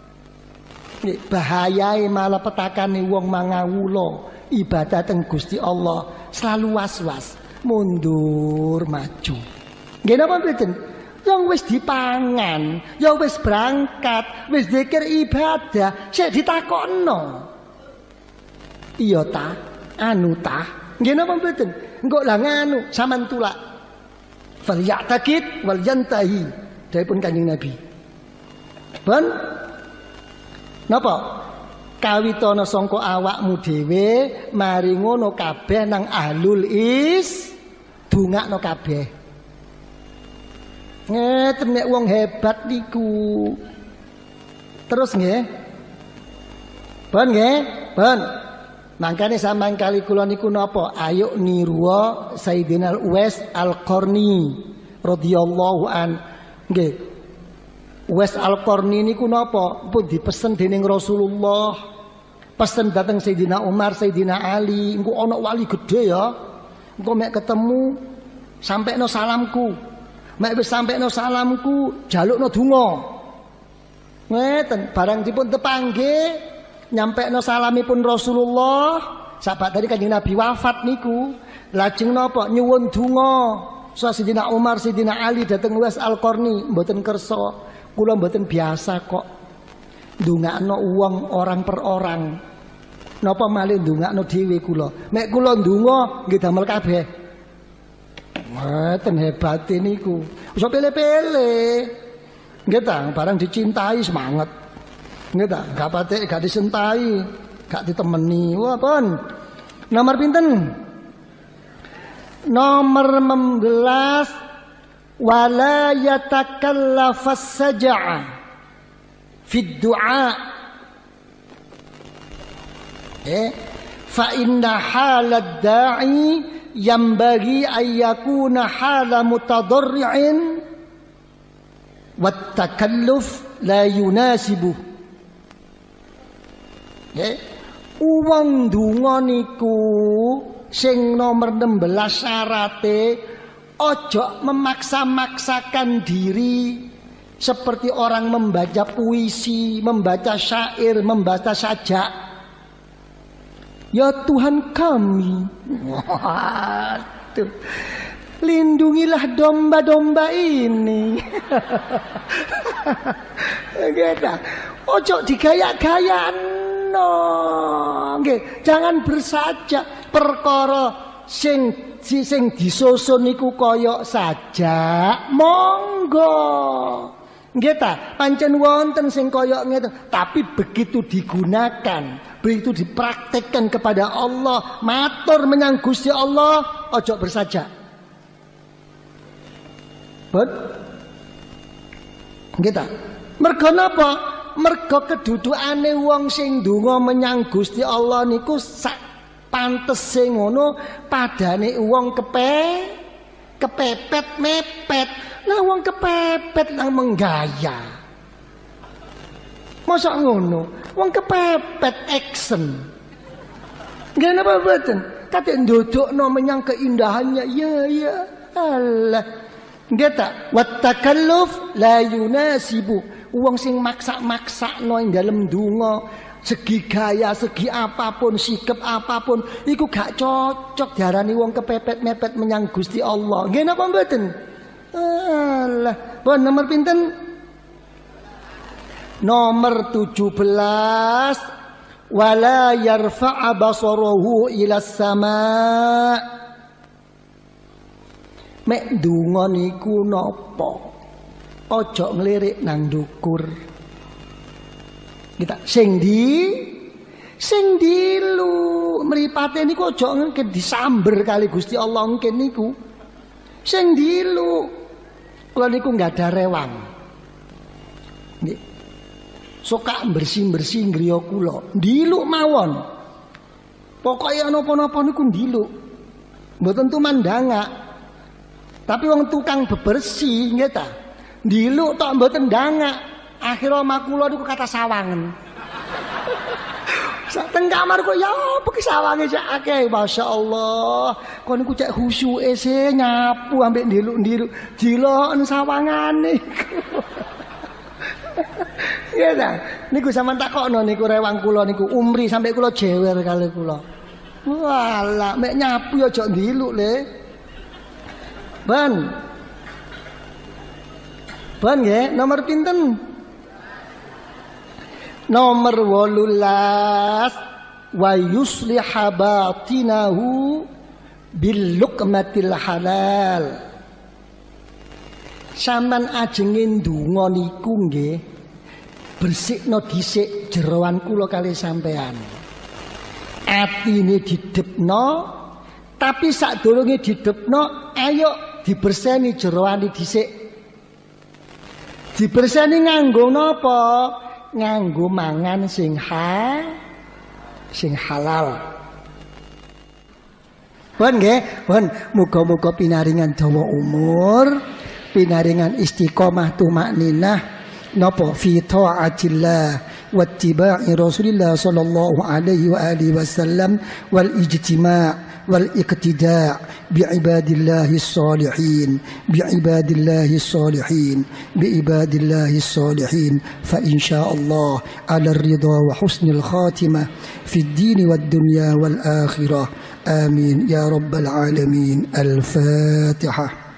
Bahayai malapetakane wong mangawula ibadah teng Gusti Allah selalu was-was, mundur maju. Nggih napa mboten? Yang wis dipangan, ya wis berangkat, wis zikir ibadah, sik ditakokno. Iya ta? Anu ta? Nggih napa mboten? Engko lah nganu sampean tulak. Fal ya'taqid wal yantahi. Dipun Kanjeng Nabi. Ben napa? Kawitana sangka awakmu dhewe mari ngono kabeh nang ahlul dungakno kabeh. Ngeten nek wong hebat niku. Terus nggih. Ben nggih, ben. Mangkane sampean kali kula niku napa? Ayo niru Sayyidina Uwais Al-Qarni radhiyallahu an. Nggih. Uwais Al-Qarni niku napa? Pun dipesen dening Rasulullah. Pesen dateng Sayyidina Umar, Sayyidina Ali, engko ana wali gede ya. Engko mek ketemu sampekno salamku. Mek wis sampekno salamku, jalukno donga. Ngeten, barang dipun tepanggih, nyampekno salamipun Rasulullah, sahabat dari Kanjeng Nabi wafat niku, lajeng napa? Nyuwun donga. Sayyidina Umar, Sayyidina Ali dateng Uwais Al-Qarni mboten kersa. Kula mboten biasa kok ndongakno wong orang per orang. Napa malih ndongakno dhewe kula? Nek kula ndonga nggih damel kabeh. Mboten hebate niku. Wis pele-pele. Nggih ta, barang dicintai semangat. Nggih ta, gak patek gak disentai, gak ditemeni. Wah, pun. Nomor pinten? Nomor 11 wala yatakallafas saj'a fid du'a fa inna halad da'i yambaghi an yakuna hala mutadarri'in wat takalluf la yunasibu. Uwong donga niku sing nomor 16 syarate ojo memaksa-maksakan diri seperti orang membaca puisi, membaca syair, membaca sajak. Ya Tuhan kami, waduh, lindungilah domba-domba ini. Gitu. Ojo digaya-gayano, jangan bersajak perkara sing disusun niku koyok saja, monggo. Nggih ta, pancen wonten sing kaya ngeten, tapi begitu digunakan, begitu dipraktekkan kepada Allah, matur menyang Gusti Allah, ojo bersajak. Bet? Nggih ta? Mergo napa? Mergo kedudukane wong sing ndonga menyang Gusti Allah niku sak pantese ngono, padane wong kepepet mepet. Lah wong kepepet nang menggaya. Masa ngono? Wong kepepet action. Nggih napa mboten? Kate ndodokno menyang keindahannya. Ya, Allah. Nggih ta? Wat takalluf la yunasibu. Wong sing maksa-maksakno ing dalem donga, segi gaya, segi apapun, sikap apapun, iku gak cocok diarani wong kepepet mepet menyang Gusti Allah. Nggih napa mboten? Allah, pun nomor pinten? Nomor 17. Wala yarfa'a basarahu ila sama'. Mek donga niku napa? Ojo ngelirik nang dukur. Kita sing dilu mripate niku ojo ngene disamber kali Gusti Allah ngene niku. Sing dilu. Kula niku enggak ada rewang. Nggih. Suka bersih-bersih griya kula. Diluk mawon. Pokoke napa-napa niku diluk. Mboten tumandanga. Tapi wong tukang bebersih nggih ta. Diluk tok mboten ndangak. Akhire omah kula niku kata sawangen. Sak teng kamar kok ya apa ki sawange cek akeh masyaallah. Kon niku cek khusyuke se nyapu ambek ndiluk-ndiluk diloken sawangane. Iya ta. Niku sampean takokno niku rewang kula niku umri sampai kula jewer kali kula. Walah mek nyapu ya aja ndiluk le. Ban nggih, nomor pinten? Nomor 18. Wa yusliha batinahu bil luqmatil halal. Sampeyan ajenge ndonga niku nggih bersikno dhisik jeroan kula kali sampean. Atine didepno, tapi sadurunge didepno ayo diberseni jeroane dhisik. Diberseni nganggo napa? Nganggo mangan sing halal. Pun nggih, pun muga-muga pinaringan dawa umur, pinaringan istiqomah tumakninah napa fi taatillah wattiba'i Rasulillah sallallahu alaihi wa alihi wasallam wal ijtima' والاقتداء بعباد الله الصالحين فإن شاء الله على الرضا وحسن الخاتمة في الدين والدنيا والآخرة آمين يا رب العالمين. الفاتحة.